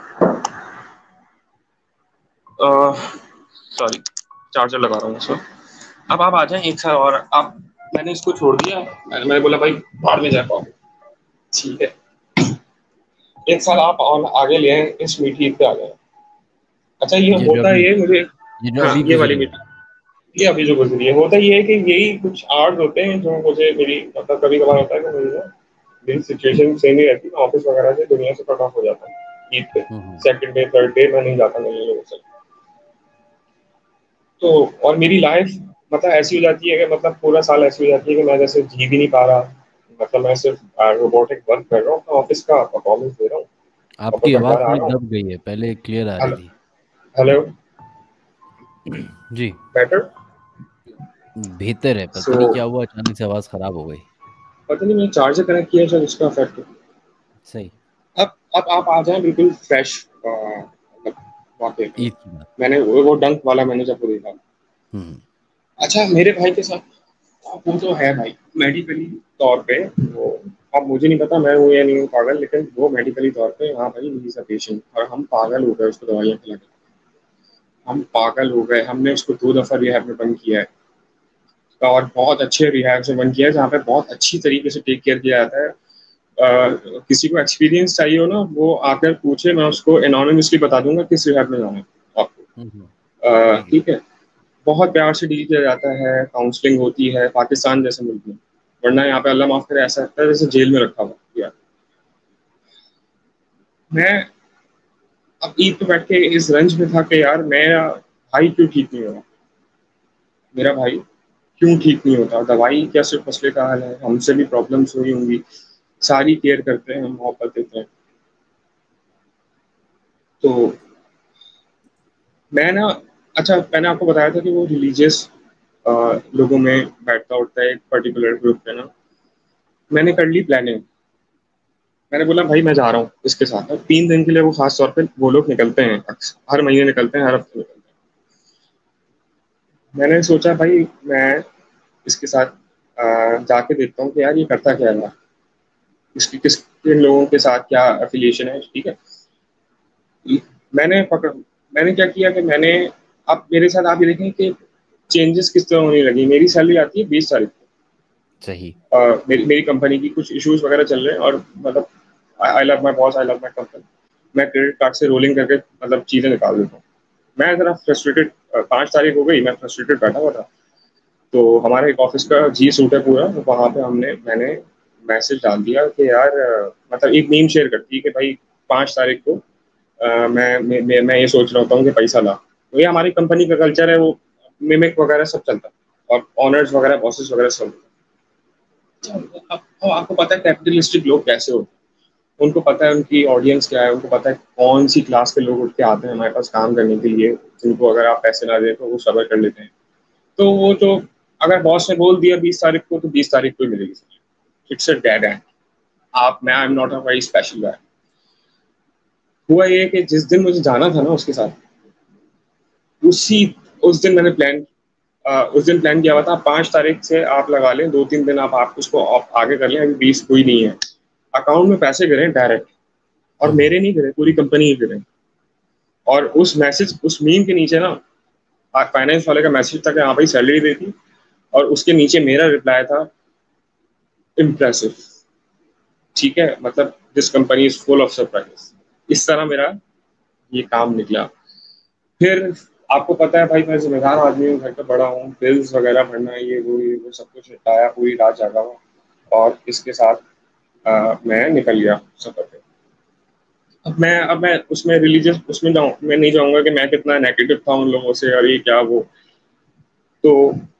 سوری چارجر لگا رہا ہوں اس وقت. اب آپ آ جائیں ایک سال اور آپ, میں نے اس کو چھوڑ دیا, میں نے بولا بھائی باہر میں جا پاؤ, ٹھیک ہے, ایک سال آپ اور آگے لے آئیں, اس میٹھی عید پہ آ جائیں. اچھا یہ جو ہوتا ابھی یہ مجھے, یہ جو ہاں ابھی یہ والی گزری ہے. میٹھی, یہ ابھی جو گزری ہے, ہوتا یہ ہے کہ یہی کچھ آرٹ ہوتے ہیں جو مجھے میری مطلب کبھی کبھار ہوتا ہے کہ مجھے میری سچویشن صحیح نہیں رہتی, میں آفس وغیرہ سے دنیا سے کٹ آف ہو جاتا ہوں عید پہ, سیکنڈ ڈے تھرڈ ڈے میں نہیں جاتا ملنے لوگوں سے. تو اور میری لائف مطلب ایسی ہو جاتی ہے کہ مطلب پورا سال ایسی ہو جاتی ہے کہ میں جیسے جی بھی نہیں پا رہا, مطلب میں صرف روبوٹک ورک کر رہا ہوں, آفس کا پرفارمنس دے رہا ہوں, اور آپ بس کی اب آواز گھر آ تھوڑی رہا ہوں. دب گئی ہے, پہلے کلیئر آ رہی تھی. ہیلو, جی بیٹر. بہتر ہے, پتہ سو نہیں کیا ہوا, اچانک سے آواز خراب ہو گئی. پتہ نہیں میں چارجر کنیکٹ کیا شاید اس کا افیکٹ. صحیح. اب آپ آ جائیں بالکل فریش, واقعی عید کی بات. میں نے وہ ڈنک والا میں نے جب وہ دیکھا. اچھا میرے بھائی کے ساتھ وہ تو ہے بھائی میڈیکلی طور پہ, وہ اب مجھے نہیں پتا میں ہوں یا نہیں ہوں پاگل, لیکن وہ میڈیکلی طور پہ ہاں بھائی ہی سا پیشنٹ, اور ہم پاگل ہو گئے اس کو دوائیاں کھلا کے, ہم پاگل ہو گئے. ہم نے اس کو 2 دفعہ ریہیب میں بند کیا ہے, اور بہت اچھے ریہیب سے بند کیا ہے جہاں پہ بہت اچھی طریقے سے ٹیک کیئر کیا جاتا ہے. کسی کو ایکسپیرینس چاہیے ہو نا, وہ آ کر پوچھے, میں اس کو انانیمسلی بتا دوں گا کس ریہیب میں جانا ہے آپ کو. ٹھیک ہے, بہت پیار سے ڈیل کیا جاتا ہے, کاؤنسلنگ ہوتی ہے پاکستان جیسے ملک میں, ورنہ یہاں پہ اللہ معاف کرے ایسا لگتا ہے جیسے جیل میں رکھا ہوا. میں اب عید پہ بیٹھ کے اس رنج میں تھا کہ یار میرا بھائی کیوں ٹھیک نہیں ہو رہا, میرا بھائی کیوں ٹھیک نہیں ہوتا. دوائی کیا صرف مسئلے کا حل ہے, ہم سے بھی پرابلمس ہوئی ہوں گی, ساری کیئر کرتے ہیں, محبت دیتے ہیں. تو میں نا, اچھا میں نے آپ کو بتایا تھا کہ وہ ریلیجیس لوگوں میں بیٹھتا اٹھتا ہے ایک پرٹیکولر گروپ پہ نا, میں نے کر لی پلاننگ. میں نے بولا بھائی میں جا رہا ہوں اس کے ساتھ, اور 3 دن کے لیے وہ خاص طور پہ وہ لوگ نکلتے ہیں, ہر مہینے نکلتے ہیں, ہر ہفتے نکلتے ہیں. میں نے سوچا بھائی میں اس کے ساتھ جا کے دیکھتا ہوں کہ یار یہ کرتا کیا ہے, اس کی کس کن لوگوں کے ساتھ کیا افیلیشن ہے. ٹھیک ہے, میں نے کیا کیا کہ میں نے, اب میرے ساتھ آپ یہ دیکھیں کہ چینجز کس طرح ہونے لگی. میری سیلری آتی ہے 20 تاریخ کو, صحیح. میری کمپنی کی کچھ ایشوز وغیرہ چل رہے ہیں, اور مطلب I love my boss, I love my company, میں کریڈٹ کارڈ سے رولنگ کر کے مطلب چیزیں نکال دیتا ہوں. میں ذرا فرسٹریٹڈ, 5 تاریخ ہو گئی, میں فرسٹریٹڈ بیٹھا ہوا تھا. تو ہمارے ایک آفس کا جی سوٹ ہے پورا, وہاں پہ میں نے میسج ڈال دیا کہ یار مطلب ایک میم شیئر کرتی ہے کہ بھائی 5 تاریخ کو میں یہ سوچ رہا ہوتا ہوں کہ پیسہ لا. تو یہ ہماری کمپنی کا کلچر ہے, وہ میمک وغیرہ سب چلتا ہے, اور آنرز وغیرہ باسز وغیرہ سب. آپ کو پتا ہے کیپٹلسٹک لوگ کیسے ہوتے ہیں, ان کو پتا ہے ان کی آڈینس کیا ہے, ان کو پتا ہے کون سی کلاس کے لوگ اٹھ کے آتے ہیں ہمارے پاس کام کرنے کے لیے, جن کو اگر آپ پیسے نہ دیں تو وہ صبر کر لیتے ہیں. تو وہ تو اگر باس نے بول دیا 20 تاریخ کو, تو 20 تاریخ کو ہی ملے گی. It's a dead end. میں I am not a very special guy. ہوا یہ کہ جس دن مجھے جانا تھا نا اس کے ساتھ, اس دن میں نے پلان کیا ہوا تھا 5 تاریخ سے آپ لگا لیں 2-3 دن آپ اس کو آگے کر لیں, ابھی 20 کوئی نہیں ہے, اکاؤنٹ میں پیسے گرے ڈائریکٹ, اور میرے نہیں گرے, پوری کمپنی ہی گرے. اور اس میسج, اس میم کے نیچے نا فائنینس والے کا میسج تھا کہ ہاں بھائی سیلری دے دی, اور اس کے نیچے میرا رپلائی تھا امپریسو. ٹھیک ہے, مطلب this company is full of surprise. اس طرح میرا یہ کام نکلا. پھر آپ کو پتا ہے بھائی میں ذمہ دار آدمی ہوں, گھر پہ بڑا ہوں, بلز وغیرہ بھرنا, یہ وہ سب کچھ نپٹایا, پوری رات جاگا ہوں, اور اس کے ساتھ میں نکل گیا سفر پہ. اب میں اس میں ریلیجیس اس میں جاؤں, میں نہیں جاؤں گا کہ میں کتنا نیگیٹو تھا ان لوگوں سے, اور یہ کیا وہ. تو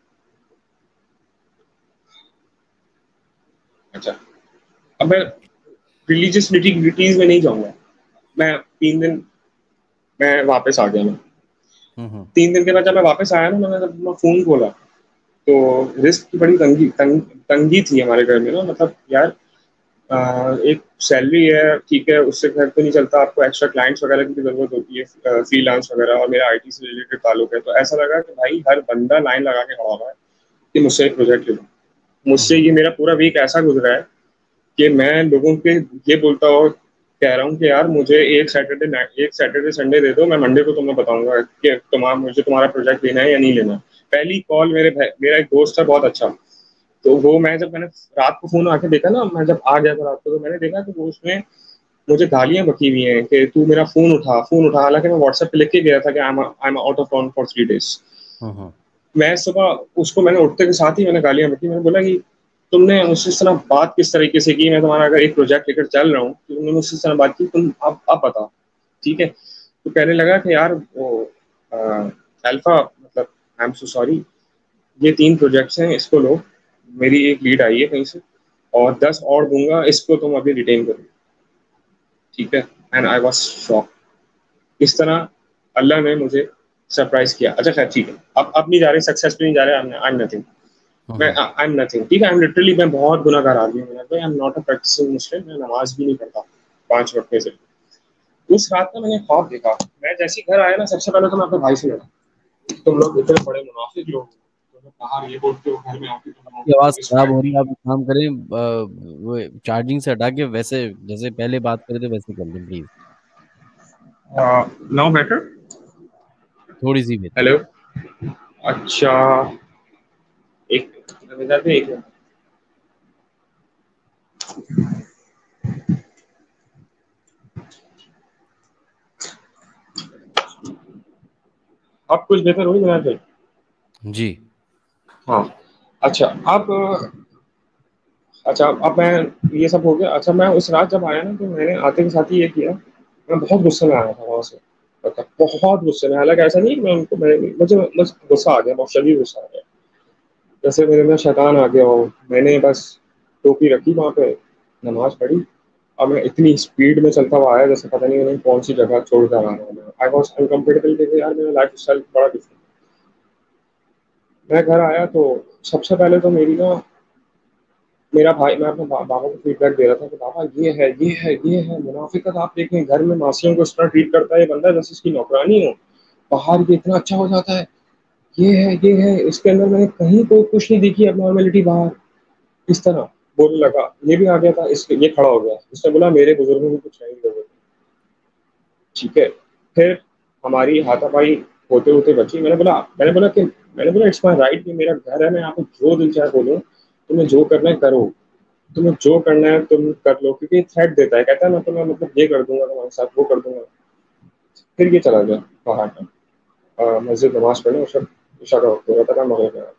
اچھا, اب میں ریلیجیس نیٹی-گریٹیز میں نہیں جاؤں گا. میں 3 دن میں واپس آ گیا. 3 دن کے بعد جب میں واپس آیا نا, میں نے فون کھولا, تو رسک کی بڑی تنگی تھی ہمارے گھر میں نا. مطلب یار ایک سیلری ہے ٹھیک ہے, اس سے گھر تو نہیں چلتا, آپ کو ایکسٹرا کلائنٹس وغیرہ کی بھی ضرورت ہوتی ہے, فری لانس وغیرہ, اور میرا IT سے ریلیٹڈ تعلق ہے. تو ایسا لگا کہ بھائی ہر بندہ لائن لگا کے کھڑا ہوا ہے کہ مجھ سے ایک پروجیکٹ لے لو. مجھ سے یہ میرا پورا ویک ایسا گزرا ہے کہ میں لوگوں کے یہ بولتا ہوں, کہہ رہا ہوں کہ یار مجھے ایک سیٹرڈے سنڈے دے دو, میں منڈے کو تمہیں بتاؤں گا کہ مجھے تمہارا پروجیکٹ لینا ہے یا نہیں لینا. پہلی کال میرا ایک دوست ہے بہت اچھا, تو وہ جب میں نے رات کو فون آ کے دیکھا نا, میں جب آ گیا تھا رات کو, تو میں نے دیکھا کہ وہ اس میں مجھے گالیاں بکی ہوئی ہیں کہ تو میرا فون اٹھا. حالانکہ میں واٹس ایپ پہ لکھ کے گیا تھا کہ I'm out of town for 3 days. میں صبح اس کو میں نے اٹھتے کے ساتھ ہی میں نے گالیاں بکی. میں نے بولا کہ تم نے مجھ سے اس طرح بات کس طریقے سے کی, میں تمہارا اگر ایک پروجیکٹ لے کر چل رہا ہوں, تم نے مجھ سے اس طرح بات کی, تم اب بتا. ٹھیک ہے, تو کہنے لگا کہ یار وہ الفا, مطلب آئی ایم سو سوری, یہ 3 پروجیکٹس ہیں, اس کو لو, میری ایک لیڈ آئی ہے کہیں سے, اور 10 اور دوں گا, اس کو تم ابھی ریٹین کرو. ٹھیک ہے, اینڈ آئی واز شاک. اس طرح اللہ نے مجھے سرپرائز کیا. اچھا خیر ٹھیک ہے, اب نہیں جا رہے, سکسیس پہ نہیں جا رہے, I am nothing, I am nothing. ٹھیک ہے, آئی ایم لٹرلی, میں بہت گناہ گار آدمی ہوں, I am not a practising Muslim, میں نماز بھی نہیں پڑھتا 5 وقت میں سے. اس رات میں نے خواب دیکھا, میں جیسے گھر آیا نا, سب سے پہلے تو میں اپنے بھائی سے لڑا, تم لوگ اتنے بڑے منافق لوگ, باہر یہ بولتے ہو, گھر میں آ کے کی آواز خراب ہو رہی ہے, آپ ایک کام کریں, وہ چارجنگ سے ہٹا کے ویسے جیسے پہلے بات کرے تھے ویسے کر لیں پلیز. ناؤ بیٹر, تھوڑی سی بہتر. ہیلو, اچھا ایک اب کچھ بہتر ہوئی میرا پہ. جی ہاں اچھا, اب میں یہ سب ہو گیا. اچھا میں اس رات جب آیا نا, تو میں نے آتے کے ساتھ ہی یہ کیا, میں بہت غصے میں آیا تھا وہاں سے, بہت غصے میں. حالانکہ ایسا نہیں کہ میں ان کو, مجھے غصہ آ گیا, بہت شدید غصہ آ گیا, جیسے میرے میں شیطان آ گیا ہو. میں نے بس ٹوپی رکھی وہاں پہ, نماز پڑھی, اور میں اتنی اسپیڈ میں چلتا ہوا آیا جیسے پتہ نہیں کون سی جگہ چھوڑ کر آ رہا ہوں. آئی واز انکمفرٹیبل کہ یار میرا لائف اسٹائل بڑا ڈفرنٹ. میں گھر آیا تو سب سے پہلے تو میرا بھائی, میں اپنے بابا کو فیڈ بیک دے رہا تھا کہ بابا یہ ہے منافقت. آپ دیکھیں گھر میں ماسیوں کو اس طرح ٹریٹ کرتا ہے یہ بندہ جیسے اس کی نوکرانی ہو, باہر یہ اتنا اچھا ہو جاتا ہے, یہ ہے اس کے اندر میں نے کہیں کوئی کچھ نہیں دیکھی اب نارملٹی باہر. اس طرح بولنے لگا. یہ بھی آ گیا تھا, یہ کھڑا ہو گیا, اس نے بولا میرے بزرگوں کو کچھ نہیں ضرورت. ٹھیک ہے, پھر ہماری ہاتھا پائی ہوتے بچی. میں نے بولا اٹس مائی رائٹ, کہ میرا گھر ہے, میں یہاں پہ جو دل چاہے بولوں, تمہیں جو کرنا ہے کرو, تمہیں جو کرنا ہے تم کر لو. کیونکہ تھریٹ دیتا ہے, کہتا ہے میں تمہیں مطلب یہ کر دوں گا تمہارے ساتھ, وہ کر دوں گا. پھر یہ چلا گیا باہر کا, مسجد نماز پڑھنے, اس وقت عشاء کا وقت ہو رہا تھا, مغرب کا.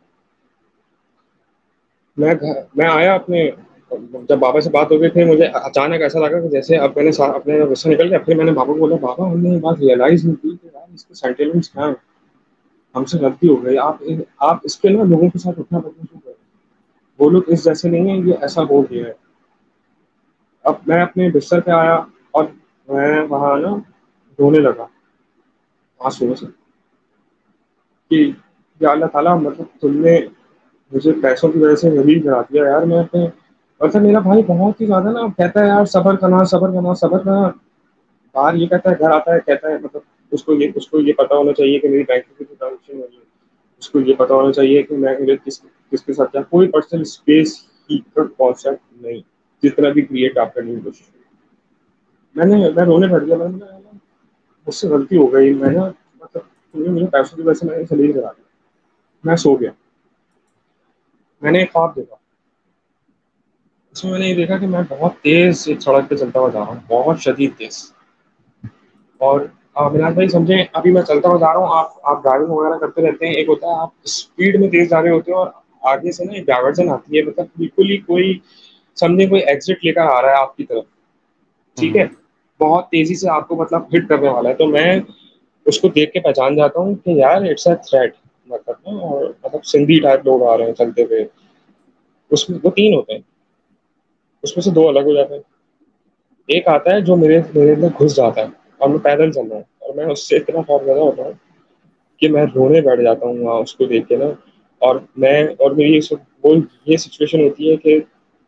میں آیا اپنے, جب بابا سے بات ہو گئی تھی, مجھے اچانک ایسا لگا کہ جیسے اب میں نے اپنے غصہ نکل گیا. پھر میں نے بابا کو بولا, بابا ہم نے یہ بات ریئلائز نہیں کی کہ یار اس کے سینٹیمنٹس کیا ہیں, ہم سے غلطی ہو گئی. آپ اس کے نا لوگوں کے ساتھ اٹھنا پڑنا شروع کریں, وہ لوگ اس جیسے نہیں ہیں, یہ ایسا بول دیا ہے. اب میں اپنے بستر پہ آیا اور میں وہاں نا رونے لگا آنسوؤں سے کہ یا اللہ تعالیٰ, مطلب تم نے مجھے پیسوں کی وجہ سے غریب کرا دیا یار. میں اپنے, اور میرا بھائی بہت ہی زیادہ نا کہتا ہے یار صبر کرنا. باہر یہ کہتا ہے, گھر آتا ہے کہتا ہے, مطلب اس کو یہ پتا ہونا چاہیے کہ میری بینک کی ٹرانزیکشن ہوئی ہے, اس کو یہ پتا ہونا چاہیے کہ میں کس کے ساتھ, کوئی پرسنل اسپیس کی کانسیپٹ نہیں, جتنا بھی کریٹ آپ کرنے کی کوشش کی. میں رونے پڑ گیا. مجھ سے غلطی ہو گئی, میں نا مطلب مجھے پیسوں کی وجہ سے میں نے خلیل کرا دیا. میں سو گیا. میں نے ایک خواب دیکھا, اس میں نے یہ دیکھا کہ میں بہت تیز ایک سڑک پہ چلتا ہوا جا رہا ہوں, بہت شدید تیز. اور مناج بھائی سمجھیں, ابھی میں چلتا ہوا جا رہا ہوں, آپ ڈرائیونگ وغیرہ کرتے رہتے ہیں, ایک ہوتا ہے آپ اسپیڈ میں تیز جا رہے ہوتے ہیں اور آگے سے نا ایک ڈائیورژن آتی ہے, مطلب بالکل ہی کوئی سمجھے کوئی ایگزٹ لے کر آ رہا ہے آپ کی طرف. ٹھیک ہے, بہت تیزی سے آپ کو مطلب ہٹ کرنے والا ہے. تو میں اس کو دیکھ کے پہچان جاتا ہوں کہ یار اٹس اے تھریٹ, مطلب سندھی ٹائپ لوگ آ رہے ہیں چلتے ہوئے. اس میں وہ 3 ہوتے ہیں, اس میں سے 2 الگ ہو جاتے ہیں. ایک آتا ہے جو میرے اندر گھس جاتا ہے اور میں پیدل چل رہا ہوں, اور میں اس سے اتنا خوف زدہ ہوتا ہوں کہ میں رونے بیٹھ جاتا ہوں وہاں اس کو دیکھ کے نا. اور میری یہ سچویشن ہوتی ہے کہ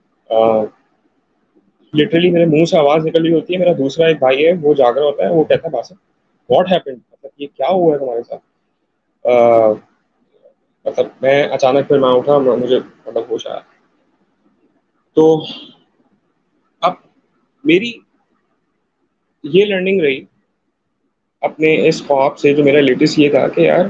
لٹرلی میرے منہ سے آواز نکل رہی ہوتی ہے. میرا دوسرا ایک بھائی ہے وہ جاگ رہا ہوتا ہے, وہ کہتا ہے باسط واٹ ہیپنڈ, مطلب یہ کیا ہوا ہے تمہارے ساتھ. مطلب میں اچانک پھر میں اٹھا, مجھے مطلب ہوش آیا. تو اب میری یہ لرننگ رہی اپنے اس خواب سے, جو میرا لیٹسٹ یہ تھا کہ یار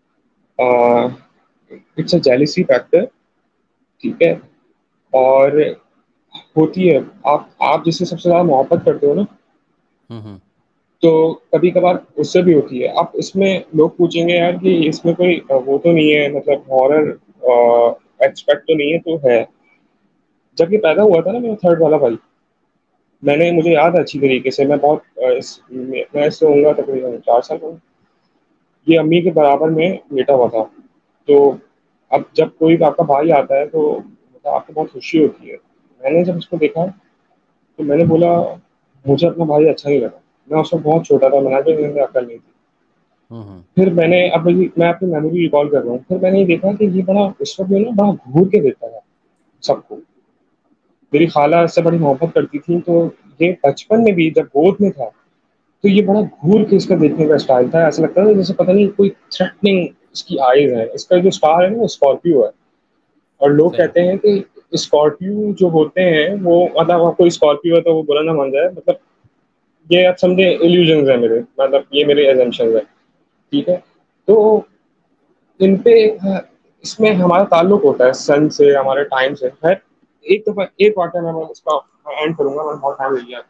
اٹس اے جیلسی فیکٹر, ٹھیک ہے, اور ہوتی ہے. آپ جس سے سب سے زیادہ محبت کرتے ہو نا, تو کبھی کبھار اس سے بھی ہوتی ہے. اب اس میں لوگ پوچھیں گے یار کہ اس میں کوئی وہ تو نہیں ہے, مطلب ہارر ایکسپیکٹ تو نہیں ہے, تو ہے. جب یہ پیدا ہوا تھا نا میرا تھرڈ والا بھائی, مجھے یاد ہے اچھی طریقے سے, میں اس سے ہوں گا تقریباً 4 سال ہوں, یہ امی کے برابر میں بیٹا ہوا تھا. تو اب جب کوئی آپ کا بھائی آتا ہے تو مطلب آپ کو بہت خوشی ہوتی ہے. میں نے جب اس کو دیکھا تو میں نے بولا مجھے اپنا بھائی اچھا نہیں لگا. میں اس وقت بہت چھوٹا تھا, میں نے عقل نہیں تھی. پھر میں نے میں اپنی میموری ریکال کر رہا ہوں, پھر میں نے یہ دیکھا کہ یہ بڑا اس وقت نا بڑا گھور کے دیتا تھا سب کو. میری خالہ اس سے بڑی محبت کرتی تھی, تو یہ بچپن میں بھی جب گود میں تھا تو یہ بڑا گھور کے اس کا دیکھنے کا اسٹائل تھا. ایسا لگتا تھا جیسے پتہ نہیں کوئی تھریٹننگ اس کی آئیز ہے. اس کا جو اسٹار ہے نا وہ اسکارپیو ہے, اور لوگ کہتے ہیں کہ اسکارپیو جو ہوتے ہیں وہ, مطلب کوئی اسکارپیو ہے تو وہ برا نہ مان جائے, مطلب یہ آپ سمجھیں ایلیوژنز ہیں میرے, مطلب یہ میرے ایزمپشنز ہیں, ٹھیک ہے. تو ان پہ اس میں ہمارا تعلق ہوتا ہے سن سے, ہمارے ٹائم سے. خیر ایک دفعہ ایک واقعہ میں اس کا اینڈ کروں گا, میں بہت ٹائم لے لیا.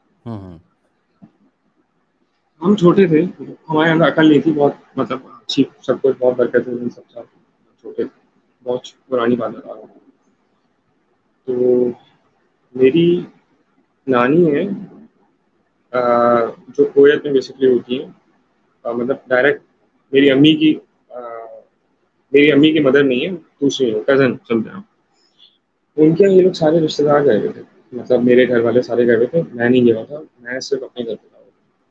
ہم چھوٹے تھے, ہمارے اندر عقل نہیں تھی بہت, مطلب اچھی سب کچھ بہت برکت ہے, سب ساتھ چھوٹے تھے, بہت پرانی بات بتا رہا ہوں. تو میری نانی ہے جو کویت میں بیسکلی ہوتی ہیں, مطلب ڈائریکٹ میری امی کی مدر نہیں ہے, دوسری کزن سمجھے آپ. ان کے یہ لوگ سارے رشتے دار گئے ہوئے تھے, مطلب میرے گھر والے سارے گئے ہوئے تھے, میں نہیں گیا تھا, میں صرف اپنے گھر پہ تھا.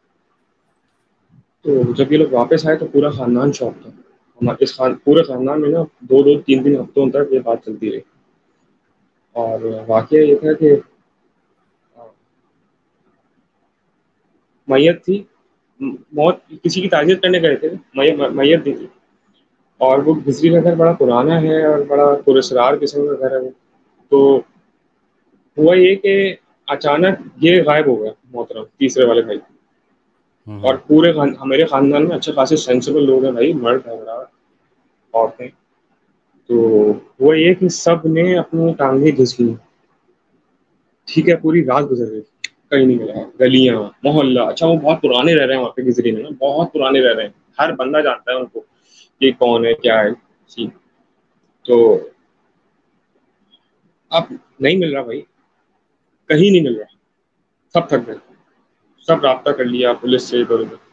تو جب یہ لوگ واپس آئے تو پورا خاندان شوق تھا. ہمارے پورے خاندان میں نا 2-3 ہفتوں تک یہ بات چلتی رہی. اور واقعہ یہ تھا کہ میت تھی, موت کسی کی تعزیت کرنے گئے تھے, میت بھی تھی, اور وہ گزری کا گھر بڑا پرانا ہے اور بڑا پراسرار قسم کا گھر ہے. تو ہوا یہ کہ اچانک یہ غائب ہو گیا محترم, تیسرے والے بھائی. اور میرے خاندان میں اچھے خاصے سینسیبل لوگ ہیں بھائی, مرد حضرات, عورتیں. تو وہ یہ کہ سب نے اپنی ٹانگیں گھس لی, ٹھیک ہے. پوری رات گزر گئی, کہیں نہیں ملا. گلیاں, محلہ, اچھا وہ بہت پرانے رہ رہے ہیں وہاں پہ گزری میں نا, بہت پرانے رہ رہے ہیں, ہر بندہ جانتا ہے ان کو کہ کون ہے کیا ہے. جی تو اب نہیں مل رہا بھائی, کہیں نہیں مل رہا, سب تھک گئے, سب رابطہ کر لیا پولیس سے ادھر ادھر.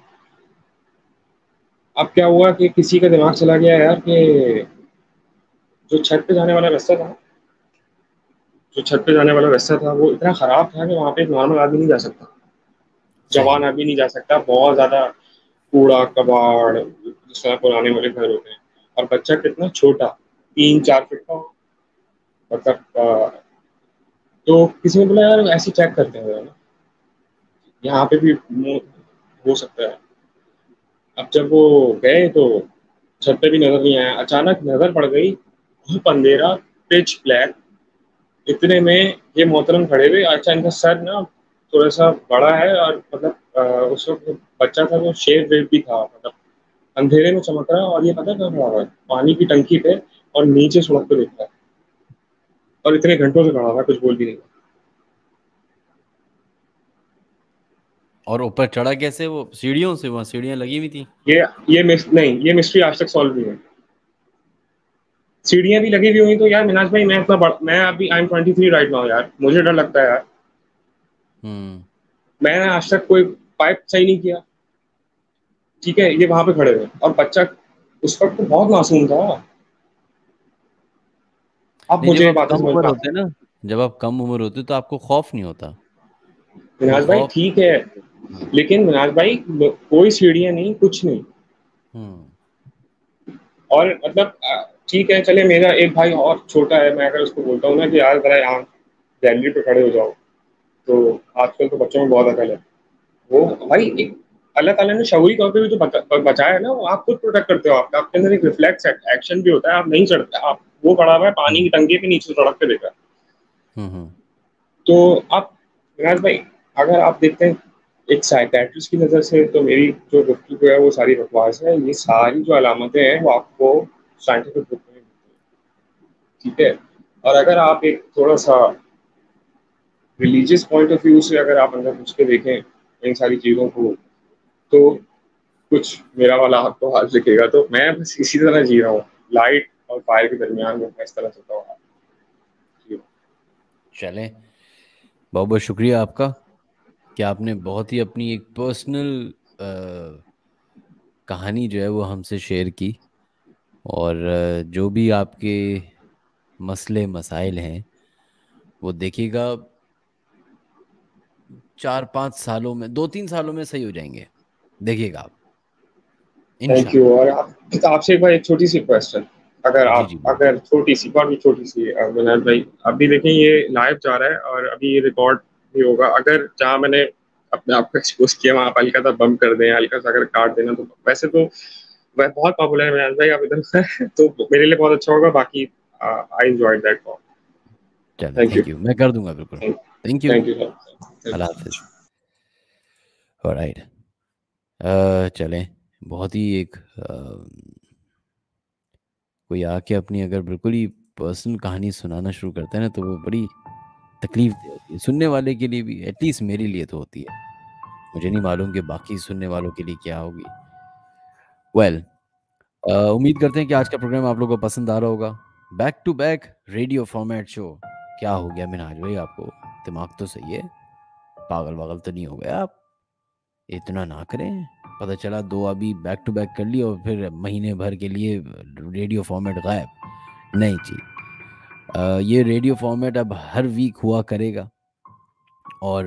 اب کیا ہوا کہ کسی کا دماغ چلا گیا یار کہ جو چھت پہ جانے والا راستہ تھا وہ اتنا خراب تھا کہ وہاں پہ ایک نارمل آدمی نہیں جا سکتا, جوان آدمی نہیں جا سکتا. بہت زیادہ کوڑا کباڑ, جس طرح پرانے والے گھر ہوتے ہیں. اور بچہ کتنا چھوٹا, 3-4 فٹ کا, مطلب تو کسی نے بولا یار ایسے چیک کرتے ہیں یہاں پہ بھی ہو سکتا ہے. اب جب وہ گئے تو چھت پہ بھی نظر نہیں آیا. اچانک نظر پڑ گئی, دھوپ اندھیرا, پچ بلیک. اتنے میں یہ محترم کھڑے ہوئے. اچھا ان کا سر نا تھوڑا سا بڑا ہے, اور مطلب اس وقت بچہ تھا وہ شیو ویو بھی تھا, مطلب اندھیرے میں چمک رہا ہے. اور یہ پتہ کہاں کھڑا ہوا ہے, پانی کی ٹنکی پہ, اور نیچے سڑک پہ دیکھتا ہے, اور اتنے گھنٹوں سے کھڑا ہوا, کچھ بول بھی نہیں. اور اوپر چڑھا کیسے؟ وہ سیڑھیوں سے, وہاں سیڑھیاں لگی ہوئی تھی. یہ مسٹری آج تک سالو نہیں ہے. سیڑھیاں بھی لگی ہوئی ہوئی تو یار مناج بھائی میں ابھی I'm 23 رائٹ ناؤ یار, مجھے ڈر لگتا ہے یار. میں نے آج تک کوئی پائپ صحیح نہیں کیا, ٹھیک ہے. یہ وہاں پہ کھڑے ہوئے, اور بچہ اس وقت تو بہت معصوم تھا. اب نہیں، جب مجھے آپ باتیں کم سمجھ عمر میں آتی ہوتے نا, جب آپ کم عمر ہوتے تو آپ کو خوف نہیں ہوتا. وہ مناج بھائی خوف. ٹھیک ہے, لیکن مناج بھائی کوئی سیڑھیاں نہیں, کچھ نہیں. اور مطلب ٹھیک ہے چلے میرا ایک بھائی اور چھوٹا ہے, میں اگر اس کو بولتا ہوں نا کہ یار ذرا یہاں گیلری پہ کھڑے ہو جاؤ, تو آج کل تو بچوں میں بہت عقل ہے, وہ بھائی ایک اللہ تعالیٰ نے شعوری طور پہ بھی جو بچایا ہے نا, وہ آپ خود پروٹیکٹ کرتے ہو, آپ کے اندر ایک ریفلیکس ایکشن بھی ہوتا ہے, آپ نہیں چڑھتے, آپ وہ پڑا ہوا ہے پانی کی ٹنکی پہ نیچے سڑک پہ دیکھا. تو آپ راج بھائی اگر آپ دیکھتے ہیں ایک سائیکیٹرسٹ کی نظر سے, تو میری جو گفتگو ہے وہ ساری بکواس ہے. یہ ساری جو علامتیں ہیں وہ آپ کو سائنٹیفک بک میں ملتی ہیں, ٹھیک ہے. اور اگر آپ ایک تھوڑا سا ریلیجیس پوائنٹ آف ویو سے اگر آپ اندر گھس کے دیکھیں ان ساری چیزوں کو, تو کچھ میرا والا آپ کو حال دکھے گا. تو میں بس اسی طرح جی رہا ہوں, لائٹ اور فائر کے درمیان میں اس طرح چلتا ہوں. چلیں, بہت بہت شکریہ آپ کا کہ آپ نے بہت ہی اپنی ایک پرسنل کہانی جو ہے وہ ہم سے شیئر کی, اور جو بھی آپ کے مسئلے مسائل ہیں وہ دیکھیے گا 4-5 سالوں میں, 2-3 سالوں میں صحیح ہو جائیں گے, دیکھیے گا آپ تھینک یو. انشاءاللہ. اور آپ سے ایک چھوٹی سی کوشچن, جی جی بولیے. اگر چھوٹی سی, بہت چھوٹی سی, مناج بھائی ابھی دیکھیں یہ لائیو جا رہا ہے اور ابھی یہ ریکارڈ بھی ہوگا, اگر جہاں میں نے اپنے آپ کو ایکسپوز کیا وہاں آپ ہلکا سا بم کر دیں, ہلکا سا اگر کاٹ دینا, تو ویسے تو وہ بہت پاپولر ہے مناج بھائی, آپ ادھر سے تو میرے لیے بہت اچھا ہوگا. باقی آئی انجوائڈ دیٹ کال. چلیں, تھینک یو. تھینک یو, میں کر دوں گا بالکل. Thank you, thank you. اللہ حافظ. آلرائٹ, چلیں, بہت ہی ایک کوئی آ کے اپنی اگر بالکل ہی پرسنل کہانی سنانا شروع کرتا ہے نا, تو وہ بڑی تکلیف دہ ہوتی ہے سننے والے کے لیے بھی, ایٹ لیسٹ میرے لیے تو ہوتی ہے. مجھے نہیں معلوم کہ باقی سننے والوں کے لیے کیا ہوگی. ویل, امید کرتے ہیں کہ آج کا پروگرام آپ لوگوں کو پسند آ رہا ہوگا. Back to back radio format show. کیا ہو گیا منہاج بھائی, آپ کو دماغ تو صحیح ہے, پاگل واگل تو نہیں ہو گیا آپ, اتنا نہ کریں. پتہ چلا 2 ابھی بیک ٹو بیک کر لی اور پھر مہینے بھر کے لیے ریڈیو فارمیٹ غائب. نہیں جی, یہ ریڈیو فارمیٹ اب ہر ویک ہوا کرے گا, اور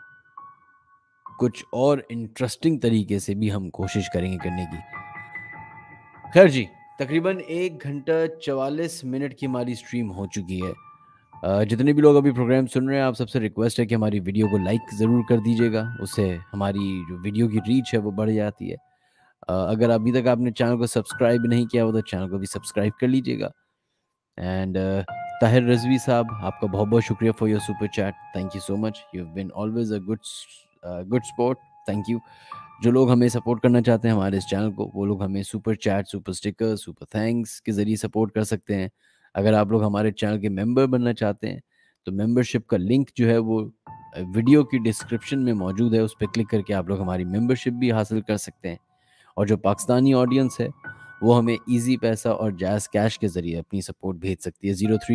کچھ اور انٹرسٹنگ طریقے سے بھی ہم کوشش کریں گے کرنے کی. خیر جی, تقریباً 1 گھنٹہ 44 منٹ کی ہماری سٹریم ہو چکی ہے. جتنے بھی لوگ ابھی پروگرام سن رہے ہیں, آپ سب سے ریکویسٹ ہے کہ ہماری ویڈیو کو لائک ضرور کر دیجیے گا, اس سے ہماری جو ویڈیو کی ریچ ہے وہ بڑھ جاتی ہے. اگر ابھی تک آپ نے چینل کو سبسکرائب نہیں کیا ہو تو چینل کو بھی سبسکرائب کر لیجیے گا. اینڈ طاہر رضوی صاحب, آپ کا بہت بہت شکریہ for your super chat. Thank you so much, you have been always a good support. Thank you. جو لوگ ہمیں سپورٹ کرنا چاہتے ہیں ہمارے اس چینل کو, وہ لوگ ہمیں super chat, super sticker, super thanks کے ذریعے سپورٹ کر سکتے ہیں. اگر آپ لوگ ہمارے چینل کے ممبر بننا چاہتے ہیں تو ممبرشپ کا لنک جو ہے وہ ویڈیو کی ڈسکرپشن میں موجود ہے, اس پہ کلک کر کے آپ لوگ ہماری ممبرشپ بھی حاصل کر سکتے ہیں. اور جو پاکستانی آڈینس ہے وہ ہمیں ایزی پیسہ اور جائز کیش کے ذریعے اپنی سپورٹ بھیج سکتی ہے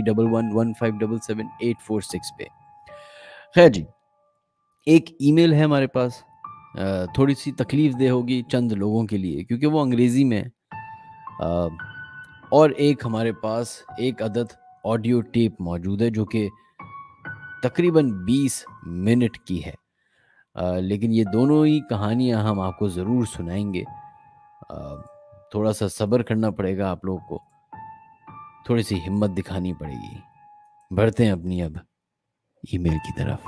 03111577-846 پہ. خیر جی, ایک ای میل ہے ہمارے پاس, تھوڑی سی تکلیف دہ ہوگی چند لوگوں کے لیے کیونکہ وہ انگریزی میں, اور ایک ہمارے پاس ایک عدد آڈیو ٹیپ موجود ہے جو کہ تقریباً 20 منٹ کی ہے, لیکن یہ دونوں ہی کہانیاں ہم آپ کو ضرور سنائیں گے. تھوڑا سا صبر کرنا پڑے گا آپ لوگوں کو, تھوڑی سی ہمت دکھانی پڑے گی. بڑھتے ہیں اپنی اب ای میل کی طرف.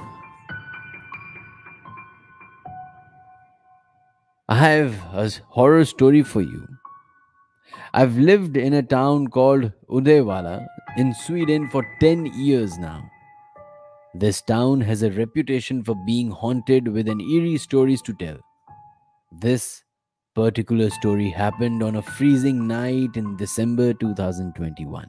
I have a horror story for you. I've lived in a town called Uddevalla in Sweden for 10 years now. This town has a reputation for being haunted with an eerie stories to tell. This particular story happened on a freezing night in December 2021.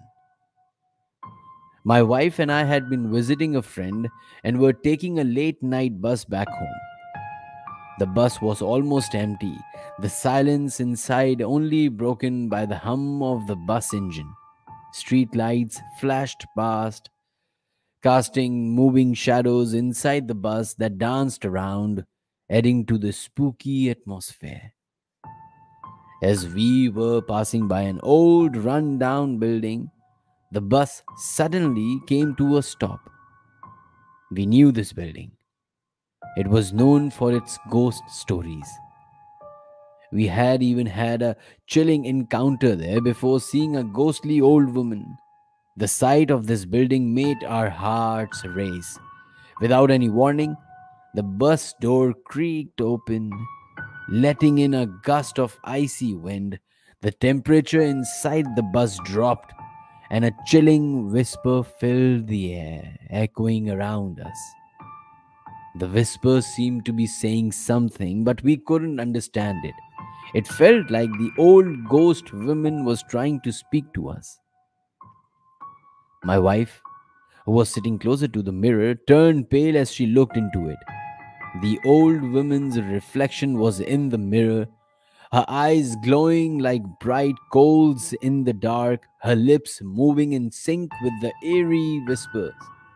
My wife and I had been visiting a friend and were taking a late night bus back home. The bus was almost empty, the silence inside only broken by the hum of the bus engine. Street lights flashed past, casting moving shadows inside the bus that danced around, adding to the spooky atmosphere. As we were passing by an old run-down building, the bus suddenly came to a stop. We knew this building. It was known for its ghost stories. We had even had a chilling encounter there before seeing a ghostly old woman. The sight of this building made our hearts race. Without any warning, the bus door creaked open, letting in a gust of icy wind. The temperature inside the bus dropped, and a chilling whisper filled the air, echoing around us. The whisper seemed to be saying something, but we couldn't understand it. It felt like the old ghost woman was trying to speak to us. My wife, who was sitting closer to the mirror, turned pale as she looked into it. The old woman's reflection was in the mirror, her eyes glowing like bright coals in the dark, her lips moving in sync with the eerie whispers.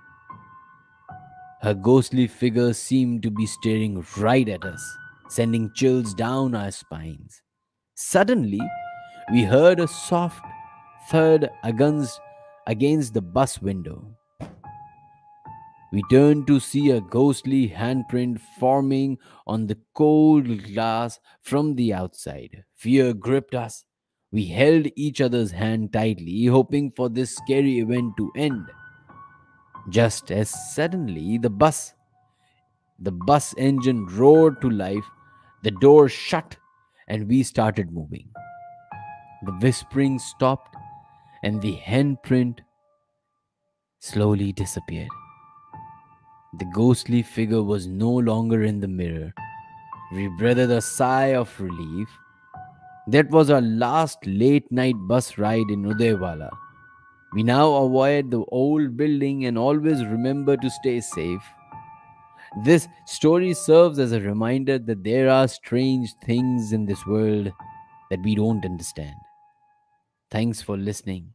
Her ghostly figure seemed to be staring right at us, sending chills down our spines. Suddenly, we heard a soft thud against the bus window. We turned to see a ghostly handprint forming on the cold glass from the outside. Fear gripped us. We held each other's hand tightly, hoping for this scary event to end. Just as suddenly, the bus engine roared to life, the door shut, and we started moving. The whispering stopped, and the handprint slowly disappeared. The ghostly figure was no longer in the mirror. We breathed a sigh of relief. That was our last late night bus ride in Udaywala. We now avoid the old building and always remember to stay safe. This story serves as a reminder that there are strange things in this world that we don't understand. Thanks for listening.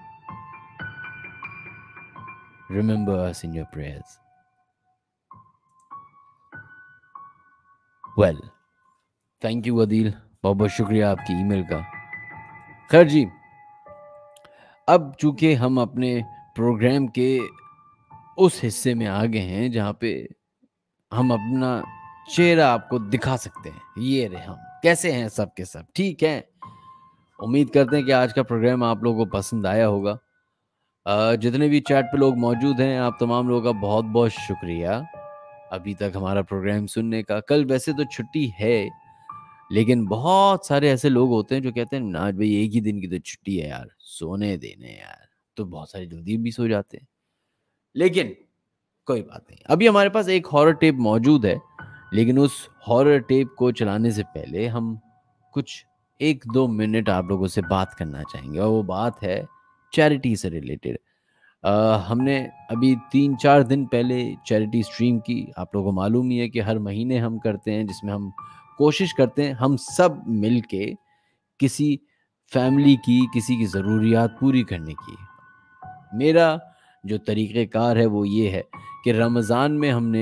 Remember us in your prayers. Well, thank you Adeel, बहुत बहुत शुक्रिया आपकी email का. खैर जी, अब चूंकि हम अपने प्रोग्राम के उस हिस्से में आ गए हैं जहाँ पे हम अपना चेहरा आपको दिखा सकते हैं. ये रहे हम, कैसे हैं सब के सब, ठीक हैं. उम्मीद करते हैं कि आज का प्रोग्राम आप लोगों को पसंद आया होगा. जितने भी चैट पे लोग मौजूद हैं, आप तमाम लोगों का बहुत बहुत शुक्रिया अभी तक हमारा प्रोग्राम सुनने का. कल वैसे तो छुट्टी है, लेकिन बहुत सारे ऐसे लोग होते हैं जो कहते हैं ना भाई एक ही दिन की तो छुट्टी है यार, सोने देने यार, तो बहुत सारे जल्दी भी सो जाते हैं. लेकिन कोई बात नहीं, अभी हमारे पास एक हॉरर टेप मौजूद है, लेकिन उस हॉरर टेप को चलाने से पहले हम कुछ 1-2 मिनट आप लोगों से बात करना चाहेंगे, और वो बात है चैरिटी से रिलेटेड. हमने अभी 3-4 दिन पहले चैरिटी स्ट्रीम की. आप लोगों को मालूम ही है कि हर महीने हम करते हैं, जिसमें हम कोशिश करते हैं हम सब मिल के किसी फैमिली की, किसी की ज़रूरियात पूरी करने की. मेरा जो तरीक़ेकार है वो ये है कि रमज़ान में हमने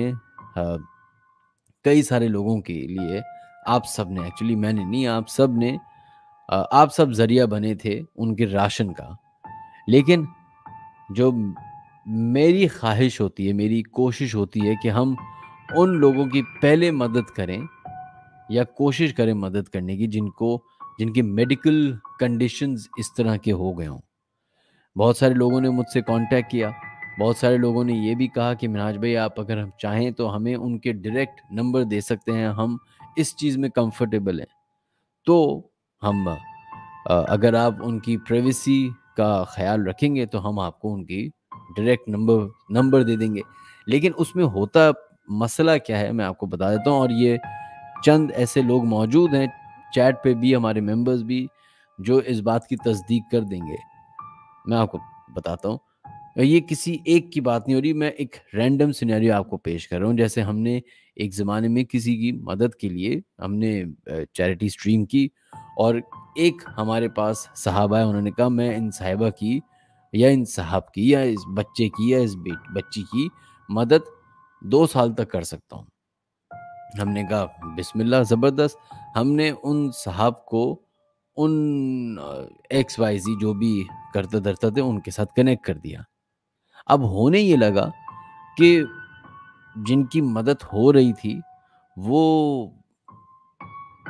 कई सारे लोगों के लिए, आप सब ने, एक्चुअली मैंने नहीं, आप सब ने, आप सब ज़रिया बने थे उनके राशन का. लेकिन जो मेरी ख्वाहिश होती है, मेरी कोशिश होती है कि हम उन लोगों की पहले मदद करें या कोशिश करें मदद करने की जिनकी मेडिकल कंडीशंस इस तरह के हो गए हों. बहुत सारे लोगों ने मुझसे कांटेक्ट किया. बहुत सारे लोगों ने ये भी कहा कि मिनाज भाई आप अगर हम चाहें तो हमें उनके डायरेक्ट नंबर दे सकते हैं, हम इस चीज़ में कंफर्टेबल हैं. तो हम अगर आप उनकी प्राइवेसी का ख्याल रखेंगे तो हम आपको उनकी डायरेक्ट नंबर दे देंगे. लेकिन उसमें होता मसला क्या है मैं आपको बता देता हूँ. और ये चंद ऐसे लोग मौजूद हैं चैट पे भी, हमारे मेंबर्स भी, जो इस बात की तस्दीक कर देंगे. मैं आपको बताता हूँ, ये किसी एक की बात नहीं हो रही, मैं एक रैंडम सिनेरियो आपको पेश कर रहा हूँ. जैसे हमने एक ज़माने में किसी की मदद के लिए हमने चैरिटी स्ट्रीम की, और एक हमारे पास साहबा है, उन्होंने कहा मैं इन साहिबा की या इन साहब की या इस बच्चे की या इस बच्ची की मदद 2 साल तक कर सकता हूँ. हमने कहा बिस्मिल्लाह, ज़बरदस्त. हमने उन साहब को उन XYZ जो भी करते धरते थे उनके साथ कनेक्ट कर दिया. अब होने ये लगा कि जिनकी मदद हो रही थी वो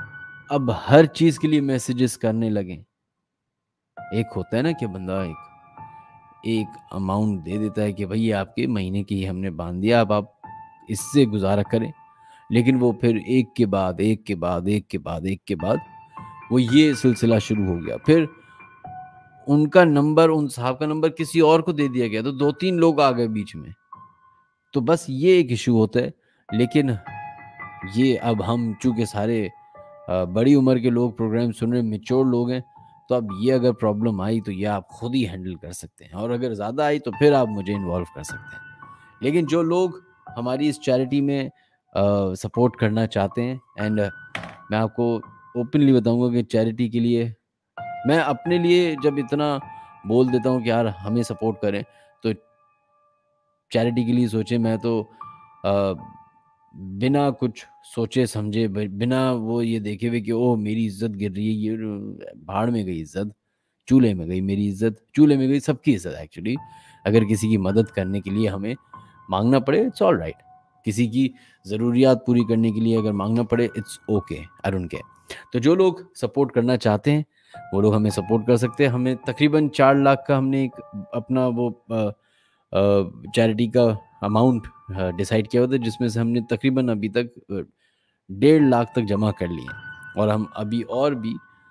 اب ہر چیز کے لیے میسیجز کرنے لگیں. ایک ہوتا ہے نا کہ بندہ ایک اماؤنٹ دے دیتا ہے کہ بھئی آپ کے مہینے کی ہم نے باندھ دیا، اب آپ اس سے گزارا کریں. لیکن وہ پھر ایک کے بعد ایک کے بعد ایک کے بعد ایک کے بعد وہ یہ سلسلہ شروع ہو گیا. پھر ان کا نمبر، ان صاحب کا نمبر کسی اور کو دے دیا گیا، تو 2-3 لوگ آ گئے بیچ میں. تو بس یہ ایک ایشو ہوتا ہے. لیکن یہ اب ہم چونکہ سارے بڑی عمر کے لوگ پروگرام سن رہے، میچور لوگ ہیں، تو اب یہ اگر پرابلم آئی تو یہ آپ خود ہی ہینڈل کر سکتے ہیں، اور اگر زیادہ آئی تو پھر آپ مجھے انوالو کر سکتے ہیں. لیکن جو لوگ ہماری اس چیریٹی میں سپورٹ کرنا چاہتے ہیں، اینڈ میں آپ کو اوپنلی بتاؤں گا کہ چیریٹی کے لیے میں اپنے لیے جب اتنا بول دیتا ہوں کہ یار ہمیں سپورٹ کریں، تو چیریٹی کے لیے سوچیں. میں تو بنا کچھ سوچے سمجھے، بنا وہ یہ دیکھے ہوئے کہ او میری عزت گر رہی ہے، یہ بھاڑ میں گئی عزت، چولہے میں گئی میری عزت، چولہے میں گئی سب کی عزت. ایکچولی اگر کسی کی مدد کرنے کے لیے ہمیں مانگنا پڑے، اٹس آل رائٹ. کسی کی ضروریات پوری کرنے کے لیے اگر مانگنا پڑے، it's okay, I don't care. تو جو لوگ سپورٹ کرنا چاہتے ہیں وہ لوگ ہمیں سپورٹ کر سکتے ہیں. ہمیں تقریباً 4 لاکھ کا ہم نے ایک اپنا وہ چیریٹی کا اماؤنٹ ڈیسائیڈ کیا ہوتا ہے، جس میں سے ہم نے تقریباً ابھی تک 1.5 لاکھ تک جمع کر لیے ہیں. اور ہم ابھی اور بھی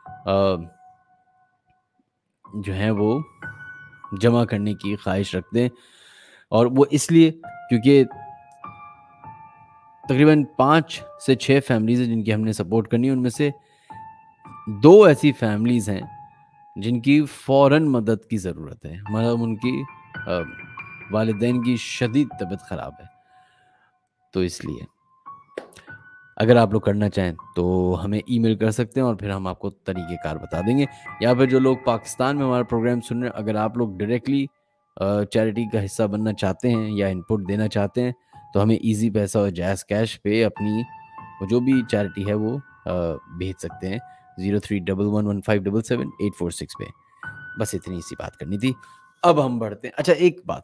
جو ہیں وہ جمع کرنے کی خواہش رکھتے ہیں. اور وہ اس لیے کیونکہ تقریباً 5 سے 6 فیملیز ہیں جن کی ہم نے سپورٹ کرنی ہے. ان میں سے 2 ایسی فیملیز ہیں جن کی فوراً مدد کی ضرورت ہے. مطلب ان کی والدین کی شدید طبیعت خراب ہے. تو اس لیے اگر آپ لوگ کرنا چاہیں تو ہمیں ای میل کر سکتے ہیں، اور پھر ہم آپ کو طریقہ کار بتا دیں گے. یا پھر جو لوگ پاکستان میں ہمارا پروگرام سن رہے ہیں، اگر آپ لوگ ڈائریکٹلی چیریٹی کا حصہ بننا چاہتے ہیں یا انپٹ دینا چاہتے ہیں، تو ہمیں ایزی پیسہ اور جائز کیش پہ اپنی جو بھی چیریٹی ہے وہ بھیج سکتے ہیں 031115777846 پہ. بس اتنی سی بات کرنی تھی. اب ہم بڑھتے ہیں. اچھا ایک بات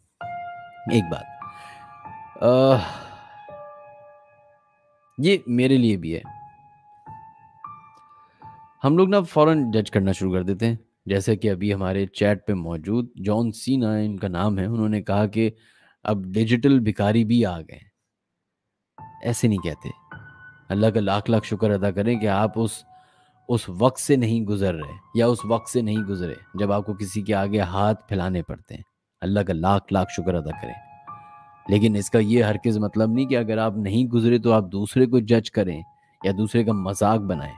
یہ میرے لیے بھی ہے. ہم لوگ نا فوراً جج کرنا شروع کر دیتے ہیں. جیسے کہ ابھی ہمارے چیٹ پہ موجود جان سینا ان کا نام ہے، انہوں نے کہا کہ اب ڈیجیٹل بھکاری بھی آ گئے. ایسے نہیں کہتے. اللہ کا لاکھ لاکھ شکر ادا کریں کہ آپ اس وقت سے نہیں گزر رہے، یا اس وقت سے نہیں گزرے جب آپ کو کسی کے آگے ہاتھ پھیلانے پڑتے ہیں. اللہ کا لاکھ لاکھ شکر ادا کریں. لیکن اس کا یہ ہرگز مطلب نہیں کہ اگر آپ نہیں گزرے تو آپ دوسرے کو جج کریں یا دوسرے کا مذاق بنائیں.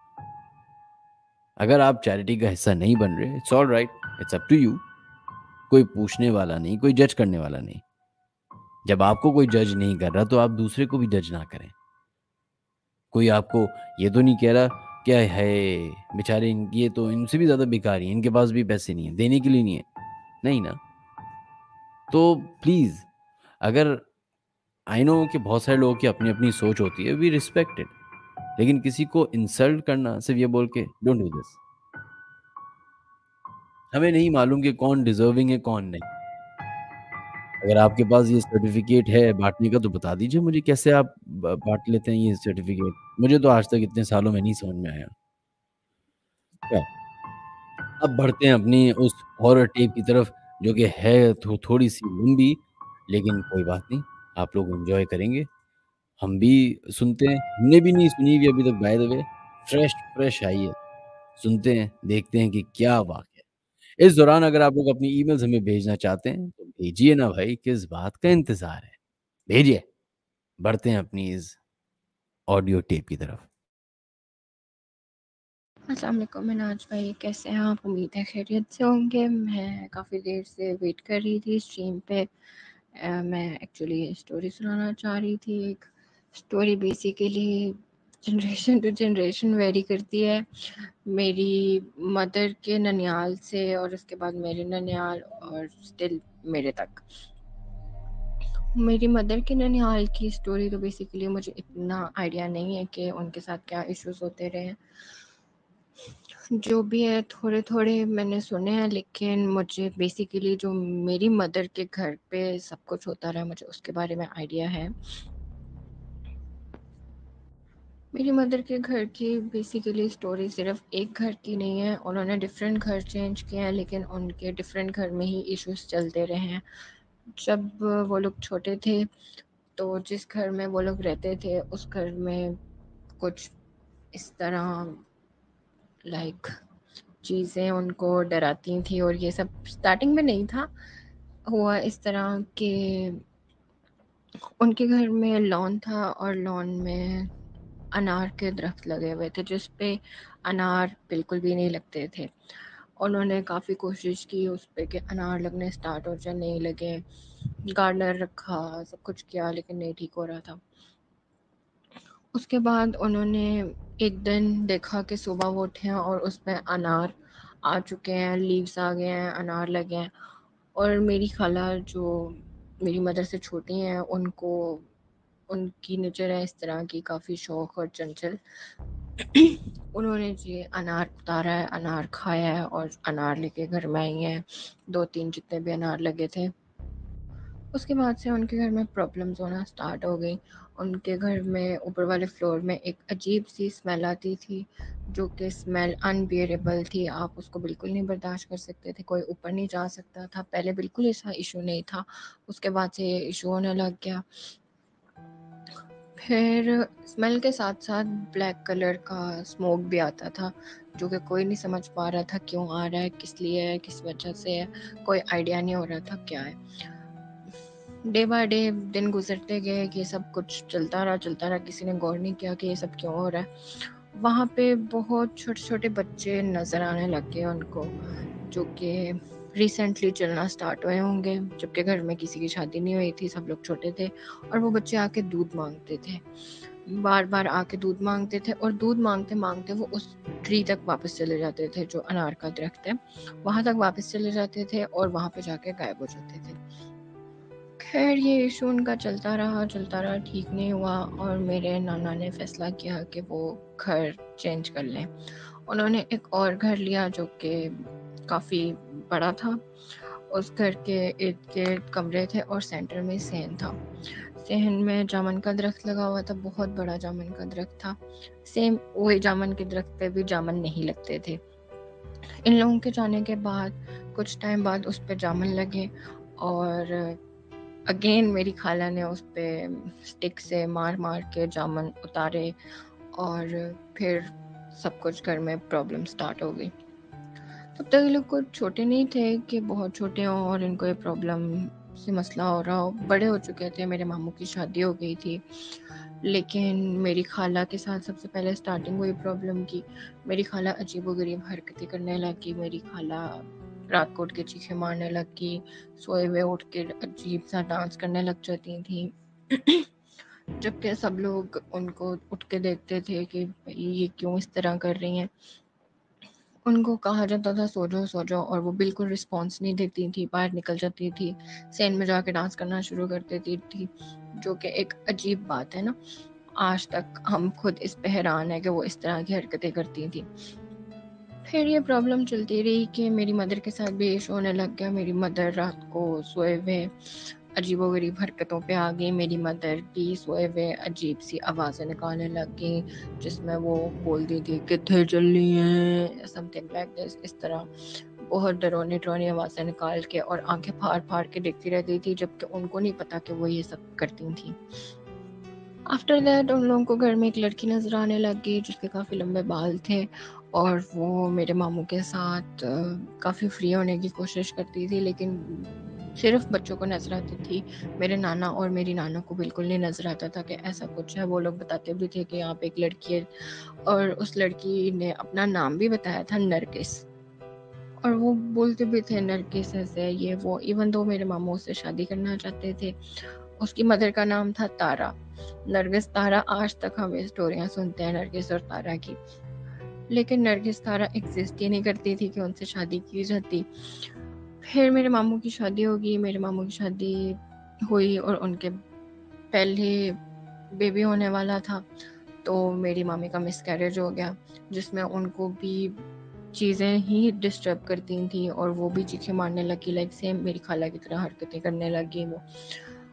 اگر آپ چیریٹی کا حصہ نہیں بن رہے، it's all right, it's up to you. کوئی پوچھنے والا نہیں، کوئی جج کرنے والا نہیں. جب آپ کو کوئی جج نہیں کر رہا تو آپ دوسرے کو بھی جج نہ کریں. کوئی آپ کو یہ تو نہیں کہہ رہا کیا ہے بیچارے یہ تو ان سے بھی زیادہ بیکاری ہیں، ان کے پاس بھی پیسے نہیں ہیں، دینے کے لیے نہیں ہے. نہیں نا. تو پلیز، اگر آئی نو کہ بہت سارے لوگوں کی اپنی اپنی سوچ ہوتی ہے، وی ریسپیکٹ اٹ، لیکن کسی کو انسلٹ کرنا صرف یہ بول کے ڈونٹ ڈو دس. ہمیں نہیں معلوم کہ کون ڈیزرونگ ہے کون نہیں. اگر آپ کے پاس یہ سرٹیفکیٹ ہے بانٹنے کا تو بتا دیجئے مجھے، کیسے آپ بانٹ لیتے ہیں یہ سرٹیفکیٹ. مجھے تو آج تک اتنے سالوں میں نہیں سمجھ میں آیا. اب بڑھتے ہیں اپنی اس ہارر ٹیپ کی طرف، جو کہ ہے تھوڑی سی لمبی، لیکن کوئی بات نہیں، آپ لوگ انجوائے کریں گے. ہم بھی سنتے ہیں، ہم نے بھی نہیں سنی ہوئی ابھی تک. بائی دا وے فریش آئی ہے، سنتے ہیں، دیکھتے ہیں کہ کیا واقعہ. اس دوران اگر آپ لوگ اپنی ای میلز ہمیں بھیجنا چاہتے ہیں تو بھیجیے نا بھائی، کس بات کا انتظار ہے، بھیجیے. بڑھتے ہیں اپنی اس آڈیو ٹیپ کی طرف. السلام علیکم مناج بھائی، کیسے ہیں آپ؟ امید ہے خیریت سے ہوں گے. میں کافی دیر سے ویٹ کر رہی تھی اسٹریم پہ. میں ایکچولی اسٹوری سنانا چاہ رہی تھی. ایک story basically generation to generation vary کرتی ہے. میری مدر کے ننیال سے، اور اس کے بعد میرے ننیال، اور اسٹل میرے تک. میری مدر کے ننیال کی اسٹوری تو بیسیکلی مجھے اتنا آئیڈیا نہیں ہے کہ ان کے ساتھ کیا ایشوز ہوتے رہے ہیں. جو بھی ہے تھوڑے تھوڑے میں نے سنے ہیں، لیکن مجھے بیسیکلی جو میری مدر کے گھر پہ سب کچھ ہوتا رہا، مجھے اس کے بارے میں آئیڈیا ہے. میری مدر کے گھر کی بیسیکلی اسٹوری صرف ایک گھر کی نہیں ہے، انہوں نے ڈفرینٹ گھر چینج کیے ہیں، لیکن ان کے ڈفرینٹ گھر میں ہی ایشوز چلتے رہے ہیں۔ جب وہ لوگ چھوٹے تھے تو جس گھر میں وہ لوگ رہتے تھے اس گھر میں کچھ اس طرح لائک چیزیں ان کو ڈراتی تھیں، اور یہ سب اسٹارٹنگ میں نہیں تھا، ہوا اس طرح کہ ان کے گھر میں لان تھا اور لان میں انار کے درخت لگے ہوئے تھے جس پہ انار بالکل بھی نہیں لگتے تھے۔ انہوں نے کافی کوشش کی اس پہ کہ انار لگنے اسٹارٹ ہو جائے، نہیں لگے، گارڈنر رکھا، سب کچھ کیا، لیکن نہیں ٹھیک ہو رہا تھا۔ اس کے بعد انہوں نے ایک دن دیکھا کہ صبح وہ اٹھے ہیں اور اس میں انار آ چکے ہیں، لیوز آ گئے ہیں، انار لگے ہیں۔ اور میری خالہ جو میری مدر سے چھوٹی ہیں ان کی نیچر ہے اس طرح کی، کافی شوق اور چنچل۔ انہوں نے جی انار اتارا ہے، انار کھایا ہے اور انار لے کے گھر میں آئی ہیں، 2-3 جتنے بھی انار لگے تھے۔ اس کے بعد سے ان کے گھر میں پرابلمز ہونا سٹارٹ ہو گئی۔ ان کے گھر میں اوپر والے فلور میں ایک عجیب سی اسمیل آتی تھی جو کہ اسمیل انبیئریبل تھی، آپ اس کو بالکل نہیں برداشت کر سکتے تھے، کوئی اوپر نہیں جا سکتا تھا۔ پہلے بالکل ایسا ایشو نہیں تھا، اس کے بعد سے یہ ایشو ہونے لگ گیا۔ پھر اسمیل کے ساتھ ساتھ بلیک کلر کا اسموک بھی آتا تھا جو کہ کوئی نہیں سمجھ پا رہا تھا کیوں آ رہا ہے، کس لیے ہے، کس وجہ سے ہے، کوئی آئیڈیا نہیں ہو رہا تھا کیا ہے۔ ڈے بائی ڈے دن گزرتے گئے، یہ سب کچھ چلتا رہا، کسی نے غور نہیں کیا کہ یہ سب کیوں ہو رہا ہے۔ وہاں پہ بہت چھوٹے چھوٹے بچے نظر آنے لگ گئے ان کو، جو کہ ریسنٹلی چلنا سٹارٹ ہوئے ہوں گے، جبکہ گھر میں کسی کی شادی نہیں ہوئی تھی، سب لوگ چھوٹے تھے، اور وہ بچے آ کے دودھ مانگتے تھے، بار بار آ کے دودھ مانگتے تھے، اور دودھ مانگتے مانگتے وہ اس ٹری تک واپس چلے جاتے تھے جو انار کا درخت ہے، وہاں تک واپس چلے جاتے تھے اور وہاں پہ جا کے غائب ہو جاتے تھے۔ خیر یہ ایشو ان کا چلتا رہا، ٹھیک نہیں ہوا، اور میرے نانا نے فیصلہ کیا کہ وہ گھر چینج کر لیں۔ انہوں نے ایک اور گھر لیا جو کہ کافی بڑا تھا، اس گھر کے ارد گرد کمرے تھے اور سینٹر میں صحن تھا۔ صحن میں جامن کا درخت لگا ہوا تھا، بہت بڑا جامن کا درخت تھا، سیم وہی جامن کے درخت پہ بھی جامن نہیں لگتے تھے۔ ان لوگوں کے جانے کے بعد کچھ ٹائم بعد اس پہ جامن لگے، اور اگین میری خالہ نے اس پہ اسٹک سے مار مار کے جامن اتارے، اور پھر سب کچھ گھر میں پرابلم سٹارٹ ہو گئی۔ تب تک یہ لوگ کچھ چھوٹے نہیں تھے کہ بہت چھوٹے ہوں اور ان کو یہ پرابلم سے مسئلہ ہو رہا ہو، بڑے ہو چکے تھے، میرے ماموں کی شادی ہو گئی تھی، لیکن میری خالہ کے ساتھ سب سے پہلے سٹارٹنگ ہوئی پرابلم کی۔ میری خالہ عجیب و غریب حرکتیں کرنے لگی، میری خالہ رات کو اٹھ کے چیخیں مارنے لگی، سوئے ہوئے اٹھ کے عجیب سا ڈانس کرنے لگ جاتی تھیں، جبکہ سب لوگ ان کو اٹھ کے دیکھتے تھے کہ یہ کیوں اس طرح کر رہی ہیں۔ ان کو کہا جاتا تھا سو جاؤ، اور وہ بالکل رسپانس نہیں دیتی تھی، باہر نکل جاتی تھی، سین میں جا کے ڈانس کرنا شروع کر دیتی تھی، جو کہ ایک عجیب بات ہے نا، آج تک ہم خود اس پہ حیران ہیں کہ وہ اس طرح کی حرکتیں کرتی تھی۔ پھر یہ پرابلم چلتی رہی کہ میری مدر کے ساتھ بھی ایشو ہونے لگ گیا۔ میری مدر رات کو سوئے ہوئے عجیب و غریب حرکتوں پہ آ گئی، میری مدر بھی سوئے ہوئے عجیب سی آوازیں نکالنے لگ گئی جس میں وہ بولتی تھی کتنے چل رہی ہیں، سم تھنگ لائک دس، اس طرح بہت ڈرونی آوازیں نکال کے، اور آنکھیں پھاڑ پھاڑ کے دیکھتی رہتی تھی، جبکہ ان کو نہیں پتا کہ وہ یہ سب کرتی تھیں۔ آفٹر دیٹ ان لوگوں کو گھر میں ایک لڑکی نظر آنے لگ گئی جس کے کافی لمبے بال تھے، اور وہ میرے ماموں کے ساتھ کافی فری ہونے کی کوشش کرتی تھی، لیکن صرف بچوں کو نظر آتی تھی، میرے نانا اور میری نانا کو بالکل نہیں نظر آتا تھا کہ ایسا کچھ ہے۔ وہ لوگ بتاتے بھی تھے کہ یہاں پہ ایک لڑکی ہے، اور اس لڑکی نے اپنا نام بھی بتایا تھا نرگس، اور وہ بولتے بھی تھے نرگس ایسے یہ وہ، ایون دو میرے ماموں سے شادی کرنا چاہتے تھے۔ اس کی مدر کا نام تھا تارا، نرگس تارا، آج تک ہم اسٹوریاں سنتے ہیں نرگس اور تارا کی، لیکن نرگس تارا ایگزسٹ ہی نہیں کرتی تھی کہ ان سے شادی کی جاتی۔ پھر میرے ماموں کی شادی ہوگی، میرے ماموں کی شادی ہوئی اور ان کے پہلے بیبی ہونے والا تھا، تو میری مامی کا مس کیریج ہو گیا، جس میں ان کو بھی چیزیں ہی ڈسٹرب کرتی تھیں، اور وہ بھی چیخیں مارنے لگی، لائک سیم میری خالہ کی طرح حرکتیں کرنے لگی وہ۔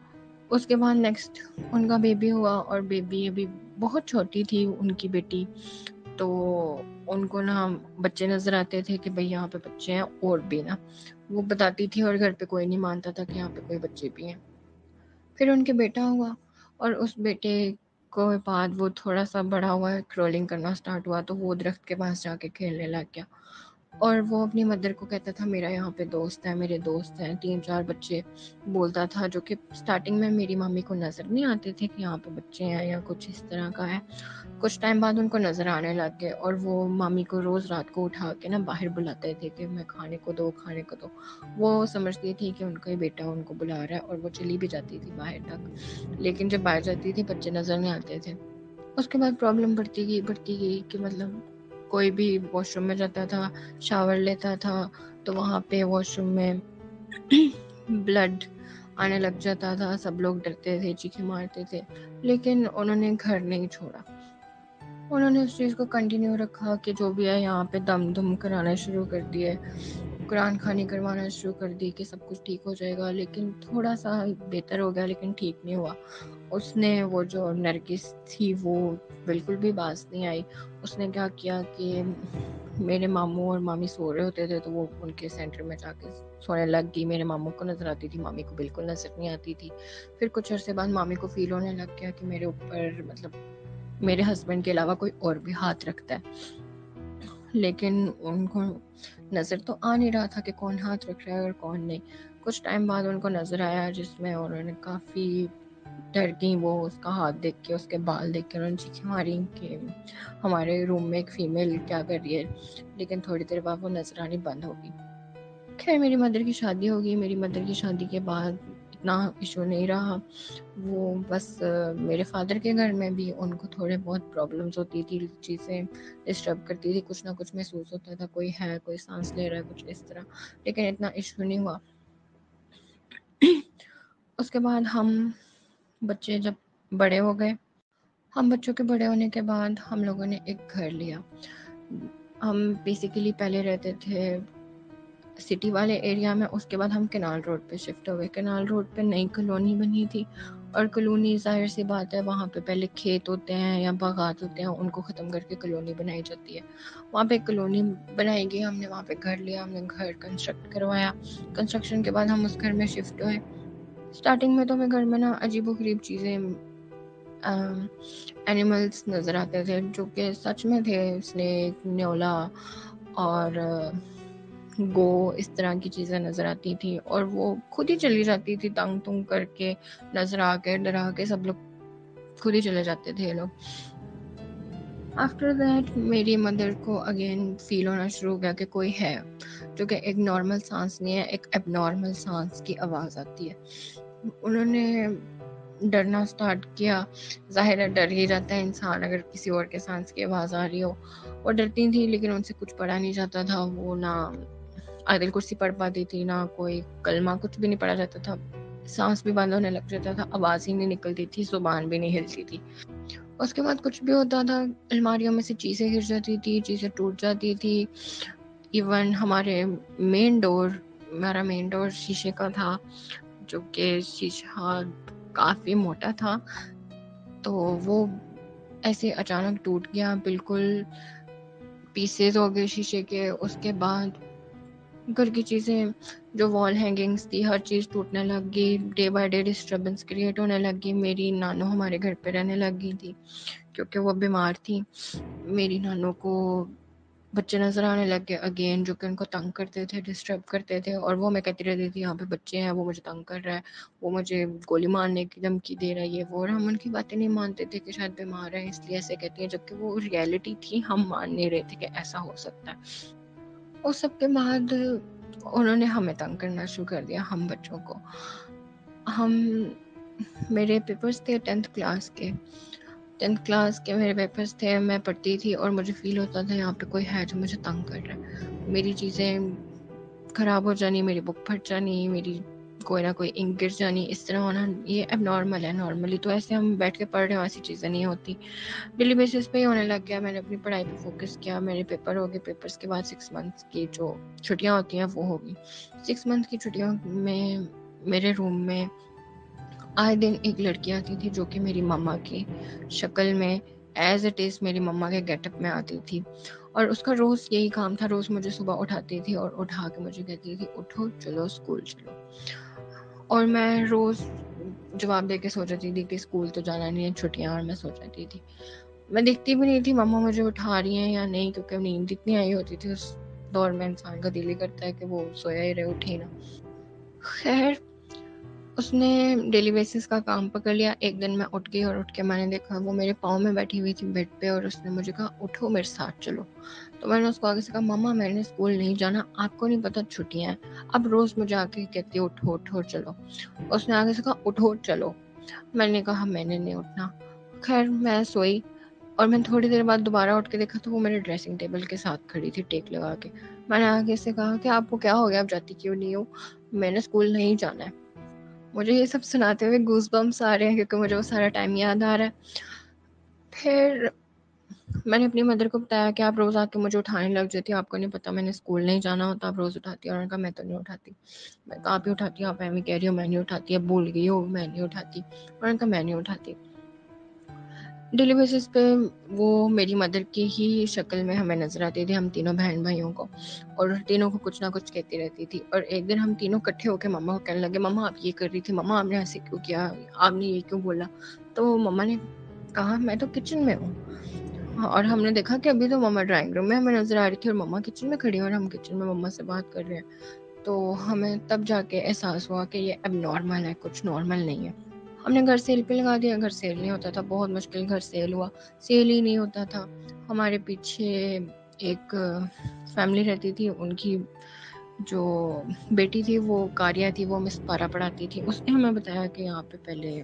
اس کے بعد نیکسٹ ان کا بیبی ہوا، اور بیبی ابھی بہت چھوٹی تھی ان کی بیٹی، تو ان کو نا بچے نظر آتے تھے کہ بھئی یہاں پہ بچے ہیں، اور بھی نا وہ بتاتی تھی، اور گھر پہ کوئی نہیں مانتا تھا کہ یہاں پہ کوئی بچے بھی ہیں۔ پھر ان کے بیٹا ہوا، اور اس بیٹے کو بعد وہ تھوڑا سا بڑا ہوا، کرولنگ کرنا سٹارٹ ہوا، تو وہ درخت کے پاس جا کے کھیلنے لگ گیا، اور وہ اپنی مدر کو کہتا تھا میرا یہاں پہ دوست ہے، میرے دوست ہیں، 3-4 بچے بولتا تھا، جو کہ سٹارٹنگ میں میری مامی کو نظر نہیں آتے تھے کہ یہاں پہ بچے ہیں یا کچھ اس طرح کا ہے۔ کچھ ٹائم بعد ان کو نظر آنے لگ گئے، اور وہ مامی کو روز رات کو اٹھا کے نا باہر بلاتے تھے کہ میں کھانے کو دو، کھانے کو دو۔ وہ سمجھتی تھی کہ ان کا ہی بیٹا ان کو بلا رہا ہے، اور وہ چلی بھی جاتی تھی باہر تک، لیکن جب باہر جاتی تھی بچے نظر نہیں آتے تھے۔ اس کے بعد پرابلم بڑھتی گئی کہ مطلب کوئی بھی واش روم میں جاتا تھا، شاور لیتا تھا، تو وہاں پہ واش روم میں بلڈ آنے لگ جاتا تھا، سب لوگ ڈرتے تھے، چیخیں مارتے تھے، لیکن انہوں نے گھر نہیں چھوڑا، انہوں نے اس چیز کو کنٹینیو رکھا کہ جو بھی ہے یہاں پہ دم کرانا شروع کر دیے، قرآن خوانی کروانا شروع کر دی کہ سب کچھ ٹھیک ہو جائے گا، لیکن تھوڑا سا بہتر ہو گیا، لیکن ٹھیک نہیں ہوا۔ اس نے وہ جو نرگس تھی وہ بالکل بھی باز نہیں آئی۔ اس نے کیا کیا کہ میرے ماموں اور مامی سو رہے ہوتے تھے تو وہ ان کے سینٹر میں جا کے سونے لگ گئی۔ میرے ماموں کو نظر آتی تھی، مامی کو بالکل نظر نہیں آتی تھی۔ پھر کچھ عرصے بعد مامی کو فیل ہونے لگ گیا کہ میرے اوپر مطلب میرے ہسبینڈ کے علاوہ کوئی اور بھی ہاتھ رکھتا ہے، لیکن ان کو نظر تو آ نہیں رہا تھا کہ کون ہاتھ رکھ رہا ہے اور کون نہیں۔ کچھ ٹائم بعد ان کو نظر آیا، جس میں انہوں نے کافی ڈر گئی، وہ اس کا ہاتھ دیکھ کے، اس کے بال دیکھ کے انہوں نے چیخیں ماری کہ ہمارے روم میں ایک فیمیل کیا کر رہی ہے، لیکن تھوڑی دیر بعد وہ نظر آنی بند ہو گئی۔ خیر میری مدر کی شادی ہو گئی۔ میری مدر کی شادی کے بعد اتنا ایشو نہیں رہا، وہ بس میرے فادر کے گھر میں بھی ان کو تھوڑے بہت پرابلمز ہوتی تھی، چیزیں ڈسٹرب کرتی تھی، کچھ نہ کچھ محسوس ہوتا تھا، کوئی ہے، کوئی سانس لے رہا ہے، کچھ اس طرح، لیکن اتنا ایشو نہیں ہوا۔ اس کے بعد ہم بچے جب بڑے ہو گئے، ہم بچوں کے بڑے ہونے کے بعد ہم لوگوں نے ایک گھر لیا۔ ہم بیسیکلی پہلے رہتے تھے سٹی والے ایریا میں، اس کے بعد ہم کنال روڈ پہ شفٹ ہو گئے۔ کنال روڈ پہ نئی کالونی بنی تھی، اور کالونی ظاہر سی بات ہے وہاں پہ پہلے کھیت ہوتے ہیں یا باغات ہوتے ہیں، ان کو ختم کر کے کالونی بنائی جاتی ہے۔ وہاں پہ کالونی بنائی گئی، ہم نے وہاں پہ گھر لیا، ہم نے گھر کنسٹرکٹ کروایا۔ کنسٹرکشن کے بعد ہم اس گھر میں شفٹ ہوئے۔ سٹارٹنگ میں تو ہمیں گھر میں نا عجیب و غریب چیزیں، اینیملس نظر آتے تھے، جو کہ سچ میں تھے، اسنیک، نیولا اور گو، اس طرح کی چیزیں نظر آتی تھی، اور وہ خود ہی چلی جاتی تھی، تنگ تنگ کر کے، نظر آ کے، ڈرا کے، سب لوگ خود ہی چلے جاتے تھے یہ لوگ۔ آفٹر دیٹ میری مدر کو اگین فیل ہونا شروع ہو گیا کہ کوئی ہے، جو کہ ایک نارمل سانس نہیں ہے، ایک اب نارمل سانس کی آواز آتی ہے۔ انہوں نے ڈرنا سٹارٹ کیا۔ ظاہر ہے ڈر ہی جاتا ہے انسان اگر کسی اور کے سانس کی آواز آ رہی ہو۔ وہ ڈرتی تھی، لیکن ان سے کچھ پڑھا نہیں جاتا تھا، وہ نہ آیت کرسی پڑھ پاتی تھی، نہ کوئی کلمہ، کچھ بھی نہیں پڑھا جاتا تھا، سانس بھی بند ہونے لگ جاتا تھا، آواز ہی نہیں نکلتی تھی، زبان بھی نہیں ہلتی تھی۔ اس کے بعد کچھ بھی ہوتا تھا، الماریوں میں سے چیزیں گر جاتی تھی، چیزیں ٹوٹ جاتی تھی۔ ایون ہمارا مین ڈور شیشے کا تھا، جو کہ شیشہ کافی موٹا تھا، تو وہ ایسے اچانک ٹوٹ گیا، بالکل پیسز ہو گئے شیشے کے۔ اس کے بعد گھر کی چیزیں، جو وال ہینگنگس تھی، ہر چیز ٹوٹنے لگ گئی، day by day disturbance create ہونے لگ گئی۔ میری نانو ہمارے گھر پہ رہنے لگ گئی تھی کیونکہ وہ بیمار تھی۔ میری نانو کو بچے نظر آنے لگ گئے اگین، جو کہ ان کو تنگ کرتے تھے، ڈسٹرب کرتے تھے، اور وہ ہمیں کہتی رہتی تھی یہاں پہ بچے ہیں، وہ مجھے تنگ کر رہا ہے، وہ مجھے گولی مارنے کی دھمکی دے رہا ہے، یہ وہ، اور ہم ان کی باتیں نہیں مانتے تھے کہ شاید بیمار ہے اس لیے ایسے کہتی ہیں، جبکہ وہ ریئلٹی تھی، ہم مان نہیں رہے تھے کہ ایسا ہو سکتا ہے۔ اس سب کے بعد انہوں نے ہمیں تنگ کرنا شروع کر دیا، ہم بچوں کو۔ میرے پیپرز تھے 10th کلاس کے میرے پیپرز تھے، میں پڑھتی تھی اور مجھے فیل ہوتا تھا یہاں پہ کوئی ہے جو مجھے تنگ کر رہا ہے، میری چیزیں خراب ہو جانی، میری بک پھٹ جانی، میری کوئی نہ کوئی انک گر جانی، اس طرح ہونا یہ اب نارمل ہے۔ نارملی تو ایسے ہم بیٹھ کے پڑھ رہے ہیں، ایسی چیزیں نہیں ہوتی، ڈیلی بیسس پہ ہی ہونے لگ گیا۔ میں نے اپنی پڑھائی پہ فوکس کیا، میرے پیپر ہو گئے، پیپرز کے بعد 6 months کی جو چھٹیاں ہوتی ہیں وہ ہوگی۔ 6 months کی چھٹیوں میں میرے روم میں آئے دن ایک لڑکی آتی تھی جو کہ میری مما کی شکل میں ایز اٹ از میری مما کے گیٹ اپ میں آتی تھی، اور اس کا روز یہی کام تھا، روز مجھے صبح اٹھاتی تھی اور اٹھا کے مجھے کہتی تھی اٹھو چلو اسکول چلو، اور میں روز جواب دے کے سو جاتی تھی کہ اسکول تو جانا نہیں ہے، چھٹیاں، اور میں سو جاتی تھی۔ میں دیکھتی بھی نہیں تھی مما مجھے اٹھا رہی ہیں یا نہیں، کیونکہ نیند اتنی آئی ہوتی تھی اس دور میں، انسان کا دل ہی کرتا ہے کہ وہ سویا ہی رہے، اٹھے نا۔ خیر اس نے ڈیلی بیسس کا کام پکڑ لیا۔ ایک دن میں اٹھ گئی اور اٹھ کے میں نے دیکھا وہ میرے پاؤں میں بیٹھی ہوئی تھی بیڈ پہ، اور اس نے مجھے کہا اٹھو میرے ساتھ چلو۔ تو میں نے اس کو آگے سے کہا مما میں نے اسکول نہیں جانا، آپ کو نہیں پتا چھٹیاں ہیں۔ اب روز مجھے آ کے کہتی اٹھو اٹھو چلو۔ اس نے آگے سے کہا اٹھو چلو، میں نے کہا میں نے نہیں اٹھنا۔ خیر میں سوئی، اور میں تھوڑی دیر بعد دوبارہ اٹھ کے دیکھا تو وہ میرے ڈریسنگ ٹیبل کے ساتھ کھڑی تھی ٹیک لگا کے۔ میں نے آگے سے کہا کہ آپ کو کیا ہو گیا، آپ جاتی کیوں نہیں ہو، میں نے اسکول نہیں جانا ہے۔ مجھے یہ سب سناتے ہوئے گوز بمس آ رہے ہیں کیونکہ مجھے وہ سارا ٹائم یاد آ رہا ہے۔ پھر میں نے اپنی مدر کو بتایا کہ آپ روز آ کے مجھے اٹھانے لگ جاتی، آپ کو نہیں پتا میں نے اسکول نہیں جانا ہوتا، آپ روز اٹھاتی۔ اور انہوں نے کہا میں تو نہیں اٹھاتی۔ میں کہا آپ ہی اٹھاتی ہو، آپ ایویں کہہ رہی ہو میں نہیں اٹھاتی، اب بھول گئی ہو میں نہیں اٹھاتی۔ انہوں نے کہا میں نہیں اٹھاتی۔ ڈیلی بیسس پہ وہ میری مدر کی ہی شکل میں ہمیں نظر آتی تھی، ہم تینوں بہن بھائیوں کو، اور تینوں کو کچھ نہ کچھ کہتی رہتی تھی۔ اور ایک دن ہم تینوں اکٹھے ہو کے مما کو کہنے لگے مما آپ یہ کر رہی تھی، مما آپ نے ایسے کیوں کیا، آپ نے یہ کیوں بولا۔ تو مما نے کہا میں تو کچن میں ہوں، اور ہم نے دیکھا کہ ابھی تو مما ڈرائنگ روم میں ہمیں نظر آ رہی تھی اور مما کچن میں کھڑی ہیں، اور ہم کچن میں مما سے بات کر رہے ہیں۔ تو ہمیں تب جا کے احساس ہوا کہ یہ اب نارمل ہے، کچھ نارمل نہیں ہے۔ ہم نے گھر سیل پہ لگا دیا، گھر سیل نہیں ہوتا تھا، بہت مشکل گھر سیل ہوا، سیل ہی نہیں ہوتا تھا۔ ہمارے پیچھے ایک فیملی رہتی تھی، ان کی جو بیٹی تھی وہ قاریہ تھی، وہ مس پارا پڑھاتی تھی، اس نے ہمیں بتایا کہ یہاں پہ پہلے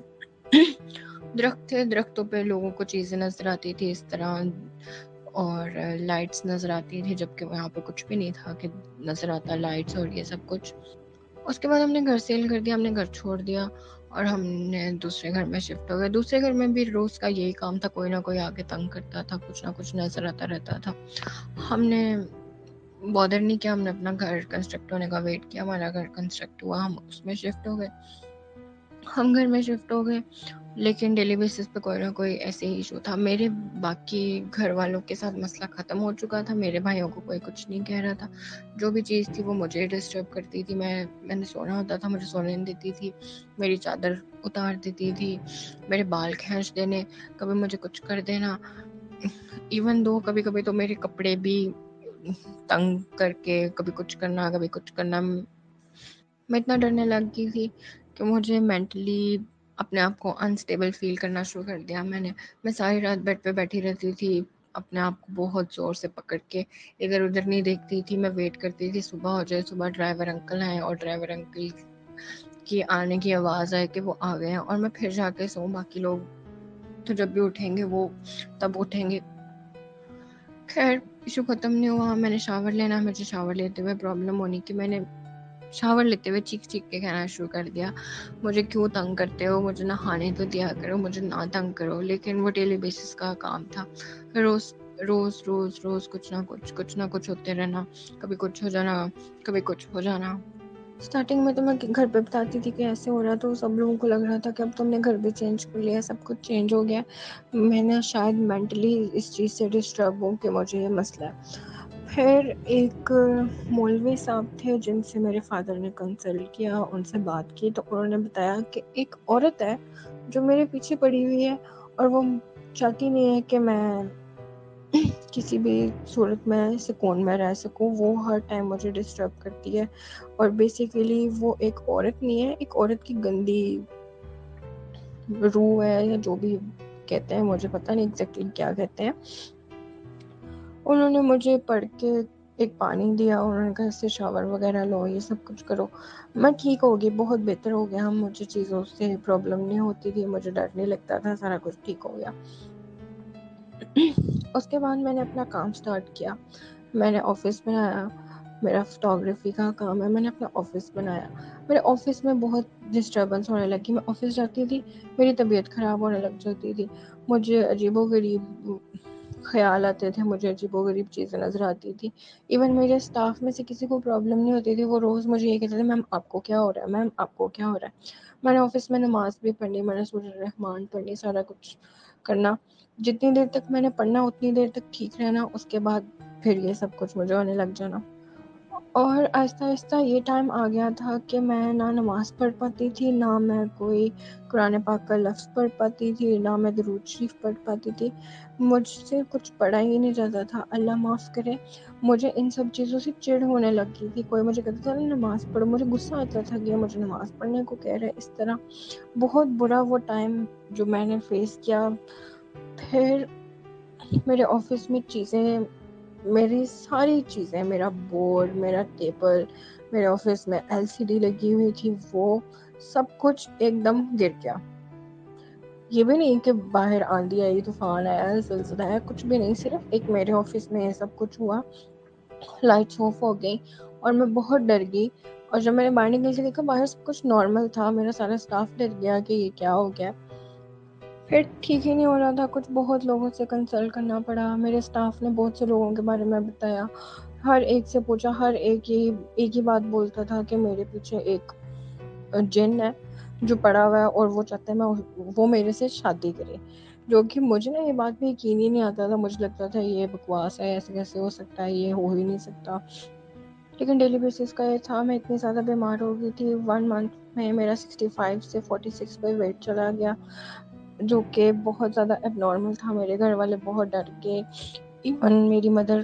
درخت تھے، درختوں پہ لوگوں کو چیزیں نظر آتی تھی اس طرح، اور لائٹس نظر آتی تھی، جبکہ وہاں پہ کچھ بھی نہیں تھا کہ نظر آتا لائٹس اور یہ سب کچھ۔ اس کے بعد ہم نے گھر سیل کر دیا، ہم نے گھر چھوڑ دیا اور ہم نے دوسرے گھر میں شفٹ ہو گئے۔ دوسرے گھر میں بھی روز کا یہی کام تھا، کوئی نہ کوئی آگے تنگ کرتا تھا، کچھ نہ کچھ نظر آتا رہتا تھا۔ ہم نے بادر نہیں کیا، ہم نے اپنا گھر کنسٹرکٹ ہونے کا ویٹ کیا، ہمارا گھر کنسٹرکٹ ہوا، ہم اس میں شفٹ ہو گئے، ہم گھر میں شفٹ ہو گئے۔ لیکن ڈیلی بیسس پہ کوئی نہ کوئی ایسے ہی ایشو تھا۔ میرے باقی گھر والوں کے ساتھ مسئلہ ختم ہو چکا تھا، میرے بھائیوں کو کوئی کچھ نہیں کہہ رہا تھا، جو بھی چیز تھی وہ مجھے ڈسٹرب کرتی تھی، میں نے سونا ہوتا تھا مجھے سونے نہیں دیتی تھی، میری چادر اتار دیتی تھی، میرے بال کھینچ دینے، کبھی مجھے کچھ کر دینا، ایون دو کبھی کبھی تو میرے کپڑے بھی تنگ کر کے کبھی کچھ کرنا کبھی کچھ کرنا۔ میں اتنا ڈرنے لگ گئی تھی کہ مجھے مینٹلی اپنے آپ کو انسٹیبل فیل کرنا شروع کر دیا۔ میں ساری رات بیڈ پہ بیٹھی رہتی تھی، اپنے آپ کو بہت زور سے پکڑ کے ادھر ادھر نہیں دیکھتی تھی، میں ویٹ کرتی تھی صبح ہو جائے، صبح ڈرائیور انکل آئے اور ڈرائیور انکل کی آنے کی آواز آئے کہ وہ آ گئے ہیں، اور میں پھر جا کے سوں، باقی لوگ تو جب بھی اٹھیں گے وہ تب اٹھیں گے۔ خیر ایشو ختم نہیں ہوا، میں نے شاور لینا، مجھے شاور لیتے ہوئے پرابلم ہونی کہ میں نے شاور لیتے ہوئے چیخ چیخ کے کہنا شروع کر دیا مجھے کیوں تنگ کرتے ہو، مجھے نہانے تو دیا کرو، مجھے نہ تنگ کرو۔ لیکن وہ ڈیلی بیسس کا کام تھا، روز روز روز روز کچھ نہ کچھ ہوتے رہنا، کبھی کچھ ہو جانا کبھی کچھ ہو جانا۔ سٹارٹنگ میں تو میں گھر پہ بتاتی تھی کہ ایسے ہو رہا، تو سب لوگوں کو لگ رہا تھا کہ اب تم نے گھر بھی چینج کر لیا، سب کچھ چینج ہو گیا، میں نے شاید مینٹلی اس چیز سے ڈسٹرب ہوں کہ مجھے یہ مسئلہ ہے۔ پھر ایک مولوی صاحب تھے جن سے میرے فادر نے کنسلٹ کیا، ان سے بات کی تو انہوں نے بتایا کہ ایک عورت ہے جو میرے پیچھے پڑی ہوئی ہے، اور وہ چاہتی نہیں ہے کہ میں کسی بھی صورت میں سکون میں رہ سکوں، وہ ہر ٹائم مجھے ڈسٹرب کرتی ہے، اور بیسیکلی وہ ایک عورت نہیں ہے، ایک عورت کی گندی روح ہے یا جو بھی کہتے ہیں، مجھے پتہ نہیں ایگزیکٹلی کیا کہتے ہیں۔ انہوں نے مجھے پڑھ کے ایک پانی دیا، انہوں نے کہا اس سے شاور وغیرہ لو، یہ سب کچھ کرو، میں ٹھیک ہو گئی، بہت بہتر ہو گیا، مجھے چیزوں سے پرابلم نہیں ہوتی تھی، مجھے ڈر نہیں لگتا تھا، سارا کچھ ٹھیک ہو گیا۔ اس کے بعد میں نے اپنا کام سٹارٹ کیا، میں نے آفس بنایا، میرا فوٹوگرافی کا کام ہے، میں نے اپنا آفس بنایا، میرے آفس میں بہت ڈسٹربنس ہونے لگی، میں آفس جاتی تھی میری طبیعت خراب ہونے لگ جاتی تھی، مجھے عجیب و غریب خیال آتے تھے، مجھے عجیب و غریب چیزیں نظر آتی تھی، ایون میرے اسٹاف میں سے کسی کو پرابلم نہیں ہوتی تھی، وہ روز مجھے یہ کہتے تھے میم آپ کو کیا ہو رہا ہے، میم آپ کو کیا ہو رہا ہے۔ میں نے آفس میں نماز بھی پڑھنی, میں نے سورۃ الرحمن پڑھنی, سارا کچھ کرنا. جتنی دیر تک میں نے پڑھنا اتنی دیر تک ٹھیک رہنا, اس کے بعد پھر یہ سب کچھ مجھے ہونے لگ جانا. اور آہستہ آہستہ یہ ٹائم آ گیا تھا کہ میں نہ نماز پڑھ پاتی تھی, نہ میں کوئی قرآن پاک کا لفظ پڑھ پاتی تھی, نہ میں درود شریف پڑھ پاتی تھی. مجھ سے کچھ پڑھا ہی نہیں جاتا تھا. اللہ معاف کرے, مجھے ان سب چیزوں سے چڑ ہونے لگی تھی. کوئی مجھے کہتا تھا نماز پڑھو, مجھے غصہ آتا تھا کہ یہ مجھے نماز پڑھنے کو کہہ رہے. اس طرح بہت برا وہ ٹائم جو میں نے فیس کیا. پھر میرے آفس میں چیزیں, میری ساری چیزیں, میرا بورڈ, میرا ٹیبل, میرے آفس میں LCD لگی ہوئی تھی, وہ سب کچھ ایک دم گر گیا. یہ بھی نہیں کہ باہر آندھی آئی, طوفان آیا, زلزلہ آیا, کچھ بھی نہیں, صرف ایک میرے آفس میں یہ سب کچھ ہوا. لائٹس آف ہو گئی اور میں بہت ڈر گئی. اور جب میں نے باہر نکل کے دیکھا باہر سب کچھ نارمل تھا, میرا سارا اسٹاف ڈر گیا کہ یہ کیا ہو گیا. پھر ٹھیک ہی نہیں ہو رہا تھا, کچھ بہت لوگوں سے کنسلٹ کرنا پڑا. میرے اسٹاف نے بہت سے لوگوں کے بارے میں بتایا, ہر ایک سے پوچھا, ہر ایک ہی بات بولتا تھا کہ میرے پیچھے ایک جن ہے جو پڑا ہوا ہے اور وہ چاہتا ہے وہ میرے سے شادی کرے. جو کہ مجھے نا یہ بات بھی یقین ہی نہیں آتا تھا, مجھے لگتا تھا یہ بکواس ہے, ایسے کیسے ہو سکتا ہے, یہ ہو ہی نہیں سکتا. لیکن ڈیلی بیسس کا یہ تھا. میں اتنی زیادہ بیمار ہو گئی تھی, 1 منتھ میں میرا 65 سے 46 پہ ویٹ چلا گیا, جو کہ بہت زیادہ اب نارمل تھا. میرے گھر والے بہت ڈر گئے, ایون میری مدر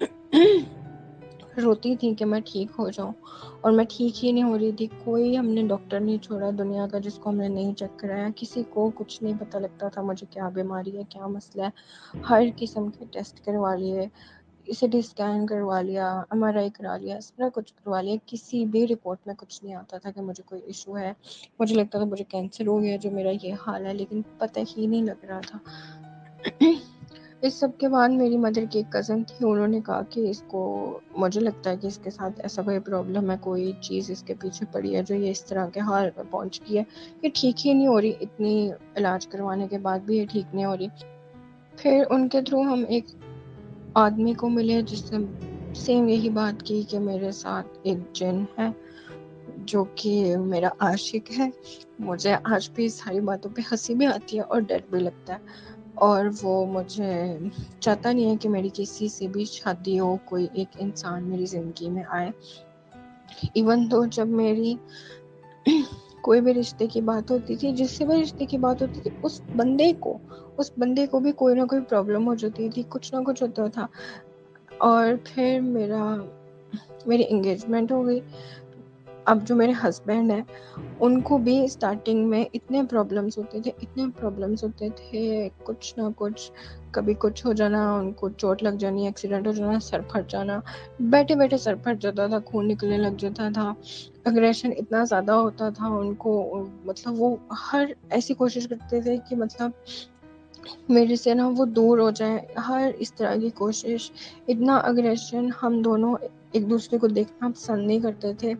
روتی تھی کہ میں ٹھیک ہو جاؤں, اور میں ٹھیک ہی نہیں ہو رہی تھی. کوئی ہم نے ڈاکٹر نہیں چھوڑا دنیا کا جس کو ہم نے نہیں چیک کرایا. کسی کو کچھ نہیں پتہ لگتا تھا مجھے کیا بیماری ہے, کیا مسئلہ ہے. ہر قسم کے ٹیسٹ کروا لیے, CT اسکین کروا لیا, MRI کرا لیا, سارا کچھ کروا لیا. کسی بھی رپورٹ میں کچھ نہیں آتا تھا کہ مجھے کوئی ایشو ہے. مجھے لگتا تھا مجھے کینسر ہو گیا جو میرا یہ حال ہے, لیکن پتہ ہی نہیں لگ رہا تھا. اس سب کے بعد میری مدر کی ایک کزن تھی, انہوں نے کہا کہ اس کو, مجھے لگتا ہے کہ اس کے ساتھ ایسا کوئی پرابلم ہے, کوئی چیز اس کے پیچھے پڑی ہے جو یہ اس طرح کے حال میں پہنچ گئی ہے. یہ ٹھیک ہی نہیں ہو رہی, اتنی علاج کروانے کے بعد بھی یہ ٹھیک نہیں ہو رہی. پھر ان کے تھرو ہم ایک آدمی کو ملے جس نے سیم یہی بات کی کہ میرے ساتھ ایک جن ہے جو کہ میرا عاشق ہے. مجھے آج بھی ساری باتوں پہ ہنسی بھی آتی ہے اور ڈر بھی لگتا ہے, اور وہ مجھے چاہتا نہیں ہے کہ میری کسی سے بھی شادی ہو, کوئی ایک انسان میری زندگی میں آئے. ایون تو جب میری کوئی بھی رشتے کی بات ہوتی تھی, جس سے بھی رشتے کی بات ہوتی تھی, اس بندے کو بھی کوئی نہ کوئی پرابلم ہو جاتی تھی, کچھ نہ کچھ ہوتا تھا. اور پھر میری انگیجمنٹ ہو گئی. اب جو میرے ہسبینڈ ہیں ان کو بھی اسٹارٹنگ میں اتنے پرابلمس ہوتے تھے, کچھ نہ کچھ, کبھی کچھ ہو جانا, ان کو چوٹ لگ جانی, ایکسیڈنٹ ہو جانا, سر پھٹ جانا, بیٹھے بیٹھے سر پھٹ جاتا تھا, خون نکلنے لگ جاتا تھا, اگریشن اتنا زیادہ ہوتا تھا ان کو. مطلب وہ ہر ایسی کوشش کرتے تھے کہ مطلب میرے سے نا وہ دور ہو جائیں, ہر اس طرح کی کوشش. اتنا اگریشن, ہم دونوں ایک دوسرے کو دیکھنا پسند نہیں کرتے تھے.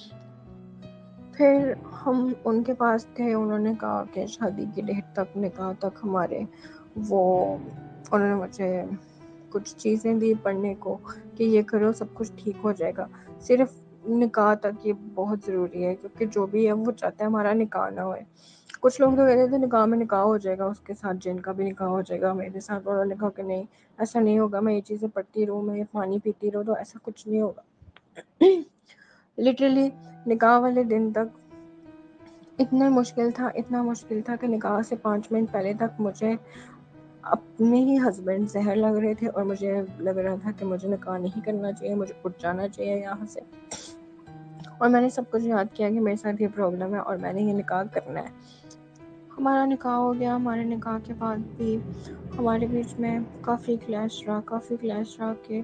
پھر ہم ان کے پاس گئے, انہوں نے کہا کہ شادی کی ڈیٹ تک, نکاح تک ہمارے, انہوں نے مجھے کچھ چیزیں دی پڑھنے کو کہ یہ کرو سب کچھ ٹھیک ہو جائے گا. صرف نکاح تک یہ بہت ضروری ہے, کیونکہ جو بھی ہے وہ چاہتا ہے ہمارا نکاح نہ ہوئے. کچھ لوگ تو کہتے تھے نکاح میں نکاح ہو جائے گا, اس کے ساتھ جن کا بھی نکاح ہو جائے گا. میرے ساتھ انہوں نے کہا کہ نہیں, ایسا نہیں ہوگا, میں یہ چیزیں پڑھتی رہوں, میں یہ پانی پیتی رہوں, تو ایسا کچھ نہیں ہوگا. لٹرلی نکاح والے دن تک اتنا مشکل تھا کہ نکاح سے 5 منٹ پہلے تک مجھے اپنے ہی ہسبینڈ زہر لگ رہے تھے, اور مجھے لگ رہا تھا کہ مجھے نکاح نہیں کرنا چاہیے, مجھے اٹھ جانا چاہیے یہاں سے. اور میں نے سب کچھ یاد کیا کہ میرے ساتھ یہ پرابلم ہے اور میں نے یہ نکاح کرنا ہے. ہمارا نکاح ہو گیا. ہمارے نکاح کے بعد بھی ہمارے بیچ میں کافی کلیش رہا کہ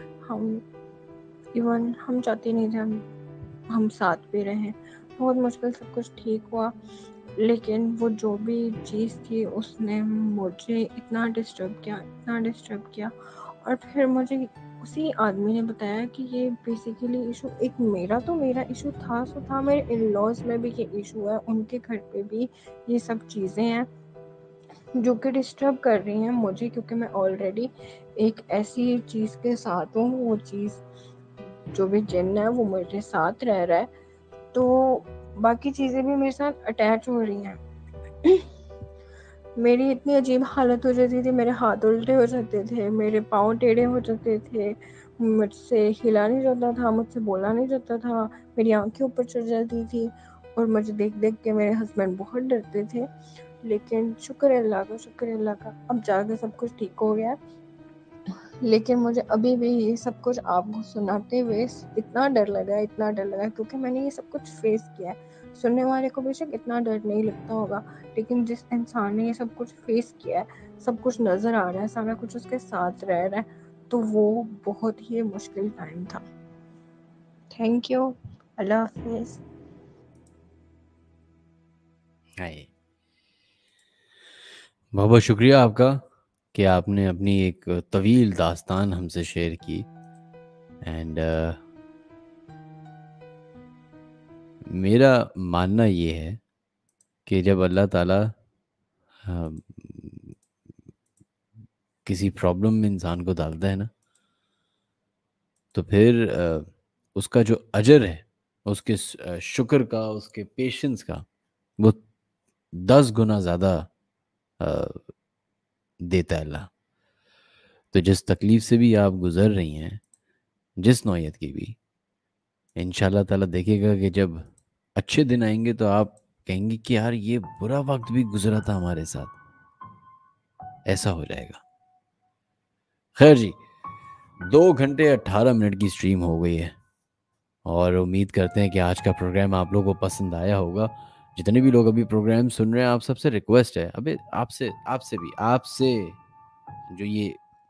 ہم چاہتے نہیں تھے ہم ساتھ بھی رہیں. بہت مشکل سب کچھ ٹھیک ہوا, لیکن وہ جو بھی چیز تھی اس نے مجھے اتنا ڈسٹرب کیا. اور پھر مجھے اسی آدمی نے بتایا کہ یہ بیسیکلی ایشو ایک میرا ایشو تھا, میرے ان لاز میں بھی یہ ایشو ہے, ان کے گھر پہ بھی یہ سب چیزیں ہیں جو کہ ڈسٹرب کر رہی ہیں مجھے, کیونکہ میں آلریڈی ایک ایسی چیز کے ساتھ وہ چیز جو بھی جن ہے وہ میرے ساتھ رہ رہا ہے. تو باقی چیزیں بھی میرے ساتھ اٹیچ ہو رہی ہیں. میری اتنی عجیب حالت ہو جاتی تھی, میرے ہاتھ الٹے ہو جاتے تھے, میرے پاؤں ٹیڑھے ہو جاتے تھے, مجھ سے ہلا نہیں جاتا تھا, مجھ سے بولا نہیں جاتا تھا, میری آنکھیں اوپر چڑھ جاتی تھی, اور مجھے دیکھ دیکھ کے میرے ہسبینڈ بہت ڈرتے تھے. لیکن شکر ہے اللہ کا, شکر ہے اللہ کا, اب جا کے سب کچھ ٹھیک ہو گیا. لیکن مجھے ابھی بھی یہ سب کچھ آپ کو سناتے ہوئے اتنا ڈر لگا, اتنا ڈر لگا, کیونکہ میں نے یہ سب کچھ فیس کیا ہے. سننے والے کو بے شک اتنا ڈر نہیں لگتا ہوگا, لیکن جس انسان نے یہ سب کچھ فیس کیا ہے, سب کچھ نظر آ رہا ہے, سارا کچھ اس کے ساتھ رہ رہا ہے, تو وہ بہت ہی مشکل ٹائم تھا. Thank you. اللہ حافظ. بہت بہت شکریہ آپ کا کہ آپ نے اپنی ایک طویل داستان ہم سے شیئر کی. اینڈ میرا ماننا یہ ہے کہ جب اللہ تعالیٰ کسی پرابلم میں انسان کو ڈالتا ہے نا, تو پھر اس کا جو اجر ہے, اس کے شکر کا, اس کے پیشنس کا, وہ 10 گنا زیادہ دیتا ہے اللہ. تو جس تکلیف سے بھی آپ گزر رہی ہیں, جس نوعیت کی بھی, انشاءاللہ تعالیٰ دیکھے گا کہ جب اچھے دن آئیں گے تو آپ کہیں گے کہ یار یہ برا وقت بھی گزرا تھا ہمارے ساتھ. ایسا ہو جائے گا. خیر جی, 2 گھنٹے 18 منٹ کی سٹریم ہو گئی ہے, اور امید کرتے ہیں کہ آج کا پروگرام آپ لوگوں کو پسند آیا ہوگا. جتنے بھی لوگ ابھی پروگرام سن رہے ہیں, آپ سب سے ریکویسٹ ہے, ابھی آپ سے جو یہ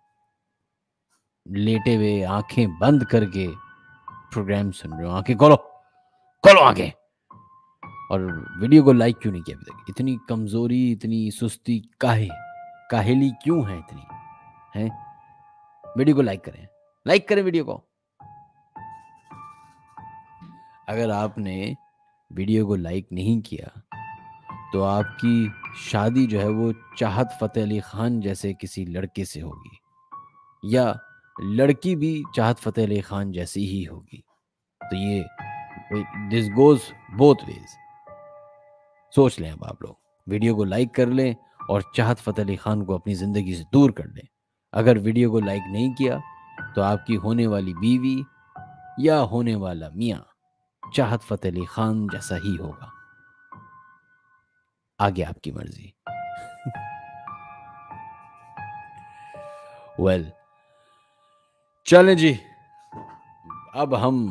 لیٹے ہوئے آنکھیں بند کر کے پروگرام سن رہے ہو, آنکھیں کھولو آنکھیں, اور ویڈیو کو لائک کیوں نہیں کیا ابھی تک؟ اتنی کمزوری, اتنی سستی, کاہلی کیوں ہے اتنی ہیں؟ ویڈیو کو لائک کریں ویڈیو کو. اگر آپ نے ویڈیو کو لائک نہیں کیا تو آپ کی شادی جو ہے وہ چاہت فتح علی خان جیسے کسی لڑکے سے ہوگی, یا لڑکی بھی چاہت فتح علی خان جیسی ہی ہوگی. تو یہ دس گوز بوتھ ویز. سوچ لیں اب آپ لوگ, ویڈیو کو لائک کر لیں اور چاہت فتح علی خان کو اپنی زندگی سے دور کر لیں. اگر ویڈیو کو لائک نہیں کیا تو آپ کی ہونے والی بیوی یا ہونے والا میاں چاہت فتح علی خان جیسا ہی ہوگا. آگے آپ کی مرضی. ویل چلیں جی, اب ہم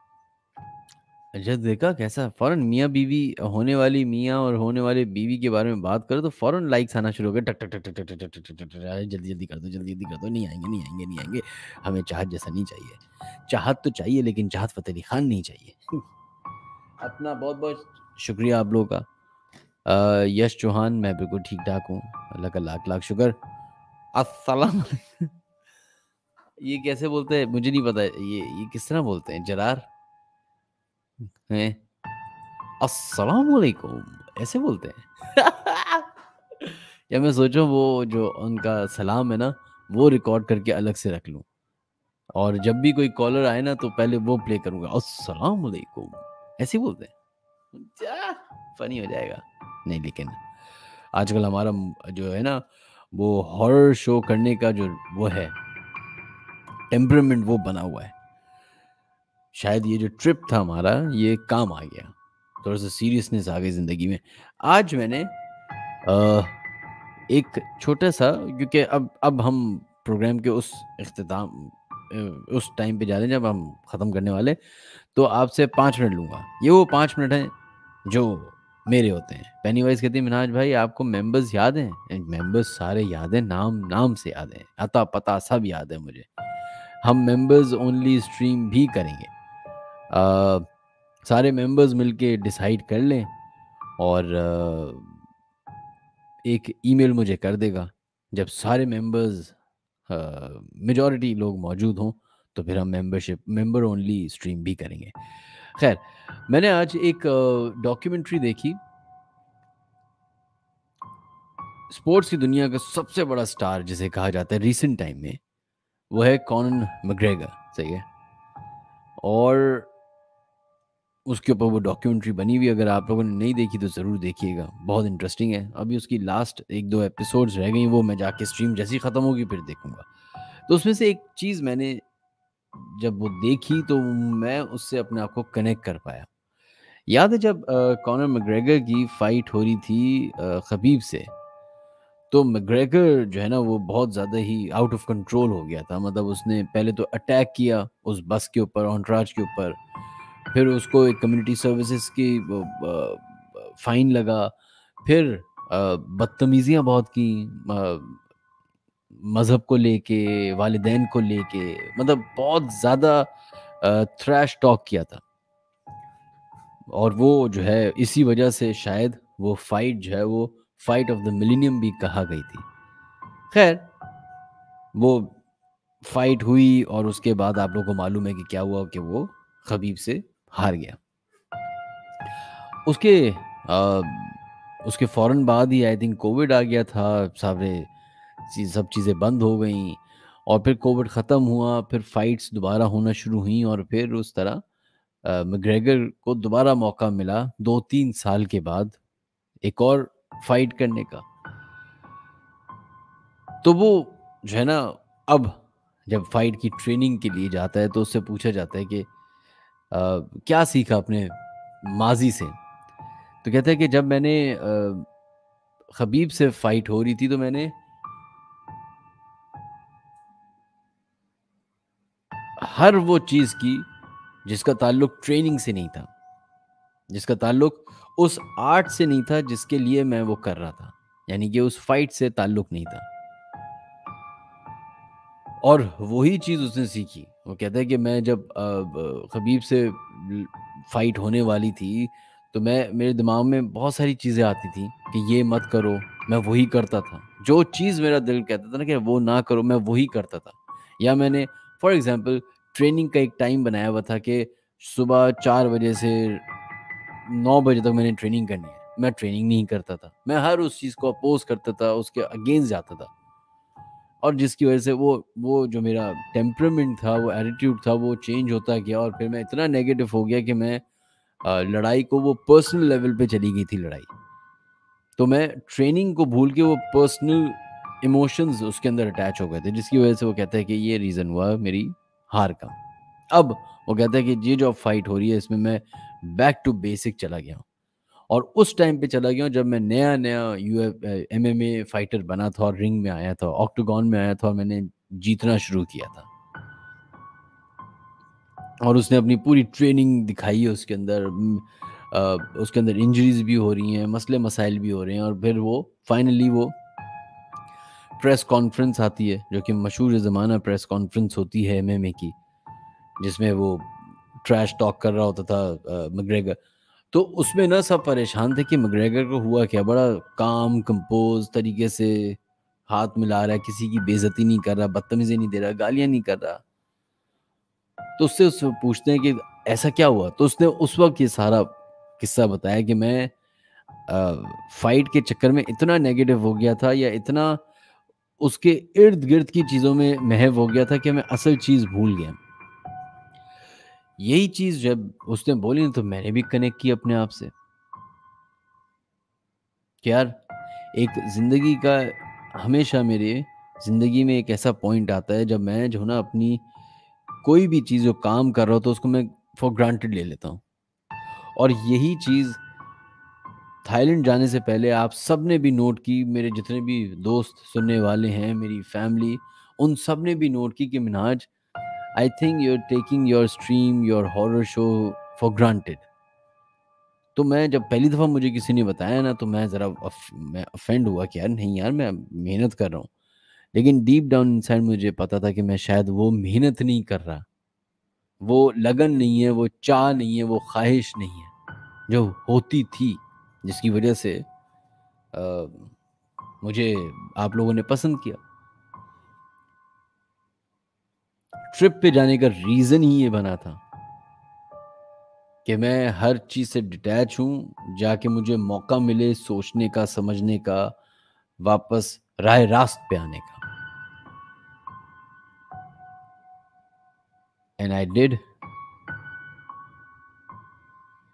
جب دیکھا کیسا فوراً میاں بیوی, ہونے والی میاں اور ہونے والے بیوی کے بارے میں بات کرو تو فوراً لائکس آنا شروع ہو گئے, ٹک ٹک ٹک ٹک ٹک ٹک ٹک ٹک ٹک, جلدی کر دو, نہیں آئیں گے, ہمیں چاہت جیسا نہیں چاہیے. چاہت تو چاہیے لیکن چاہت فتح علی خان نہیں چاہیے. اپنا بہت بہت شکریہ آپ لوگوں کا. یش چوہان, میں بالکل ٹھیک ٹھاک ہوں, اللہ کا لاکھ لاکھ شکر. السلام علیکم. یہ کیسے بولتے ہیں مجھے نہیں پتا, یہ کس طرح بولتے ہیں؟ جرار ہیں, السلام علیکم ایسے بولتے ہیں؟ یا میں سوچوں وہ جو ان کا سلام ہے نا, وہ ریکارڈ کر کے الگ سے رکھ لوں, اور جب بھی کوئی کالر آئے نا تو پہلے وہ پلے کروں گا, السلام علیکم, ایسے بولتے ہیں. فنی ہو جائے گا. نہیں, لیکن آج کل ہمارا جو ہے نا وہ ہارر شو کرنے کا جو وہ ہے ٹیمپرمنٹ, وہ بنا ہوا ہے. شاید یہ جو ٹرپ تھا ہمارا یہ کام آ گیا, تھوڑا سا سیریسنس آ گئی زندگی میں. آج میں نے ایک چھوٹا سا, کیونکہ اب ہم پروگرام کے اس اختتام اس ٹائم پہ جا رہے ہیں جب ہم ختم کرنے والے, تو آپ سے 5 منٹ لوں گا. یہ وہ 5 منٹ ہیں جو میرے ہوتے ہیں. پینی وائز کہتی ہیں مناج بھائی آپ کو ممبرز یاد ہیں؟ ممبرز سارے یاد ہیں, نام سے یاد ہیں, عطا پتہ سب یاد ہے مجھے. ہم ممبرز اونلی اسٹریم بھی کریں گے. سارے ممبرز مل کے ڈیسائیڈ کر لیں اور ایک ای میل مجھے کر دے گا. جب سارے ممبرز میجورٹی لوگ موجود ہوں تو پھر ہم ممبر اونلی اسٹریم بھی کریں گے. خیر, میں نے آج ایک ڈاکیومنٹری دیکھی. اسپورٹس کی دنیا کا سب سے بڑا سٹار جسے کہا جاتا ہے ریسنٹ ٹائم میں, وہ ہے کونر میگریگر. صحیح ہے. اور اس کے اوپر وہ ڈاکیومنٹری بنی ہوئی، اگر آپ لوگوں نے نہیں دیکھی تو ضرور دیکھیے گا، بہت انٹرسٹنگ ہے. ابھی اس کی لاسٹ 1-2 ایپیسوڈز رہ گئیں، وہ میں جا کے اسٹریم جیسی ختم ہوگی پھر دیکھوں گا. تو اس میں سے ایک چیز میں نے جب وہ دیکھی تو میں اس سے اپنے آپ کو کنیکٹ کر پایا. یاد ہے جب کانر میگریگر کی فائٹ ہو رہی تھی خبیب سے، تو میگریگر جو ہے نا وہ بہت زیادہ ہی آؤٹ آف کنٹرول ہو گیا تھا. مطلب اس نے پہلے تو اٹیک کیا اس بس کے اوپر، انٹراج کے اوپر، پھر اس کو ایک کمیونٹی سروسز کی فائن لگا، پھر بدتمیزیاں بہت کی مذہب کو لے کے، والدین کو لے کے، مطلب بہت زیادہ تھریش ٹاک کیا تھا. اور وہ جو ہے اسی وجہ سے شاید وہ فائٹ جو ہے وہ فائٹ آف دا ملینیم بھی کہا گئی تھی. خیر وہ فائٹ ہوئی اور اس کے بعد آپ لوگوں کو معلوم ہے کہ کیا ہوا، کہ وہ خبیب سے ہار گیا. اس کے فوراً بعد ہی آئی تھنک کووڈ آ گیا تھا، سب چیزیں بند ہو گئیں، اور پھر کووڈ ختم ہوا، پھر فائٹس دوبارہ ہونا شروع ہوئیں، اور پھر اس طرح میگریگر کو دوبارہ موقع ملا 2-3 سال کے بعد ایک اور فائٹ کرنے کا. تو وہ جو ہے نا اب جب فائٹ کی ٹریننگ کے لیے جاتا ہے تو اس سے پوچھا جاتا ہے کہ کیا سیکھا اپنے ماضی سے. تو کہتا ہے کہ جب میں نے خبیب سے فائٹ ہو رہی تھی تو میں نے ہر وہ چیز کی جس کا تعلق ٹریننگ سے نہیں تھا، جس کا تعلق اس آرٹ سے نہیں تھا جس کے لیے میں وہ کر رہا تھا، یعنی کہ اس فائٹ سے تعلق نہیں تھا. اور وہی چیز اس نے سیکھی. وہ کہتا ہے کہ میں جب خبیب سے فائٹ ہونے والی تھی تو میرے دماغ میں بہت ساری چیزیں آتی تھیں کہ یہ مت کرو، میں وہی کرتا تھا. جو چیز میرا دل کہتا تھا نا کہ وہ نہ کرو، میں وہی کرتا تھا. یا میں نے فار ایگزامپل ٹریننگ کا ایک ٹائم بنایا ہوا تھا کہ صبح 4 بجے سے 9 بجے تک میں نے ٹریننگ کرنی ہے، میں ٹریننگ نہیں کرتا تھا. میں ہر اس چیز کو اپوز کرتا تھا، اس کے اگینسٹ جاتا تھا، اور جس کی وجہ سے وہ جو میرا ٹیمپرمنٹ تھا، وہ ایٹیٹیوڈ تھا، وہ چینج ہوتا گیا. اور پھر میں اتنا نیگیٹو ہو گیا کہ میں لڑائی کو، وہ پرسنل لیول پہ چلی گئی تھی لڑائی. تو میں ٹریننگ کو بھول کے وہ پرسنل ایموشنز اس کے اندر اٹیچ ہو گئے تھے، جس کی وجہ سے وہ کہتا ہے کہ یہ ریزن ہوا میری ہار کا. اب وہ کہتا ہے کہ یہ جو فائٹ ہو رہی ہے اس میں میں بیک ٹو بیسک چلا گیا ہوں. اور اس ٹائم پہ چلا گیا ہوں جب میں نیا MMA فائٹر بنا تھا اور رنگ میں آیا تھا، آکٹاگون میں آیا تھا، اور میں نے جیتنا شروع کیا تھا. اور اس نے اپنی پوری ٹریننگ دکھائی ہے اس کے اندر انجریز بھی ہو رہی ہیں، مسئلے مسائل بھی ہو رہے ہیں. اور پھر وہ فائنلی وہ پریس کانفرنس آتی ہے، جو کہ مشہور زمانہ پریس کانفرنس ہوتی ہے MMA کی، جس میں وہ ٹریش ٹاک کر رہا ہوتا تھا میگریگر. تو اس میں نا سب پریشان تھے کہ میگریگر کو ہوا کیا، بڑا کام کمپوز طریقے سے ہاتھ ملا رہا ہے، کسی کی بے عزتی نہیں کر رہا، بدتمیزی نہیں دے رہا، گالیاں نہیں کر رہا. تو اس سے پوچھتے ہیں کہ ایسا کیا ہوا. تو اس نے اس وقت یہ سارا قصہ بتایا کہ میں فائٹ کے چکر میں اتنا نیگیٹو ہو گیا تھا، یا اتنا اس کے ارد گرد کی چیزوں میں محو ہو گیا تھا کہ میں اصل چیز بھول گیا. یہی چیز جب اس نے بولی تو میں نے بھی کنیکٹ کی اپنے آپ سے کہ یار ایک زندگی کا ہمیشہ میرے زندگی میں ایک ایسا پوائنٹ آتا ہے جب میں جو نا اپنی کوئی بھی چیز جو کام کر رہا ہوں تو اس کو میں فور گرانٹیڈ لے لیتا ہوں. اور یہی چیز تھائی لینڈ جانے سے پہلے آپ سب نے بھی نوٹ کی، میرے جتنے بھی دوست سننے والے ہیں، میری فیملی، ان سب نے بھی نوٹ کی کہ منہاج I think you're taking your stream, your horror show for granted. تو میں جب پہلی دفعہ مجھے کسی نے بتایا نا تو میں ذرا میں افینڈ ہوا کہ یار نہیں یار میں محنت کر رہا ہوں. لیکن ڈیپ ڈاؤن انسائڈ مجھے پتا تھا کہ میں شاید وہ محنت نہیں کر رہا، وہ لگن نہیں ہے، وہ چاہ نہیں ہے، وہ خواہش نہیں ہے جو ہوتی تھی، جس کی وجہ سے مجھے آپ لوگوں نے پسند کیا. ٹرپ پہ جانے کا ریزن ہی یہ بنا تھا کہ میں ہر چیز سے ڈیٹیچ ہوں، جا کے مجھے موقع ملے سوچنے کا، سمجھنے کا، واپس راہ راست پہ آنے کا. And I did.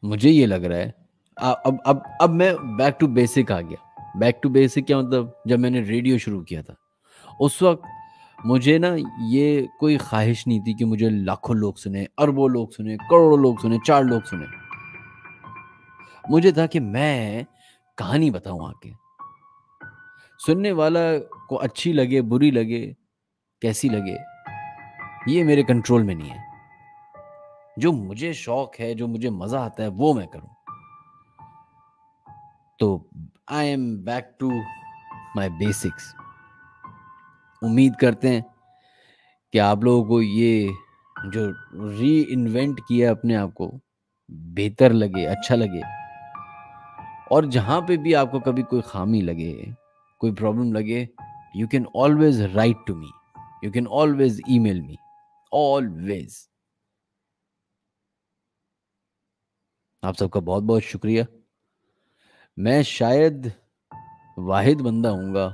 مجھے یہ لگ رہا ہے اب میں بیک ٹو بیسک آ گیا. بیک ٹو بیسک کیا مطلب؟ جب میں نے ریڈیو شروع کیا تھا اس وقت مجھے نا یہ کوئی خواہش نہیں تھی کہ مجھے لاکھوں لوگ سنیں، اربوں لوگ سنیں، کروڑوں لوگ سنیں، 4 لوگ سنیں. مجھے تھا کہ میں کہانی بتاؤں آ کے، سننے والا کو اچھی لگے، بری لگے، کیسی لگے، یہ میرے کنٹرول میں نہیں ہے. جو مجھے شوق ہے، جو مجھے مزہ آتا ہے وہ میں کروں. تو I am back to my basics. امید کرتے ہیں کہ آپ لوگوں کو یہ جو ری انوینٹ کیا اپنے آپ کو بہتر لگے، اچھا لگے. اور جہاں پہ بھی آپ کو کبھی کوئی خامی لگے، کوئی پرابلم لگے، you can always write to me, you can always email me, always. آپ سب کا بہت بہت شکریہ. میں شاید واحد بندہ ہوں گا،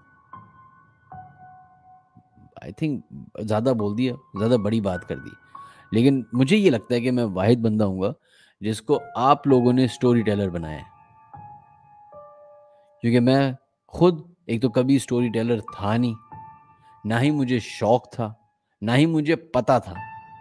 آئی تھنک زیادہ بول دیا، زیادہ بڑی بات کر دی، لیکن مجھے یہ لگتا ہے کہ میں واحد بندہ ہوں گا جس کو آپ لوگوں نے سٹوری ٹیلر بنایا ہے. کیونکہ میں خود ایک تو کبھی سٹوری ٹیلر تھا نہیں، نہ ہی مجھے شوق تھا، نہ ہی مجھے پتا تھا.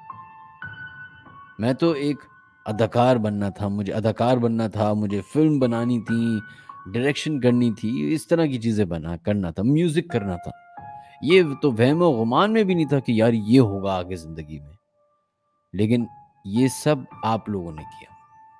میں تو ایک اداکار بننا تھا، مجھے فلم بنانی تھی، ڈائریکشن کرنی تھی، اس طرح کی چیزیں کرنا تھا، میوزک کرنا تھا. یہ تو وہم و گمان میں بھی نہیں تھا کہ یار یہ ہوگا آگے زندگی میں. لیکن یہ سب آپ لوگوں نے کیا.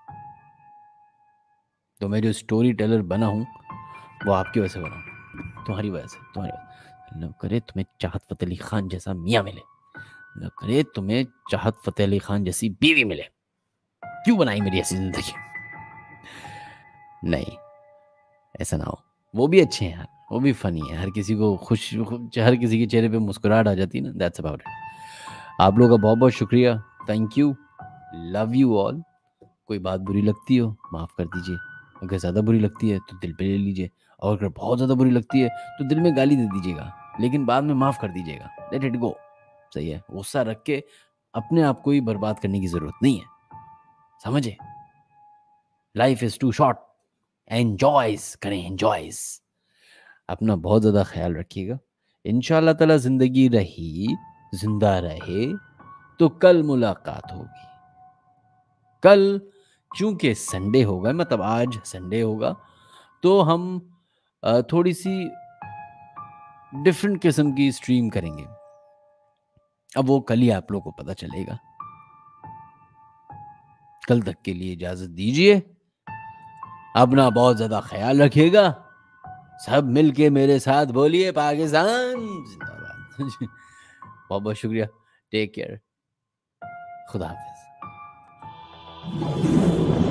تو میں جو سٹوری ٹیلر بنا ہوں وہ آپ کی وجہ سے بنا ہوں، تمہاری وجہ سے. اللہ کرے تمہیں چاہت فتح علی خان جیسا میاں ملے، اللہ کرے تمہیں چاہت فتح علی خان جیسی بیوی ملے. کیوں بنائی میری ایسی زندگی؟ نہیں، ایسا نہ ہو. وہ بھی اچھے ہیں، وہ بھی فنی ہے، ہر کسی کو ہر کسی کے چہرے پہ مسکراہٹ آ جاتی ہے نا. That's about it. آپ لوگوں کا بہت بہت شکریہ. Thank you, love you all. کوئی بات بری لگتی ہو معاف کر دیجیے، اگر زیادہ بری لگتی ہے تو دل پہ لے لیجیے، اور اگر بہت زیادہ بری لگتی ہے تو دل میں گالی دے دیجیے گا، لیکن بعد میں معاف کر دیجیے گا. Late it go. صحیح ہے؟ غصہ رکھ کے اپنے آپ کو ہی برباد کرنے کی ضرورت نہیں ہے، سمجھے؟ Life is too short. Enjoys کریں، انجوائز. اپنا بہت زیادہ خیال رکھیے گا. انشاءاللہ تعالی زندگی رہی، زندہ رہے تو کل ملاقات ہوگی. کل چونکہ سنڈے ہوگا، مطلب آج سنڈے ہوگا، تو ہم تھوڑی سی ڈیفرنٹ قسم کی اسٹریم کریں گے. اب وہ کل ہی آپ لوگوں کو پتہ چلے گا. کل تک کے لیے اجازت دیجیے. اپنا بہت زیادہ خیال رکھیے گا. سب مل کے میرے ساتھ بولیے پاکستان زندہ باد. بہت بہت شکریہ. Take care. خدا حافظ.